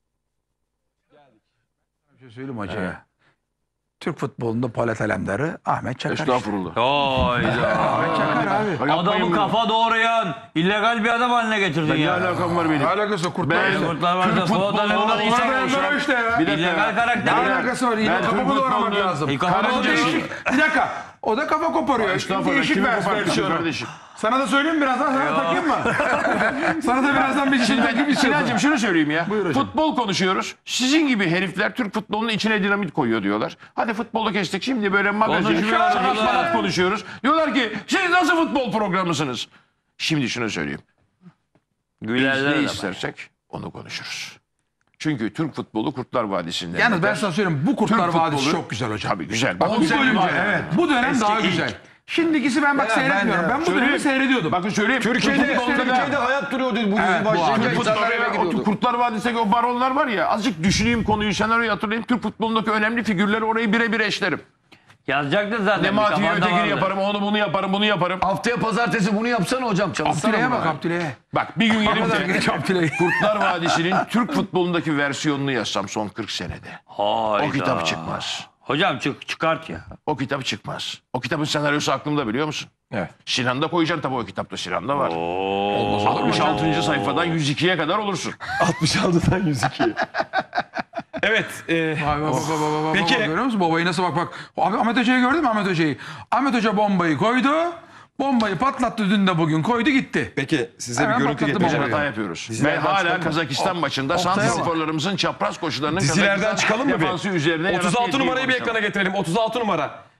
Bir şey söyleyeyim hocaya. Türk futbolunda Polat Alemdar'ı Ahmet Çakar. Estağfurullah. Ahmet Çakar abi. Adamı kafa doğrayan illegal bir adam haline getirdin Ne ya. alakam var benim? Alakası Kurtlar. Kurtlar Vadisi Polat Alemdar'ı Polat Alemdar işte ya. illegal Ne karakter. alakası var? Yine Ben kafamı Türk doğramak futbolunu- lazım. Kafamı O değişik. Bir dakika. O da kafa koparıyor. Estağfurullah. Değişik Kimi versiyonu. kopartıyorsun kardeşim? Sana da söyleyeyim birazdan, sana da takayım mı? Sana da birazdan bir şey takayım istiyorum. Sinancığım şunu söyleyeyim ya. Futbol konuşuyoruz. Sizin gibi herifler Türk futbolunun içine dinamit koyuyor diyorlar. Hadi futbolu kestik, şimdi böyle magazin, Konuşmuyoruz sanat ya. sanat konuşuyoruz. Diyorlar ki siz nasıl futbol programısınız? Şimdi şunu söyleyeyim. Biz Gülerler ne de istersek onu konuşuruz. Çünkü Türk futbolu Kurtlar Vadisi'nde. Yalnız ben sana söyleyeyim, bu Kurtlar Türk Vadisi futbolu- çok güzel hocam. Tabii güzel. Bak bu bölümce, evet. bu dönem Eski daha ilk. güzel. Şimdikisi ben bak seyretmiyorum. Ben bu dönemi Söyleyeyim. seyrediyordum. Bakın söyleyeyim. Türkiye'de hayat duruyordu bu dizi Evet, bu başlayınca. abi. insanlar eve gidiyordu. Kurtlar Vadisi'ndeki o baronlar var ya, azıcık düşüneyim konuyu, senaryoyu hatırlayayım. Türk futbolundaki önemli figürleri orayı birebir eşlerim. Yazacaktın zaten. Nemati'yi kafanda ötekini vardı. yaparım, onu bunu yaparım, bunu yaparım. Haftaya pazartesi bunu yapsana hocam. Çalışsana. Abdüley'e bak buna. Abdüley'e. Bak bir gün gelip de Abdüley. Kurtlar Vadisi'nin Türk futbolundaki versiyonunu yazsam son 40 senede. Hayda. O kitap çıkmaz. Hocam çıkart ya. O kitap çıkmaz. O kitabın senaryosu aklımda, biliyor musun? Evet. Sinan'da koyacaksın tabii, o kitapta Sinan'da var. 66. sayfadan 102'ye kadar olursun. 66'dan 102. Evet. Peki. Peki. Görüyor musun babayı nasıl bak. Abi Ahmet Hoca'yı gördün mü Ahmet Hoca'yı? Ahmet Hoca bombayı koydu. Bombayı patlattı dün de bugün koydu gitti. Peki size Hemen bir görüntü patlattı getireceğim. Hata yapıyoruz. Ve Dizilerden hala çıkalım mı? Kazakistan maçında Oktay'a bak. santrforlarımızın çapraz koşularının Dizilerden Kazakistan çıkalım mı defansı bir? üzerine 36 yarattığı numarayı bir etkiyi ekrana getirelim. 36 numara.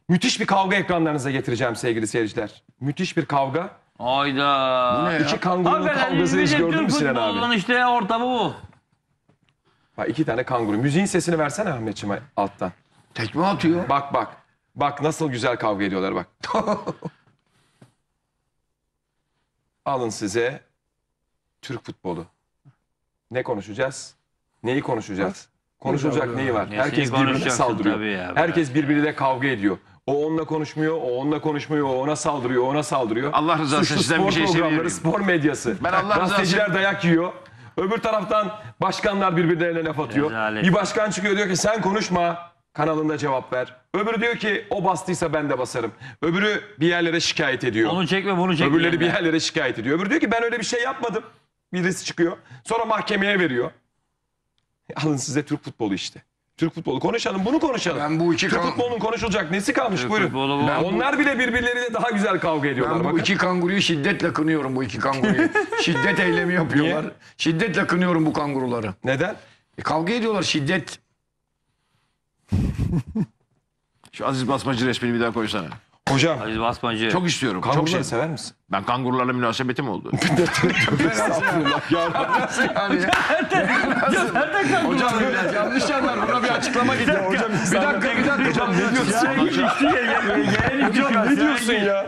Müthiş bir kavga ekranlarınıza getireceğim sevgili seyirciler. Müthiş bir kavga. Hayda. İki kangurunun kavgasını hiç gördün mü Sinan abi? Futbolun işte ortamı bu. Bak 2 tane kanguru. Müziğin sesini versene Ahmetciğim alttan. Tekme atıyor. Bak bak. Bak nasıl güzel kavga ediyorlar bak. Alın size Türk futbolu. Ne konuşacağız? Neyi konuşacağız? Konuşulacak neyi var? Nesini Herkes birbirine konuşacaksın saldırıyor. tabii ya. Herkes birbiriyle kavga ediyor. O onunla konuşmuyor, o onunla konuşmuyor, o ona saldırıyor, o ona saldırıyor. Allah rızası için Suçlu sizden spor bir şey programları, söyleyeyim. spor medyası. Ben Allah rızası Gazeteciler için- dayak yiyor. Öbür taraftan başkanlar birbirlerine laf atıyor. Rezalet. Bir başkan çıkıyor diyor ki sen konuşma, kanalında cevap ver. Öbürü diyor ki o bastıysa ben de basarım. Öbürü bir yerlere şikayet ediyor. Onu çekme bunu çekme. Öbürleri bir yerlere şikayet ediyor. Öbürü diyor ki ben öyle bir şey yapmadım. Birisi çıkıyor. Sonra mahkemeye veriyor. Alın size Türk futbolu işte. Türk futbolu konuşalım, bunu konuşalım. Ben bu iki Türk futbolunun konuşulacak nesi kalmış? Türk Buyurun. futbolu bu. Onlar bile birbirleriyle daha güzel kavga ediyorlar. Ben bu Bakın. iki kanguruyu şiddetle kınıyorum, bu iki kanguruyu. Şiddet eylemi yapıyorlar. Niye? Şiddetle kınıyorum bu kanguruları. Neden? Kavga ediyorlar, şiddet. Şu Aziz Basmacı resmini bir daha koysana. Hocam, Aziz Basmacı. Çok istiyorum. Çok kanguruları şey. sever misin? Ben kangurularla münasebetim oldu. Hocam biraz yanlış yerler. Buna bir açıklama gidiyor. Hocam bir dakika. Hocam ne diyorsun? Ne diyorsun ya?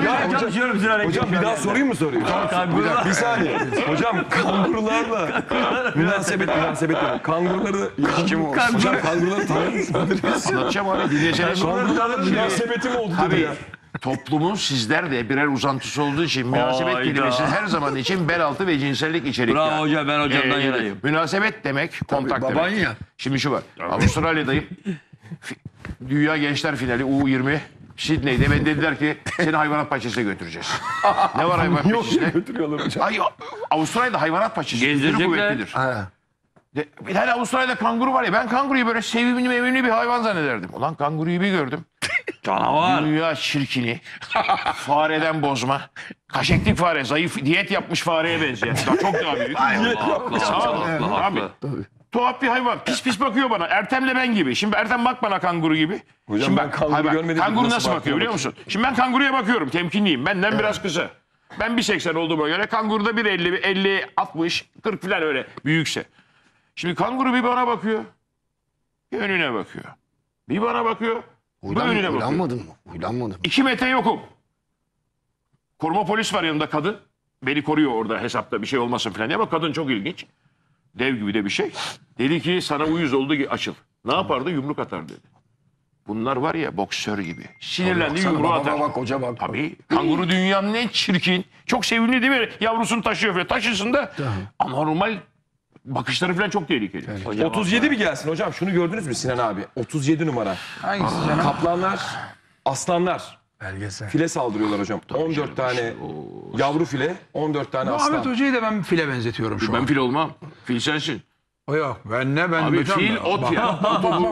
Hocam bir daha sorayım mı soruyu? Bir saniye. Hocam kangurularla münasebet diyorum. Kanguruları hocam kanguruları tanır mısınız? Anlatacağım abi. Dinleyeceğiniz Kangurularla münasebetim oldu dedi Tabii. ya. Toplumun sizler de birer uzantısı olduğu için münasebet Hayda. kelimesi her zaman için bel altı ve cinsellik içerikli. Bravo hocam, ben hocamdan yanayım. Münasebet demek kontak baban demek. ya. Şimdi şu var. Avustralya'dayım. Dünya Gençler Finali U20 Sydney'de ben dediler ki seni hayvanat bahçesine götüreceğiz. Ne var hayvanat bahçesine? Götürüyorlar hocam. Ay, Avustralya'da hayvanat bahçesi Gezdirecekler. kuvvetlidir. Ha. Bir tane Avustralya'da kanguru var ya, ben kanguruyu böyle sevimli mevimli bir hayvan zannederdim. Ulan kanguruyu bir gördüm. Canavar. Dünya çirkini, fareden bozma, kaşeklik fare, zayıf diyet yapmış fareye benzeyen. Çok daha büyük. Abi, tuhaf bir hayvan. Pis pis bakıyor bana. Ertem'le ben gibi. Şimdi Ertem bak bana kanguru gibi. Hocam Şimdi ben kanguru görmedim. Kanguru Nasıl nasıl bakıyor bakıyor biliyor musun? Şimdi ben kanguruya bakıyorum. Temkinliyim. Benden biraz kısa. Ben 1.80 olduğuma göre kanguruda 1.50, 50, 60, 40 falan öyle büyükse. Şimdi kanguru bir bana bakıyor. Bir önüne bakıyor. Bir bana bakıyor. Bir önüne bakıyor. Uylanmadın mı? Uylanmadın mı? 2 metre yokum. Koruma polis var yanında kadın. Beni koruyor orada hesapta bir şey olmasın falan diye, ama kadın çok ilginç. Dev gibi de bir şey. Dedi ki sana uyuz oldu ki açıl. Ne yapardı? Yumruk atar dedi. Bunlar var ya boksör gibi. Sinirlendi yumruğu atar. Bak hoca bak. Tabii. Kanguru dünyanın en çirkin. Çok sevimli değil mi? Yavrusunu taşıyor falan. Taşısın da anormal bakışları falan çok tehlikeli. 37 bir gelsin hocam. Şunu gördünüz mü Sinan abi? 37 numara. Hangisi canım? Kaplanlar, aslanlar. Belgesel. File saldırıyorlar hocam. 14 tane yavru file, 14 tane Ahmet aslan. Hoca'yı da ben file benzetiyorum şu Ben an. fil olmam. Fil sensin. O yok. Ben ne ben Abi hocam fil da. ot Bak, ya.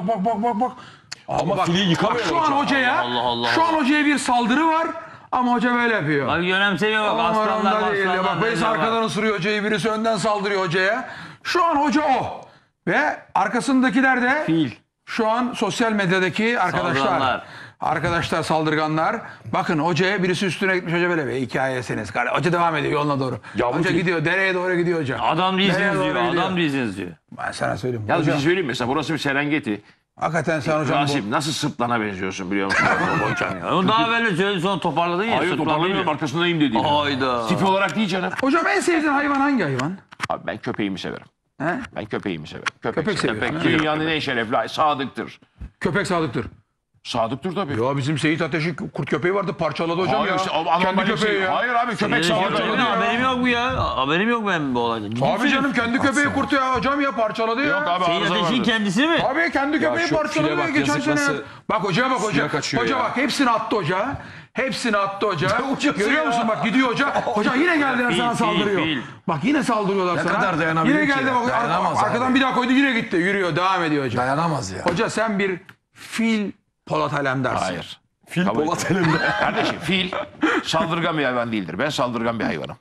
bak. Ama fili yıkamıyor Şu an hocam. hocaya, şu an hocaya bir saldırı var ama hoca böyle yapıyor. Bak önemsemiyor bak, Ama aslanlar umurumda değil. Bak birisi arkadan ısırıyor hocayı, birisi önden saldırıyor hocaya. Şu an hoca o. Ve arkasındakiler de Fil. şu an sosyal medyadaki arkadaşlar. Saldırganlar. Arkadaşlar saldırganlar. Bakın hocaya birisi üstüne gitmiş, hoca böyle be hikayesiniz. Hoca devam ediyor yoluna doğru. Yavru Hoca fil. gidiyor, dereye doğru gidiyor hoca. Adam Nereye değilsiniz doğru diyor. gidiyor? Adam değilsiniz diyor. Ben sana söyleyeyim. Yalnız bir Hocam, şey söyleyeyim mi? Mesela burası bir Serengeti. hakikaten sen hocam Rasim nasıl sırtlana benziyorsun biliyor musun? Onu daha böyle söyledi, sonra toparladın ya. Hayır toparlamıyorum, arkasındayım dedi. Hayda. Tip olarak değil canım. Hocam en sevdiğin hayvan hangi hayvan? Abi ben köpeğimi severim. He? Ben köpeğimi severim. Köpek seviyorsun, ha? Dünyanın en şerefli, sadıktır. Köpek sadıktır. Sadıktır tabii. Ya bizim Seyit Ateş'in kurt köpeği vardı, parçaladı hocam Hayır, ya. işte, anormal Kendi bir köpeği şey. ya. Hayır abi köpek Benim sadıktır. haberim yok bu ya. Haberim yok benim bu olaydan. Ciddi Abi misin? canım kendi köpeği kurt ya hocam ya, parçaladı ya. Yok abi Senin arıza ateşin vardı. kendisi mi? Abi kendi köpeği şu parçaladı file ya bak, geçen yazık sene. nasıl Bak hocaya bak hoca. suya kaçıyor Hoca ya. bak hepsini attı hoca. Hepsini attı hoca. Görüyor musun bak gidiyor hoca. Hoca yine geldiler sana fil, saldırıyor. fil. Bak yine saldırıyorlar sana. kadar dayanabilir Yine ki geldi ya? bak Dayanamaz arkadan abi. bir daha koydu yine gitti. Yürüyor devam ediyor hoca. Dayanamaz ya. Hoca sen bir fil Polat Alemdar'sın. Hayır. Fil Polat elinde. Kardeşim fil saldırgan bir hayvan değildir. Ben saldırgan bir hayvanım.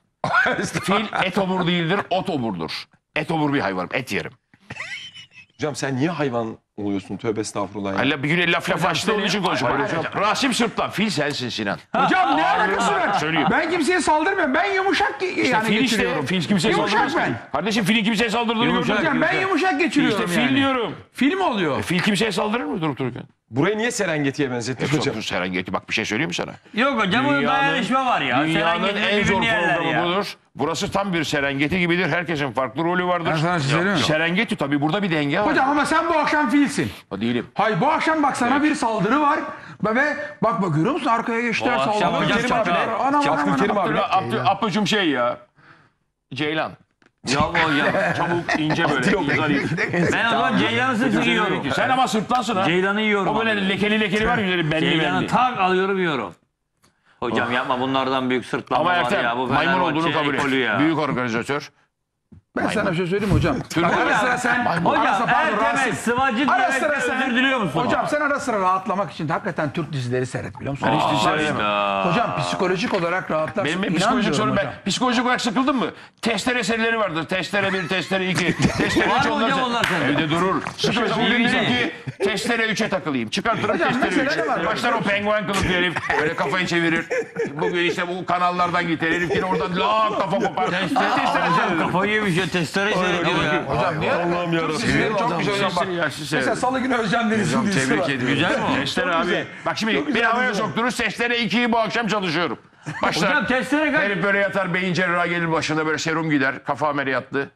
Fil etobur değildir, otoburdur. Etobur bir hayvanım. Et yerim. Hocam sen niye hayvanla oluyorsun. Tövbe estağfurullah. Ya. Hala bir gün laf açtı onun için konuşuyor. Rasim Sırtlan, fil sensin Sinan. Hocam ne alakası var? Söyleyeyim. Ben kimseye saldırmıyorum. Ben yumuşak yani Fil geçiriyorum. işte, fil kimseye Yumuşak saldırmaz. ben. Kardeşim filin kimseye saldırdığını gördün. Hocam ben yumuşak geçiriyorum İşte fil diyorum. Fil mi oluyor? Fil kimseye saldırır mı durup dururken? Burayı niye Serengeti'ye benzettik hocam? Serengeti bak bir şey söyleyeyim mi sana? Yok hocam o dayanışma var ya. Dünyanın Serengeti'de en zor birbirini yerler programı ya. budur. Burası tam bir Serengeti gibidir. Herkesin farklı rolü vardır. Ben sana bir şey söyleyeyim mi? Serengeti tabii burada bir denge var. Hocam ama sen bu akşam filsin. O değilim. Hayır bu akşam bak sana bir saldırı var. Ve bak görüyor musun arkaya geçtiler O akşam saldırı. hocam Kerim abi ne? Anam, Abdülkerim abi ne? Apo'cum şey ya. Ceylan. Yok hocam. Çabuk ince böyle. Ben o zaman Ceylan'ı sık sık yiyorum. Sen ama sırtlansın ha. Ceylan'ı yiyorum. O böyle lekeli var yüzleri belli Ceylan'ı belli. tak alıyorum yiyorum. Hocam yapma bunlardan büyük sırtlanma Ama var ya. Bu Ertem maymun olduğunu kabul et. ya. Büyük organizatör. Ben sana bir şey söyleyeyim mi hocam? Ara sıra sen Hocam pardon, Ertem'e Rasim. sıvacı Ara sıra diyerek sen özür diliyor musun? Hocam sen ara sıra rahatlamak için hakikaten Türk dizileri seyret biliyor musun? Ben hiç dizi seyredemem. Hocam psikolojik olarak rahatlarsın. Benim İnan psikolojik diyorum sorun hocam. psikolojik olarak sıkıldın mı? Testere serileri vardır. Testere 1, testere 2, testere Var 3 mı hocam onlar sende? Evde durur. Sıkılırsa bugün İyi dedim mi? ki testere 3'e takılayım. Çıkartırım Hocam testere mesela ne var? 3'e. Başlar o penguen kılıklı herif. Böyle kafayı çevirir. Bugün işte bu kanallardan gider. Herifin oradan lak kafa kopar. Testere Hocam kafayı yemiş ya testere seyrediyor ya. Hocam niye? Allah'ım yarabbim. Dizileri çok güzel hocam bak. Mesela Salı günü Özcan Deniz'in dizisi var. Tebrik ediyorum. Güzel mi o? Testere abi. Bak şimdi bir havaya sokturur. Testere 2'yi bu akşam çalışıyorum. Başlar. Hocam testere kaç? Herif böyle yatar, beyin cerrahı gelir başında böyle serum gider. Kafa ameliyatlı.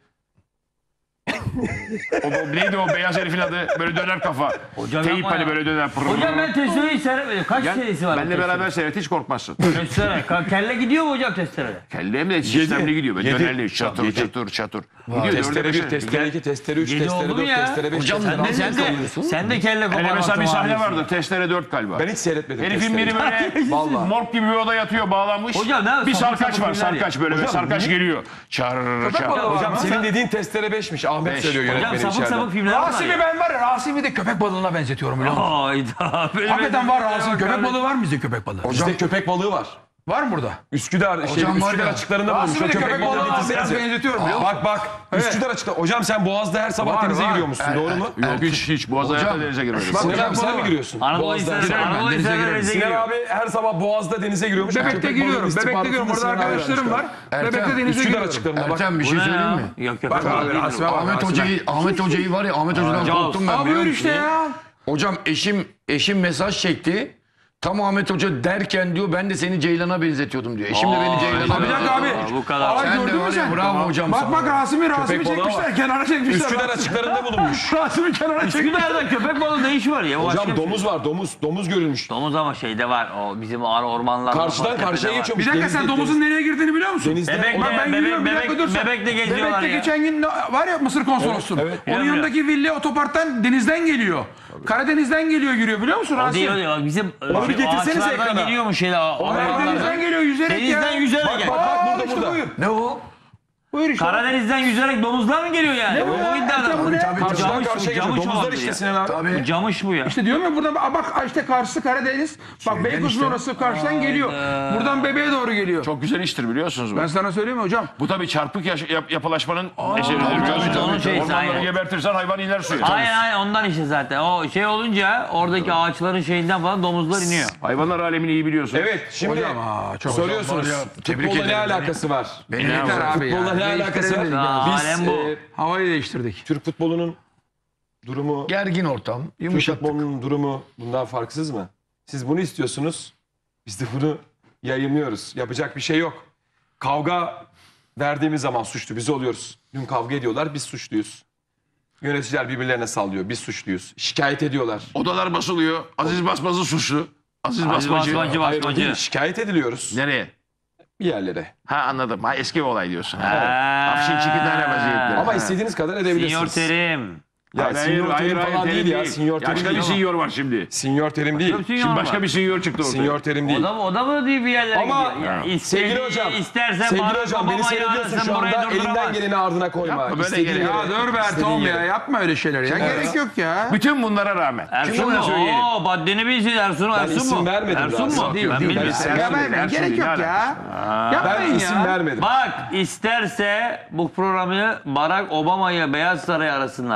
Neydi o beyaz herifin adı? Böyle döner kafa. Hocam Teyip yapma hani ya. böyle döner. Hocam ben testereyi seyretmedim. Kaç serisi var? Benle beraber seyret hiç korkmazsın. Testere. Kelle gidiyor mu hocam testerede? Kelle mi de sistemli gidiyor. Böyle dönerli çatır çatır çatır. Gidiyor Testere 1, testere 2, testere 3, Yedi testere oldu 4, mu ya? testere 5, Hocam testere 6. Sen de kelle Hele koparmak mesela bir sahne vardı. vardı. Testere 4 galiba. Ben hiç seyretmedim. Herifin biri böyle morg gibi bir oda yatıyor bağlanmış. Hocam ne? Bir Sapık sarkaç sapık var. filmler ya. Sarkaç böyle. Sarkaç geliyor. Çar çar. Hocam senin dediğin testere 5'miş. Ahmet Beş. söylüyor Hocam yönetmeni sapık içeriden. sapık filmler var Rasim'i ya. ben var ya Rasim'i de köpek balığına benzetiyorum biliyor musun? Hayda. Hakikaten var Rasim. Köpek balığı var mı bizde köpek balığı? Bizde köpek balığı var. Var mı burada? Üsküdar, Üsküdar açıklarında bulmuş. Rasim'i O de köpek köpek balığına balığı biraz getirsenize. benzetiyorum biliyor musun? Bak Üsküdar açıklar. Hocam sen Boğaz'da her sabah Var, denize var. giriyormuşsun doğru mu? Yok hiç. Boğaz'a hayatta denize girmedim. Sinan abi sen balığı mi var. giriyorsun? Anadolu Boğaz'da. İsrail ben denize girerim. Sinan abi her sabah Boğaz'da denize giriyormuş. Bebekte Köpek giriyorum. balığının Bebekte giriyorum. Orada istihbaratını Sinan abi arkadaşlarım var. vermişler. Bebekte denize Üsküdar giriyorum. açıklarında bak. Ertem bir şey söyleyeyim mi? Yok Bak abi Rasim'e bak. Ahmet Hoca'yı var ya Ahmet Hoca'dan korktum ben. Aa biliyor buyur musun? işte ya. Hocam eşim mesaj çekti. Tam Ahmet Hoca derken diyor ben de seni Ceylan'a benzetiyordum diyor. Eşim de beni Ceylan'a Bir dakika abi. Bu kadar. Aa, Sen de gördün mü var ya, sen? bravo hocam Bak sana. bak Rasim'i balığı çekmişler. var. Kenara çekmişler. Üsküdar açıklarında bulunmuş. Rasim'i kenara çekmişler. Üsküdar'da köpek balığı ne işi var ya? O başka Hocam bir şey. domuz var domuz görülmüş. Domuz ama şeyde var. O bizim ormanlarda. Karşıdan karşıya geçiyormuş. Bir dakika sen domuzun nereye girdiğini biliyor musun? Denizde. Bebek- Bak ben yürüyorum bir dakika dur. Bebek'te geziyorlar Bebek'te ya. geçen gün var ya Mısır konsolosluğu. Evet, Onun Biliyorum, yanındaki villa otoparktan denizden geliyor. Karadeniz'den geliyor yürüyor biliyor musun O Rasim? değil o değil. Bak bizim Onu bir getirsenize ağaçlardan ekrana. geliyor mu şeyler? Denizden geliyor yüzerek ya. Denizden yüzerek Bak geliyor. bak burada işte burada. buyur. Ne o? Buyur işte. Karadeniz'den yüzerek domuzlar mı geliyor yani? Ne bu ya? O iddiada. Bu ne? Karşıdan Camış, karşıya camış geçiyor. Domuzlar vardır işte ya. Sinan abi. Bu camış bu ya. İşte diyorum ya burada bak işte karşısı Karadeniz. Bak Beykoz'un orası karşıdan geliyor. Buradan bebeğe doğru geliyor. Çok güzel iştir biliyorsunuz bu. Ben sana söyleyeyim mi hocam? Bu tabii çarpık yapılaşmanın eseridir. tabii, onun şeysi, Ormanları aynen. gebertirsen hayvan iner suya. Aynen ondan işte zaten. O şey olunca oradaki ağaçların şeyinden falan domuzlar iniyor. Hayvanlar alemini iyi biliyorsun. Evet şimdi Hocam, çok soruyorsunuz. hocam var ya, tebrik Futbolla ne ederim. alakası var? Beni yeter abi ya. Futbolla ne alakası var? Alem bu. Havayı değiştirdik. Türk futbolunun durumu, Gergin ortam. Türk Yumuşak. futbolunun durumu bundan farksız mı? Siz bunu istiyorsunuz. Biz de bunu yayınlıyoruz. Yapacak bir şey yok. Kavga verdiğimiz zaman suçlu biz oluyoruz. Dün kavga ediyorlar biz suçluyuz. Yöneticiler birbirlerine sallıyor biz suçluyuz. Şikayet ediyorlar. Odalar basılıyor. Aziz Basmaz'ı suçlu. Aziz Basmacı. Hayır, o değil, şikayet ediliyoruz Nereye? bir yerlere. Ha anladım. Ha eski bir olay diyorsun. Ha. Afşin çikitane vaziyetleri. Ama Ha. istediğiniz kadar Sinyor edebilirsiniz. Terim. Ya Sinyor Terim falan değil ya. Sinyor Terim Başka bir değil. sinyor var şimdi. Sinyor Terim değil. Şimdi başka bir sinyor çıktı ortaya. Sinyor Terim değil. O da mı değil bir yerlere Ama gidiyor? Ya, sevgili hocam, istersen sevgili Barack hocam beni Obama'yı seyrediyorsun arasın, şu burayı anda elinden durduramaz. geleni ardına koyma. Yapma, böyle İstediğin gelin. yere. Ya dur be İstediğin Ertuğrul ya yere. yapma öyle şeyler ya. Gerek yok ya. Bütün bunlara rağmen. Ersun mu? söyleyelim. Oo, baddini bilsin Ersun mu? Ben Ersun isim mu? vermedim Ersun daha. mu? Değil, Ben değil, bilmiyorum. ben Ya Ersun ben Ersun gerek değil, yok hala. ya. Ben Yapmayın isim ya. vermedim. Bak isterse bu programı Barack Obama ile Beyaz Saray arasınlar. Bu program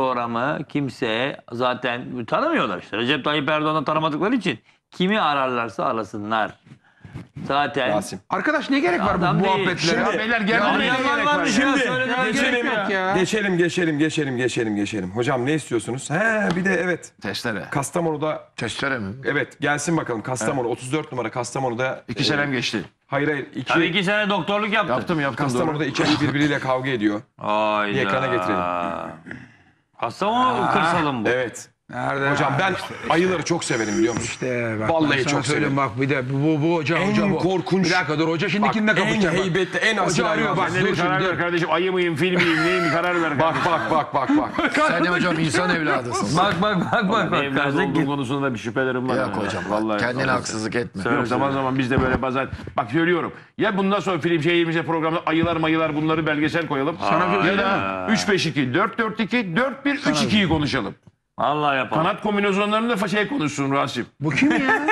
programı kimse zaten tanımıyorlar işte. Recep Tayyip Erdoğan'ı tanımadıkları için kimi ararlarsa arasınlar. Zaten Rasim. Arkadaş ne gerek var bu Adam değil. muhabbetlere? Ya beyler gelmemeye ne gerek var? Şimdi Şimdi geçelim. Hocam ne istiyorsunuz? Bir de evet. Testere. Kastamonu'da Testere mi? evet gelsin bakalım Kastamonu 34 numara Kastamonu'da 2 senem geçti. hayır tabii 2 sene doktorluk yaptı. Yaptım Kastamonu'da iki ayı birbiriyle kavga ediyor. Hayda. Bir ekrana getirelim. Kastamonu kırsalım bu. Evet. Nerede? Hocam ben ayıları çok severim biliyor musun? İşte bak, Vallahi ben sana çok söyleyeyim severim. bak bir de bu hoca En bu. korkunç. Bir dakika dur hoca şimdi kimle En kapışacak? bak. heybetli, en asil Hoca arıyor hayvan. bak. Sen de bir Dur karar şimdi ver dur. kardeşim. Ayı mıyım, fil miyim, neyim bir karar ver. Bak. Sen de hocam insan evladısın. Bak. Evlat olduğum konusunda da bir şüphelerim var. Yok hocam Vallahi. kendine haksızlık etme. Yok, zaman zaman biz de böyle bazen bak söylüyorum. Ya bundan sonra film şeyimize programda ayılar mayılar bunları belgesel koyalım. Ya da 3-5-2, 4-4-2, 4-1-3-2'yi konuşalım. Allah yapalım. Kanat kombinasyonlarını da şey konuşsun Rasim. Bu kim ya?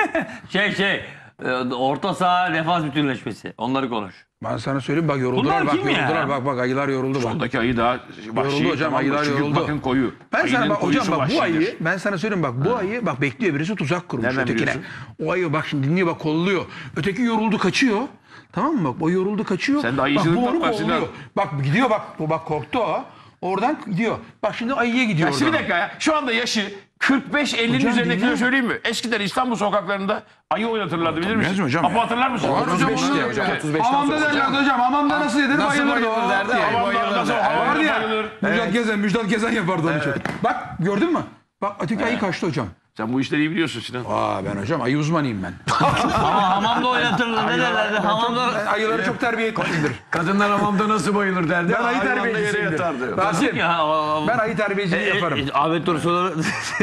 Orta saha defans bütünleşmesi. Onları konuş. Ben sana söyleyeyim bak yoruldular Bunlar bak kim ya? yoruldular bak ayılar yoruldu bak. Ondaki ayı daha vahşi. Yoruldu hocam, tamam mı? ayılar Çünkü yoruldu. bakın koyu. Ben sana Ayının bak hocam koyusu bak bu vahşidir. ayı ben sana söyleyeyim bak bu ayı bak bekliyor birisi tuzak kurmuş Nereden ötekine. biliyorsun? O ayı bak şimdi dinliyor bak kolluyor. Öteki yoruldu kaçıyor. Tamam mı bak o yoruldu kaçıyor. Sen de bak ayıcılık bu onu bak Sinan. kolluyor. Bak gidiyor bak korktu o. Oradan gidiyor. Bak şimdi ayıya gidiyor Ya şimdi bir oradan. dakika ya. Şu anda yaşı 45-50'nin Hocam üzerindekileri dinle. söyleyeyim mi? Eskiden İstanbul sokaklarında ayı oynatırlardı bilir misin? Bilmez hocam Apo ya. hatırlar mısın? Var hocam, 35 diye hocam. 35'ten Hamamda sonra. derlerdi hocam. Hamamda nasıl yedir? Bayılırdı o. derdi. Havanda nasıl Vardı havanda ya. bayılır. Müjdat Gezen yapardı onu çok. Bak gördün mü? Bak öteki ayı kaçtı hocam. Sen bu işleri iyi biliyorsun Sinan. Ben hocam ayı uzmanıyım ben. Ama hamamda oynatırlar. Ne derlerdi? Ben Hamamda... ayıları çok terbiye etmişimdir. Kadınlar hamamda nasıl bayılır derdi. Ben ayı Hayvan da yere terbiyecisiyimdir. yatardı. Rasim, Ya, ben ayı terbiyeciliği yaparım. Ahmet Dursun'u...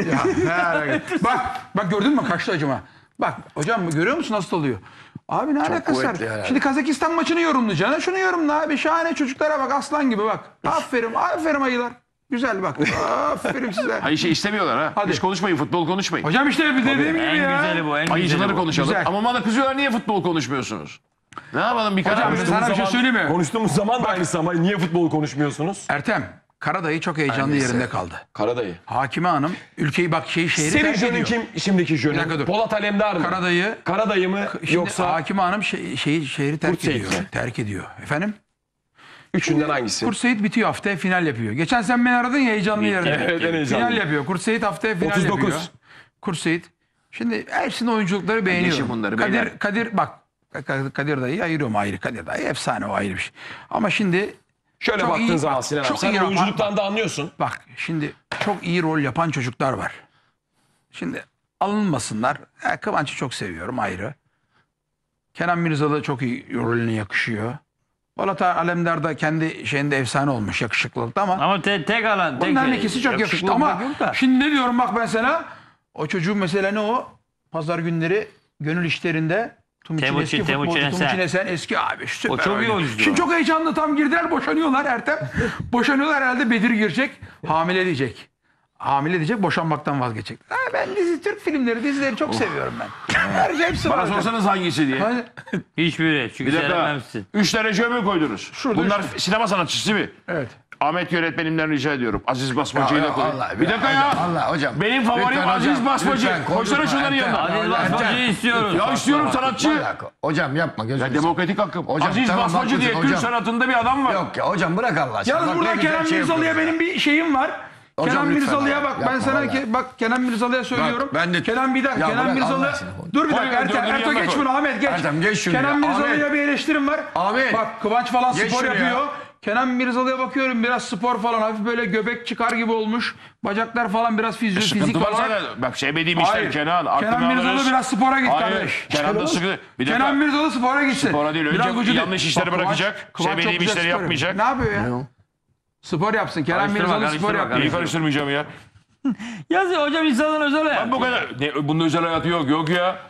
Bak gördün mü kaçtı acıma. Bak hocam görüyor musun nasıl oluyor? Abi ne alakası var? kuvvetli herhalde. Şimdi Kazakistan maçını yorumlayacağına şunu yorumla abi. Şahane çocuklara bak aslan gibi bak. Aferin ayılar. Güzel bak. Aferin size. Ayı şey istemiyorlar ha. Hadi. Hiç konuşmayın futbol konuşmayın. Hocam işte dediğim gibi En ya. güzeli bu. En güzeli Ayıcıları bu. konuşalım. Güzel. Ama bana kızıyorlar niye futbol konuşmuyorsunuz? Ne yapalım bir karar Hocam verin. sana bir şey söyleyeyim mi? Konuştuğumuz zaman da aynısı ama niye futbol konuşmuyorsunuz? Ertem, Karadayı çok heyecanlı yerinde kaldı. Karadayı. Hakime Hanım ülkeyi bak şehri Senin terk jönün ediyor. kim? Şimdiki Bir dakika jönün. dur. Polat Alemdar mı? Karadayı mı? Şimdi Yoksa Hakime Hanım şehri terk Kurt Seyit ediyor. mi? Terk ediyor. Efendim? üçünden hangisi? Kurt Seyit bitiyor haftaya final yapıyor. Geçen sen beni aradın ya heyecanlı yerinde. Evet, en heyecanlı. Final yapıyor. Kurt Seyit haftaya final 39. yapıyor. Kurt Seyit. Şimdi hepsinin oyunculukları beğeniyorum. Geçin bunları beyler. Kadir bak. Kadir dayı ayırıyorum ayrı. Kadir dayı efsane o ayrı bir şey. Ama şimdi Şöyle çok baktığın iyi- zaman Sinan abi çok sen iyi oyunculuktan da anlıyorsun. bak şimdi çok iyi rol yapan çocuklar var. Şimdi alınmasınlar. Kıvanç'ı çok seviyorum ayrı. Kenan Mirzalı çok iyi rolüne yakışıyor. Polat Alemdar da kendi şeyinde efsane olmuş yakışıklılıkta ama Ama tek alan... bunların ikisi çok yakıştı ama şimdi ne diyorum bak mesela o çocuğun mesela ne o pazar günleri gönül işlerinde Temuçin eski futbolcu Esen. Timuçin Esen eski abi süper. O çok iyi oyuncu. oyuncu. Şimdi çok heyecanlı tam girdiler boşanıyorlar Ertem. Boşanıyorlar herhalde Bedir girecek hamile diyecek. Hamile diyecek boşanmaktan vazgeçecek. Ben Türk filmleri dizileri çok seviyorum ben. Her şey hepsi Bana var. sorsanız hangisi diye. Hani- Hiçbiri. Çünkü Bir dakika. sevmemişsin. 3 tane jö koydunuz? Şurada Bunlar üç- sinema sanatçısı mı? Evet. Ahmet yönetmenimden rica ediyorum. Aziz Basmacı'yı da koy. Allah, Bir dakika ya. Allah hocam. Benim favorim Lütfen Aziz hocam, Basmacı. lütfen Koysana konuşma, şunların Ertem. yanına. Aziz Basmacı'yı istiyoruz. Ya istiyorum sanatçı. Hocam yapma gözünü Ya demokratik hakkım. Hocam, Aziz tamam, Basmacı diye haklısın Türk hocam. sanatında bir adam var. Yok ya hocam bırak Allah aşkına. Yalnız Bak, burada ne güzel Kenan şey Mirzalı'ya yapıyoruz benim bir şeyim var. Hocam Kenan lütfen Mirzalı'ya abi, bak ben yapma sana vallahi. bak Kenan Mirzalı'ya söylüyorum. ben de- Kenan bir dakika Ya Kenan bırak Allah Mirzalı. aşkına. Dur bir Koy, dakika dur, Ertem dur, Erto yanına geç koy. bunu Ahmet geç. Ertem, geç şunu Kenan ya. Mirzalı'ya Ahmet. bir eleştirim var. Ahmet. Bak Kıvanç falan Geç spor şunu ya. yapıyor. Kenan Mirzalı'ya bakıyorum biraz spor falan hafif böyle göbek çıkar gibi olmuş. Bacaklar falan biraz fizik Sıkıntı var falan. zaten. Bak sevmediğim işler Hayır. Kenan. aklını Kenan Mirzalı alırız. biraz spora git Hayır, kardeş. Kenan da sıkıntı. Bir dakika. Kenan Mirzalı spora gitsin. Spora değil. Önce Biraz vücudu- yanlış işleri Bak, Kıvanç- bırakacak. Kıvanç Sevmediğim çok güzel işleri spor yapmayacak. Ne yapıyor ya? Spor yapsın. Kenan Karıştırma, Mirzalı spor karıştırma, yapıyor. Neyi karıştırmayacağım ya? Yazıyor hocam insanların özel hayatı. Bu kadar. Bunun özel hayatı yok. Yok ya.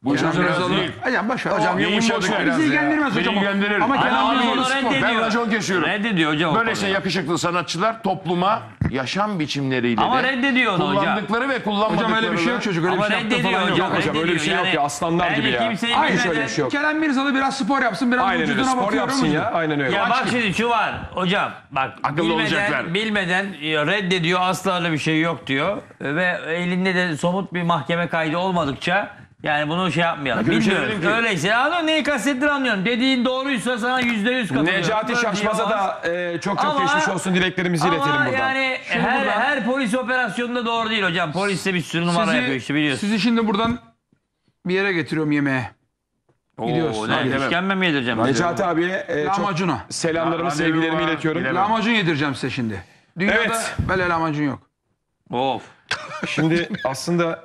Bu Kenan sözü Mirzalı. değil. Hocam boş ver. Hocam yumuşadık biraz Bizi ya. ilgilendirmez Beni hocam. ilgilendirir. Ama Hani Kenan abi, Mirzalı reddediyor. ben racon kesiyorum. Reddediyor hocam. o Böylesine konuyu. yakışıklı sanatçılar topluma yaşam biçimleriyle Ama de reddediyor onu hocam. kullandıkları ve kullanmadıkları. Hocam öyle bir şey yok çocuk. Öyle Ama bir şey yaptı reddediyor falan yok. hocam. Yok hocam öyle bir şey yok ya. Aslanlar gibi ya. Kimseyi Hayır, Hiç öyle bir şey yok. Kenan Mirzalı biraz spor yapsın. Biraz Aynen öyle. vücuduna Spor bakıyorum. yapsın ya. Aynen öyle. Ya bak şimdi şu var hocam bak Akıllı olacaklar. bilmeden reddediyor asla öyle bir şey yok diyor ve elinde de somut bir mahkeme kaydı olmadıkça yani bunu şey yapmayalım. bir şey Bilmiyorum. dedim ki- Öyleyse anladın neyi kastettiğini anlıyorum. Dediğin doğruysa sana %100 katılıyorum. Necati Böyle Şaşmaz'a diyemez. da çok Ama- geçmiş olsun dileklerimizi iletelim Ama buradan. yani her polis operasyonunda doğru değil hocam. Polis de bir sürü numara yapıyor işte biliyorsun. Sizi şimdi buradan bir yere getiriyorum yemeğe. Gidiyoruz. Oo, ne, işkembe mi yedireceğim? Necati abiye çok Lahmacuna. selamlarımı, Randevu sevgilerimi var, iletiyorum. bilemem. Lahmacun yedireceğim size şimdi. Dünyada Evet. böyle lahmacun yok. Of. Şimdi aslında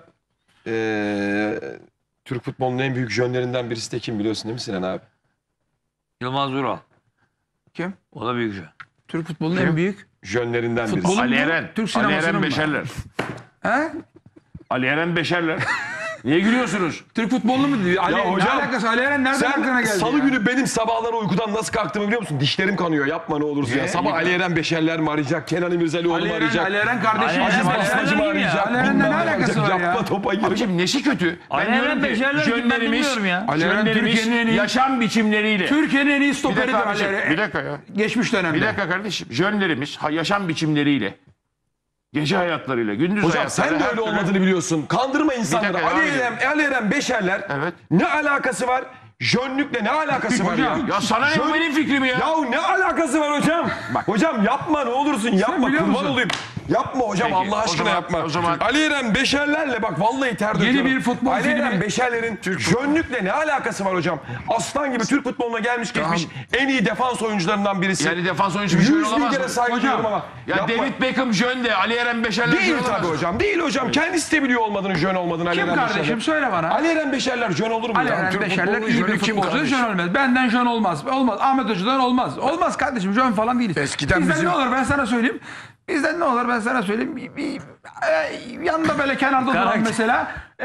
Türk futbolunun en büyük jönlerinden birisi de kim biliyorsun değil mi Sinan abi? Yılmaz Vural. Kim? O da büyük şey. Türk futbolunun en büyük. Jönlerinden birisi. Futbolun Ali mu? Eren. Türk Ali sinemasının Eren mı? Beşerler. He? Ali Eren Beşerler. Niye gülüyorsunuz? Türk futbolunu mu diyor? Ali, hocam, ne alakası? Ali Eren nereden aklına Sen geldi salı ya? günü benim sabahları uykudan nasıl kalktığımı biliyor musun? Dişlerim kanıyor. Yapma ne olursun ya. Sabah Ali Eren Beşerler mi arayacak? Kenan İmirzalıoğlu Ali mu Eren, arayacak? Ali Eren kardeşim. Ali Eren bizim Beşerler Basmacı mı kim ya? arayacak? Ali Eren'le Bilmem ne ne alakası arayacak. var ya? Yapma topa gir. Abicim nesi kötü? Ali Ben Eren diyorum ki Beşerler kim? Ben jönlerimiz, bilmiyorum ya. Ali Eren jönlerimiz Türkiye'nin en iyi- yaşam biçimleriyle. Türkiye'nin en iyi Bir stoperidir dakika, Ali Eren. bir dakika ya. Geçmiş dönemde. Bir dakika kardeşim. Jönlerimiz yaşam biçimleriyle, gece hayatlarıyla, gündüz Hocam hayatlarıyla. sen de her öyle türlü- olmadığını biliyorsun. Kandırma insanları. dakika, Ali Eren Beşerler Evet. ne alakası var? Jönlükle ne alakası var ya? Ya sana ne bu benim fikrim ya? Ya ne alakası var hocam? Hocam yapma ne olursun yapma biliyor kurban musun? olayım. Yapma hocam Peki, Allah o aşkına zaman- yapma. o zaman- Ali Eren Beşerlerle bak vallahi ter döküyorum. bir futbol Ali Eren filmi- Beşerler'in jönlükle ne alakası var hocam? Aslan gibi Türk futboluna gelmiş geçmiş en iyi defans oyuncularından birisi. Yani defans oyuncusu bir şey 100 bin olamaz kere mı? saygı duyuyorum ama. Ya yapma. David Beckham jön de Ali Eren Beşerler Değil jön olamaz tabii mı? hocam. Değil hocam. Kendisi de biliyor olmadığını, jön olmadığını Ali Kim Eren kardeşim Beşerler. söyle bana. Ali Eren Beşerler jön olur mu Ali ya? Eren Türk Beşerler futbolunun iyi bir jönü kim futbolcu. kardeşim? Jön olmaz. Benden jön olmaz. Olmaz. Ahmet Hoca'dan olmaz. Olmaz kardeşim. Jön falan değiliz. Eskiden Bizden bizim- ne olur ben sana söyleyeyim. Bizden ne olur ben sana söyleyeyim. Yanında böyle kenarda duran Karakter. mesela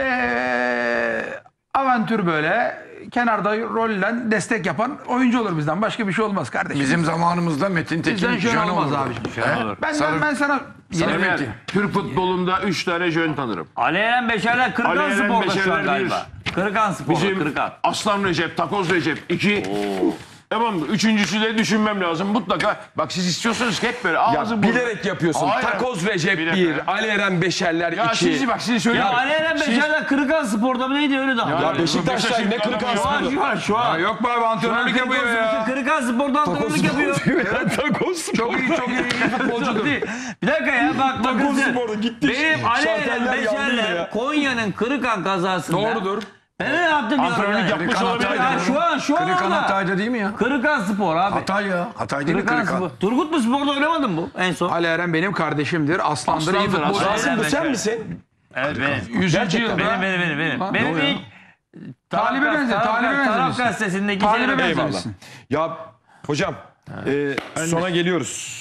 avantür böyle kenarda rolle destek yapan oyuncu olur bizden. Başka bir şey olmaz kardeşim. Bizim zamanımızda Metin Tekin Bizden jön jön olmaz olurdu. abiciğim. olur. Ben sana Sarı yeni Metin. Türk futbolunda 3 tane jön tanırım. Ali Eren Beşerler Kırıkan Ali Eren Spor'da şu Beşerler an galiba. Kırıkan Spor'da Bizim Kırıkan. Aslan Recep, Takoz Recep 2. Tamam mı? Üçüncüsü de düşünmem lazım. Mutlaka. Bak siz istiyorsanız ki hep böyle ağzı Ya bilerek yapıyorsun. Hayır. Takoz Recep Bir 1, dakika. Ali Eren Beşerler 2. Ya sizi bak sizi söyleyeyim. Ya Ali Eren Beşerler Kırıkan Spor'da mı neydi öyle daha? Ya Beşiktaş'ta ne Kırıkan Şu an Spor'u? şu an şu an. Yok be abi antrenörlük yapıyor ya. Kırıkan Spor'da antrenörlük yapıyor. Takoz Spor. Çok iyi futbolcudur. Bir dakika ya bak bakın. Takoz Spor'da gitti. Benim Ali Eren Şarteller yandı Beşerler ya. Konya'nın Kırıkan kazasında. Doğrudur. Ben ne yaptım diyorum Antrenörlük ya. yapmış Kırıkan olabilir. Hatay'da. Ya şu an Kırıkan orada. Hatay'da değil mi ya? Kırıkan Spor abi. Hatay ya. Hatay değil mi Kırıkan Kırıkan? Spor. Turgut mu Spor'da oynamadın mı bu en son? Ali Eren benim kardeşimdir. Aslandır, iyi Aslandır, futbolcu. aslan. Rasim bu sen misin? Evet benim. 100. Gerçekten. yılda. Benim. Ha, Benim ne o ya? ilk Talibe benzer, talibe Taraf benzemişsin. gazetesindeki Talibe şeyler- Eyvallah. benzemişsin. Ya hocam sona geliyoruz.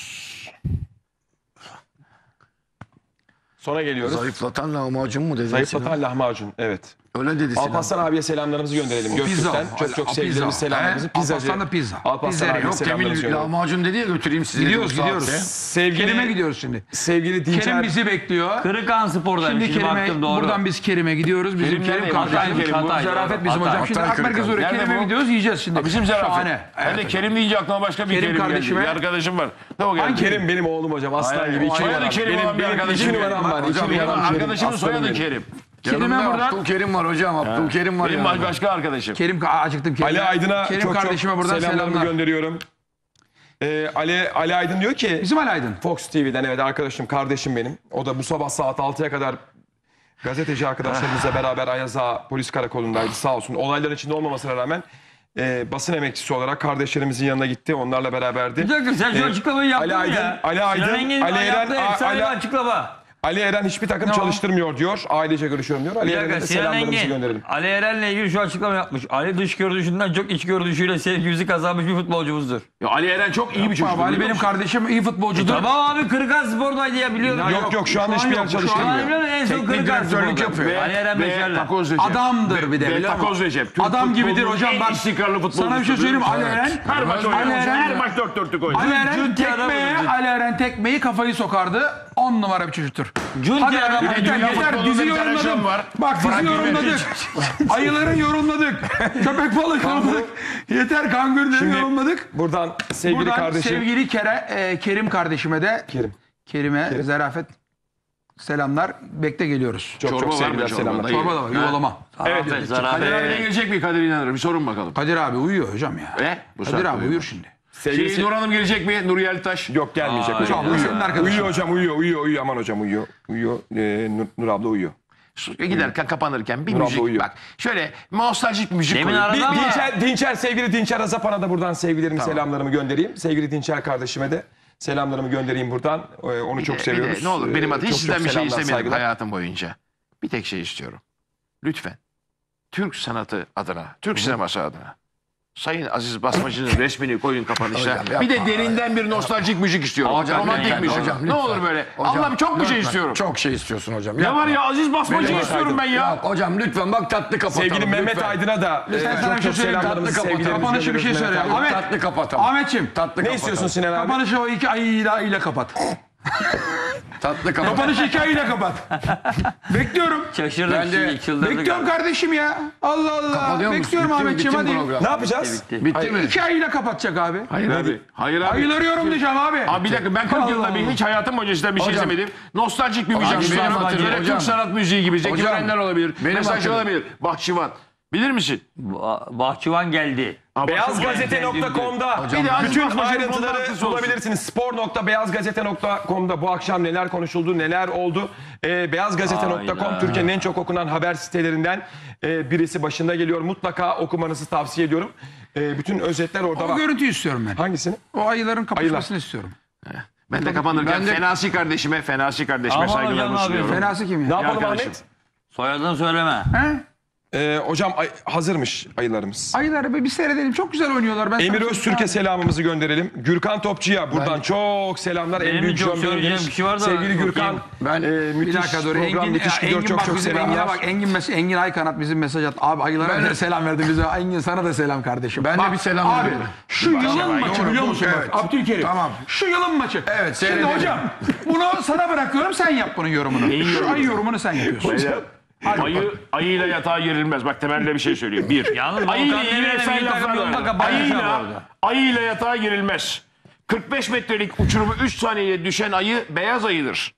Sona geliyoruz. Zayıflatan lahmacun mu dedi? Zayıflatan lahmacun. Evet. Öyle dedi Sinan. Alparslan abiye selamlarımızı gönderelim. Pizza. Göktürk'ten. Çok O sevgilerimiz, pizza. selamlarımızı. Pizzacı. Alparslan'da pizza. Alparslan Pizza abiye Yok selamlarımızı Cemil gönderelim. lahmacun dedi ya götüreyim sizi. Gidiyoruz dedi bu saatte. gidiyoruz. Kerim'e gidiyoruz şimdi. Sevgili Kerim Dinçer. bizi bekliyor. Kırıkan Spor'da. Şimdi Şimdi baktım Kerim'e, doğru. buradan biz Kerim'e gidiyoruz. Bizim Kerim Kerim nerede? kardeşim. Hatay Kerim bu. Zarafet bizim Hatay. hocam. Şimdi Hatay Akmerkez oraya Nerede Kerim'e bu? gidiyoruz yiyeceğiz şimdi. Bizim Zarafet. Şahane. Ben de Kerim deyince aklıma başka bir Kerim Kerim geldi. kardeşime- Bir arkadaşım var. Ne o geldi? Kerim benim oğlum hocam. Aslan Hayır, gibi. İki soyadı numaram. Kerim olan bir Benim arkadaşım iki geldi. numaram var. Hocam, İki numaram Kerim. arkadaşımın Aslanım soyadı benim. Kerim. Kerim'e Yanımda buradan. Abdülkerim var hocam. Abdülkerim var Benim yanımda. başka arkadaşım. Kerim acıktım Kerim. Ali Aydın'a Kerim çok kardeşime buradan selamlarımı selamlar. gönderiyorum. Ali Aydın diyor ki Bizim Ali Aydın. Fox TV'den evet arkadaşım, kardeşim benim. O da bu sabah saat 6'ya kadar gazeteci arkadaşlarımızla beraber Ayaz Ağa polis karakolundaydı sağ olsun. Olayların içinde olmamasına rağmen basın emekçisi olarak kardeşlerimizin yanına gitti. Onlarla beraberdi. Bir dakika sen şu açıklamayı yaptın Ali mı Aydın, ya? Ali Aydın, Sinan Engin'in Ali Eren, yaptığı efsane bir Ali- açıklama. Ali Eren hiçbir takım çalıştırmıyor diyor. Ailece görüşüyorum diyor. Ali Bir Eren'e dakika de Sinan selamlarımızı Engin gönderelim. Ali Eren'le ilgili şu açıklama yapmış. Ali dış görünüşünden çok iç görünüşüyle sevgimizi kazanmış bir futbolcumuzdur. Ya Ali Eren çok iyi bir çocuk. Ali benim kardeşim iyi futbolcudur. Tamam abi Kırıkan Spor'daydı ya biliyorum. Yok şu anda hiçbir yer Şu an çalıştırmıyor. biliyorum, en son Teknik Kırıkan direktörlük Spor'da. yapıyor. Ali Eren Ve Beşer'le. Takoz Recep. Adamdır bir de Ve biliyor musun? Takoz Recep. Türk Adam gibidir futbolunun hocam. en Bak, istikrarlı futbolcusu. sana bir şey söyleyeyim mi? Ali Evet. Eren. Her maç Ali oynuyor. Eren- Her maç 4-4'lük oynuyor. Ali Eren Cünti adam tekmeye, olur. Ali Eren tekmeyi kafayı sokardı. 10 numara bir çocuktur. Cünti Hadi adam. yeter, dünya yeter. futbolunda Dizi bir tane yorumladık. şov var. Bak dizi Bırak yorumladık. Ayıları yorumladık. Köpek balığı yorumladık. Yeter kangurları Şimdi yorumladık. Buradan sevgili Buradan kardeşim. sevgili Kerim kardeşime de Kerim'e zarafet selamlar. Bekle geliyoruz. Çok Çorba var mı sevgiler çorba? selamlar. Dayı. Çorba da var, yuvalama. Evet. Kadir abiye gelecek mi Kadir İnanır? Bir sorun bakalım. Kadir abi uyuyor hocam ya. Bu Kadir abi uyur şimdi. Sevgili Nur Hanım gelecek mi? Nur Yeltaş. Yok gelmeyecek hocam. Hocam uyuyor. Senin arkadaşın. Uyuyor hocam uyuyor aman hocam uyuyor. Nur abla uyuyor. Giderken kapanırken bir Nur abla müzik uyuyor. bak. Şöyle nostaljik müzik Demin koyun. aradı ama. Dinçer sevgili Dinçer Azapan'a da buradan sevgilerimi selamlarımı göndereyim. Sevgili Dinçer kardeşime de selamlarımı göndereyim buradan. Onu çok seviyoruz. Ne olur benim adım hiç Çok sizden bir şey selamlar, istemedim saygılar. hayatım boyunca. Bir tek şey istiyorum. Lütfen. Türk sanatı adına, Türk sineması adına. Sayın Aziz Basmacı'nın resmini koyun kapanışta. Hocam, yapma. Bir de derinden bir nostaljik müzik istiyorum. Hocam, romantik lütfen, müzik. hocam, Ne lütfen. olur böyle. Hocam, Allah'ım çok bir şey lütfen. istiyorum. Çok şey istiyorsun hocam. Ne var ya Aziz Basmacı Benim istiyorum ben ya. Yok hocam lütfen bak tatlı kapatalım. Sevgili Mehmet lütfen. Aydın'a da Sen sana bir şey çok söyleyeyim. selamlarımızı Tatlı sevgilerimizi Kapanışı bir şey gönderiyoruz söyle. Mehmet Aydın'a. Ahmet. Tatlı kapatalım. Ahmetciğim. Tatlı Ne kapatalım. istiyorsun Sinan abi? Kapanışı o iki ayıyla kapat. Tatlı kapatalım. Kapanışı iki ayıyla kapat. Bekliyorum. Şaşırdım Ben de şimdi çıldırdık. Bekliyorum kardeşim ya. Allah Allah. Kapatıyor musun? Bekliyorum Bitti mi? Ahmetciğim Bitti mi hadi. program? Ne yapacağız? Bitti mi? İki ayıyla kapatacak abi. Hayır abi. Hayır abi. Ayıları yorumlayacağım abi. Abi bir dakika ben 40 yılda bir hiç hayatım boyunca sizden bir şey Hocam. izlemedim. Nostaljik bir müzik Hocam, istiyorum. benim hatırım, Böyle hocam. Türk sanat müziği gibi. Zeki Hocam, Mürenler olabilir. benim Mesaj hatırım. olabilir. Bahçıvan. Bilir misin? Bahçıvan geldi. Beyazgazete.com'da Bir de Aziz bütün Basmacı'nın ayrıntıları fotoğrafçısı olsun. bulabilirsiniz. Spor.beyazgazete.com'da bu akşam neler konuşuldu, neler oldu. Beyazgazete.com Hayda. Türkiye'nin en çok okunan haber sitelerinden birisi başında geliyor. Mutlaka okumanızı tavsiye ediyorum. Bütün özetler orada O var. görüntüyü istiyorum ben. Hangisini? O ayıların kapışmasını istiyorum. Ben de kapanırken Ben de- Fenasi kardeşime Aman hocam, saygılarımı ne sunuyorum. yapıyorsun? Fenası kim Ne ya? yapalım arkadaşım. Ahmet? Soyadını söyleme. He? Hocam hazırmış ayılarımız. Ayıları bir seyredelim. Çok güzel oynuyorlar. Ben Emir sana- Öztürk'e selamımızı gönderelim. Gürkan Topçu'ya buradan çok selamlar. Benim En büyük çok John söyleyeceğim Beğenmiş. bir şey var da Sevgili Gürkan. bakayım. Ben Müthiş Bir dakika dur. program, müthiş gidiyor. Engin Çok bak çok bizim Engin'e selamlar. bak. Engin Aykanat bizim mesaj attı. Abi ayılara bir selam verdi bize. Engin sana da selam kardeşim. Ben de Bak, bir selam abi, veriyorum. şu yılın maçı doğru, biliyor doğru, musun? evet. Bak, Abdülkerim. Tamam. Şu yılın maçı. Evet, Şimdi seyredelim. hocam bunu sana bırakıyorum. Sen yap bunun yorumunu. Şu ayı yorumunu sen yapıyorsun. Ayıyla yatağa girilmez. Bak temelde bir şey söyleyeyim. Bir. Yalnız Ayıyla Volkan ilgili Demirel'e efsane milli takım laflar yolunda var. kapanmışlar bu arada. Ayıyla yatağa girilmez. 45 metrelik uçurumu 3 saniyeye düşen ayı beyaz ayıdır.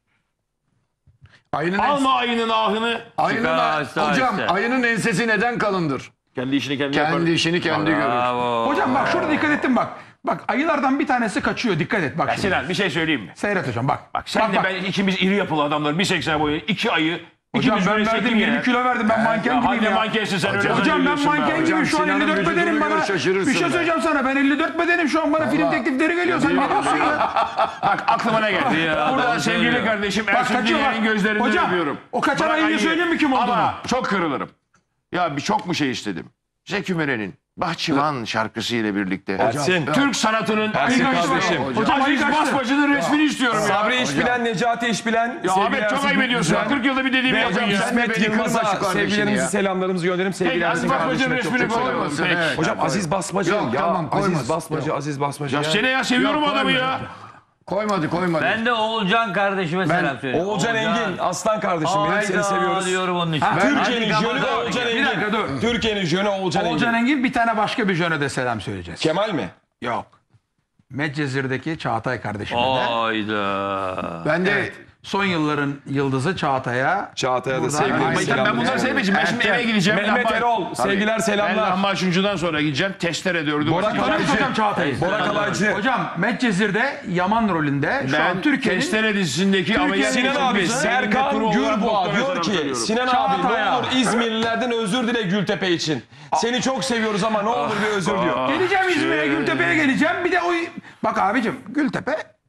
Ayının Alma ayının ahını. hocam ayının ensesi neden kalındır? Kendi işini kendi yapar. Kendi işini kendi görür. Bravo. Hocam bak şurada dikkat ettim bak. Bak ayılardan bir tanesi kaçıyor. Dikkat et bak. şimdi. Sinan bir şey söyleyeyim mi? Seyret hocam bak. Bak sen de bak. ben ikimiz iri yapılı adamlar. 1.80 boyu. 2 ayı. Hocam ikimiz ben böyle verdim çekim 20 yer. kilo verdim ben manken Ya gibiyim hangi ya. mankensin sen öyle Hocam ben zannediyorsun be manken hocam. gibiyim şu an Sinan'ın 54 vücudunu bedenim gör, bana. şaşırırsın Bir şey be. söyleyeceğim sana ben 54 bedenim şu an bana film teklifleri geliyor. Sen ne diyorsun ya? Bak aklıma ne geldi? Ya, Burada doğru sevgili söylüyor. kardeşim Bak, Ersun kaçıyor bak. Dinler'in gözlerinden Hocam, öpüyorum. o kaçan Bırak ayıyı söyleyeyim mi kim olduğunu? Ama çok kırılırım. Ya bir çok mu şey istedim? Zeki Müren'in Bahçıvan şarkısı ile birlikte. Ersin. Türk sanatının Ersin ayı kaçtı. kardeşim. Hocam, ayı Aziz kaçtı. Basmacı'nın resmini istiyorum ya. Sabri İşbilen, Necati İşbilen. Ya Ahmet çok ayıp ediyorsun. ya. 40 yılda bir dediğimi Ve yapın hocam ya. İsmet beni kırma Yılmaz'a şu kardeşini sevgilerimizi, ya. selamlarımızı gönderelim. Peki Sevgili Aziz Ersin Basmacı'nın kardeşime çok resmini çok koymasın. selamlar. Evet. Hocam Aziz Basmacı Yok, ya. tamam, Aziz koymaz. Basmacı, Aziz Basmacı. Ya seni ya seviyorum Yok, adamı ya. koymadı. Koymadı. Ben de Oğulcan kardeşime selam söylüyorum. Oğulcan Engin, aslan kardeşim benim, seni seviyoruz. Diyorum onun için. Türkiye'nin Hadi jönü kapatalım. Oğulcan Bir Engin. dakika dur. Türkiye'nin jönü Oğulcan Oğulcan Engin. Engin bir tane başka bir jöne de selam söyleyeceğiz. Kemal mi? Yok. Medcezir'deki Çağatay kardeşime de. Hayda. Ben de Son yılların yıldızı Çağatay'a. Çağatay'a da Buradan- sevgilerimizi, Ay, Ben bunları selamlarımızı. sevmeyeceğim. Ben şimdi eve gideceğim. Mehmet Erol, sevgiler Ben selamlar. lahmacuncudan sonra gideceğim. Testere dördü. Bora başlayacağım. Tanıyor musun hocam Çağatay'ı? Bora Kalaycı. Hocam Medcezir'de Yaman rolünde şu an Ben Türkiye'nin Testere dizisindeki ameliyat Sinan abi, geçirdiği Serkan Tur olarak Gürboğa doktora diyor selam ki söylüyorum. Sinan abi ne Çağatay'a. olur İzmirlilerden özür dile Gültepe için. Seni çok seviyoruz ama ne olur bir özür diyor. geleceğim İzmir'e Gültepe'ye geleceğim. Bir de o bak abicim Gültepe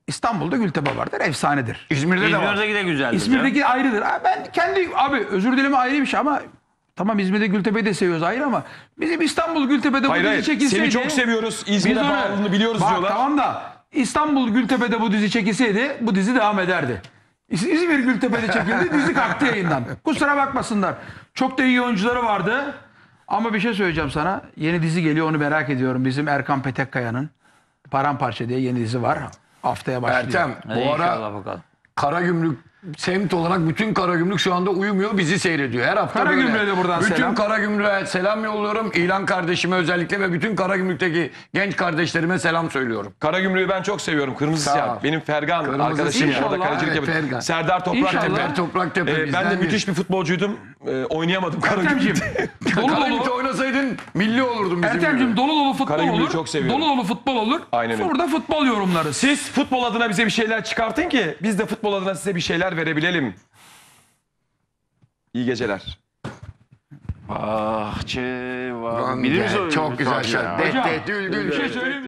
İstanbul'da Gültepe vardır. Efsanedir. İzmir'de de var. İzmir'deki de güzeldir. İzmir'deki ayrıdır. Ha, ben kendi özür dileme ayrı bir şey ama tamam İzmir'de Gültepe'yi de seviyoruz ayrı ama bizim İstanbul Gültepe'de Hayır bu hayır. dizi çekilseydi. Seni çok seviyoruz. İzmir'e Biz onu- bağlılığını biliyoruz Bak, diyorlar. Tamam da İstanbul Gültepe'de bu dizi çekilseydi bu dizi devam ederdi. İzmir Gültepe'de çekildi dizi kalktı yayından. Kusura bakmasınlar. Çok da iyi oyuncuları vardı. Ama bir şey söyleyeceğim sana. Yeni dizi geliyor onu merak ediyorum. Bizim Erkan Petekkaya'nın Paramparça diye yeni dizi var. Haftaya başlıyor. Ertem Hadi bu ara inşallah bakalım. Karagümrük semt olarak bütün Karagümrük şu anda uyumuyor, bizi seyrediyor. Her hafta Karagümrük'e böyle. de buradan bütün selam. Karagümrük'e selam yolluyorum. İlan kardeşime özellikle ve bütün Karagümrük'teki genç kardeşlerime selam söylüyorum. Karagümrük'ü ben çok seviyorum. Kırmızı Sağ siyah. ol. Benim Fergan Kırmızı arkadaşım. siyah. O da kalecilik Evet, yapıyor. Fergan. Serdar Topraktepe. İnşallah. Topraktepe Ben de bizden müthiş bir futbolcuydum. Oynayamadım Ertem'ciğim Karagümrük'te. dolu Karagümrük'te dolu. oynasaydın milli olurdun bizim Ertem'ciğim gibi. dolu dolu futbol Karagümrük'ü olur. çok seviyorum. Dolu dolu futbol olur. Aynen öyle. Burada futbol yorumları. Siz futbol adına bize bir şeyler çıkartın ki biz de futbol adına size bir şeyler verebilelim. İyi geceler. Bahçe var. Ulan Bilir be, misin o- çok güzel ya? şarkı. Det, det, dül, dül. Bir şey söyleyeyim mi?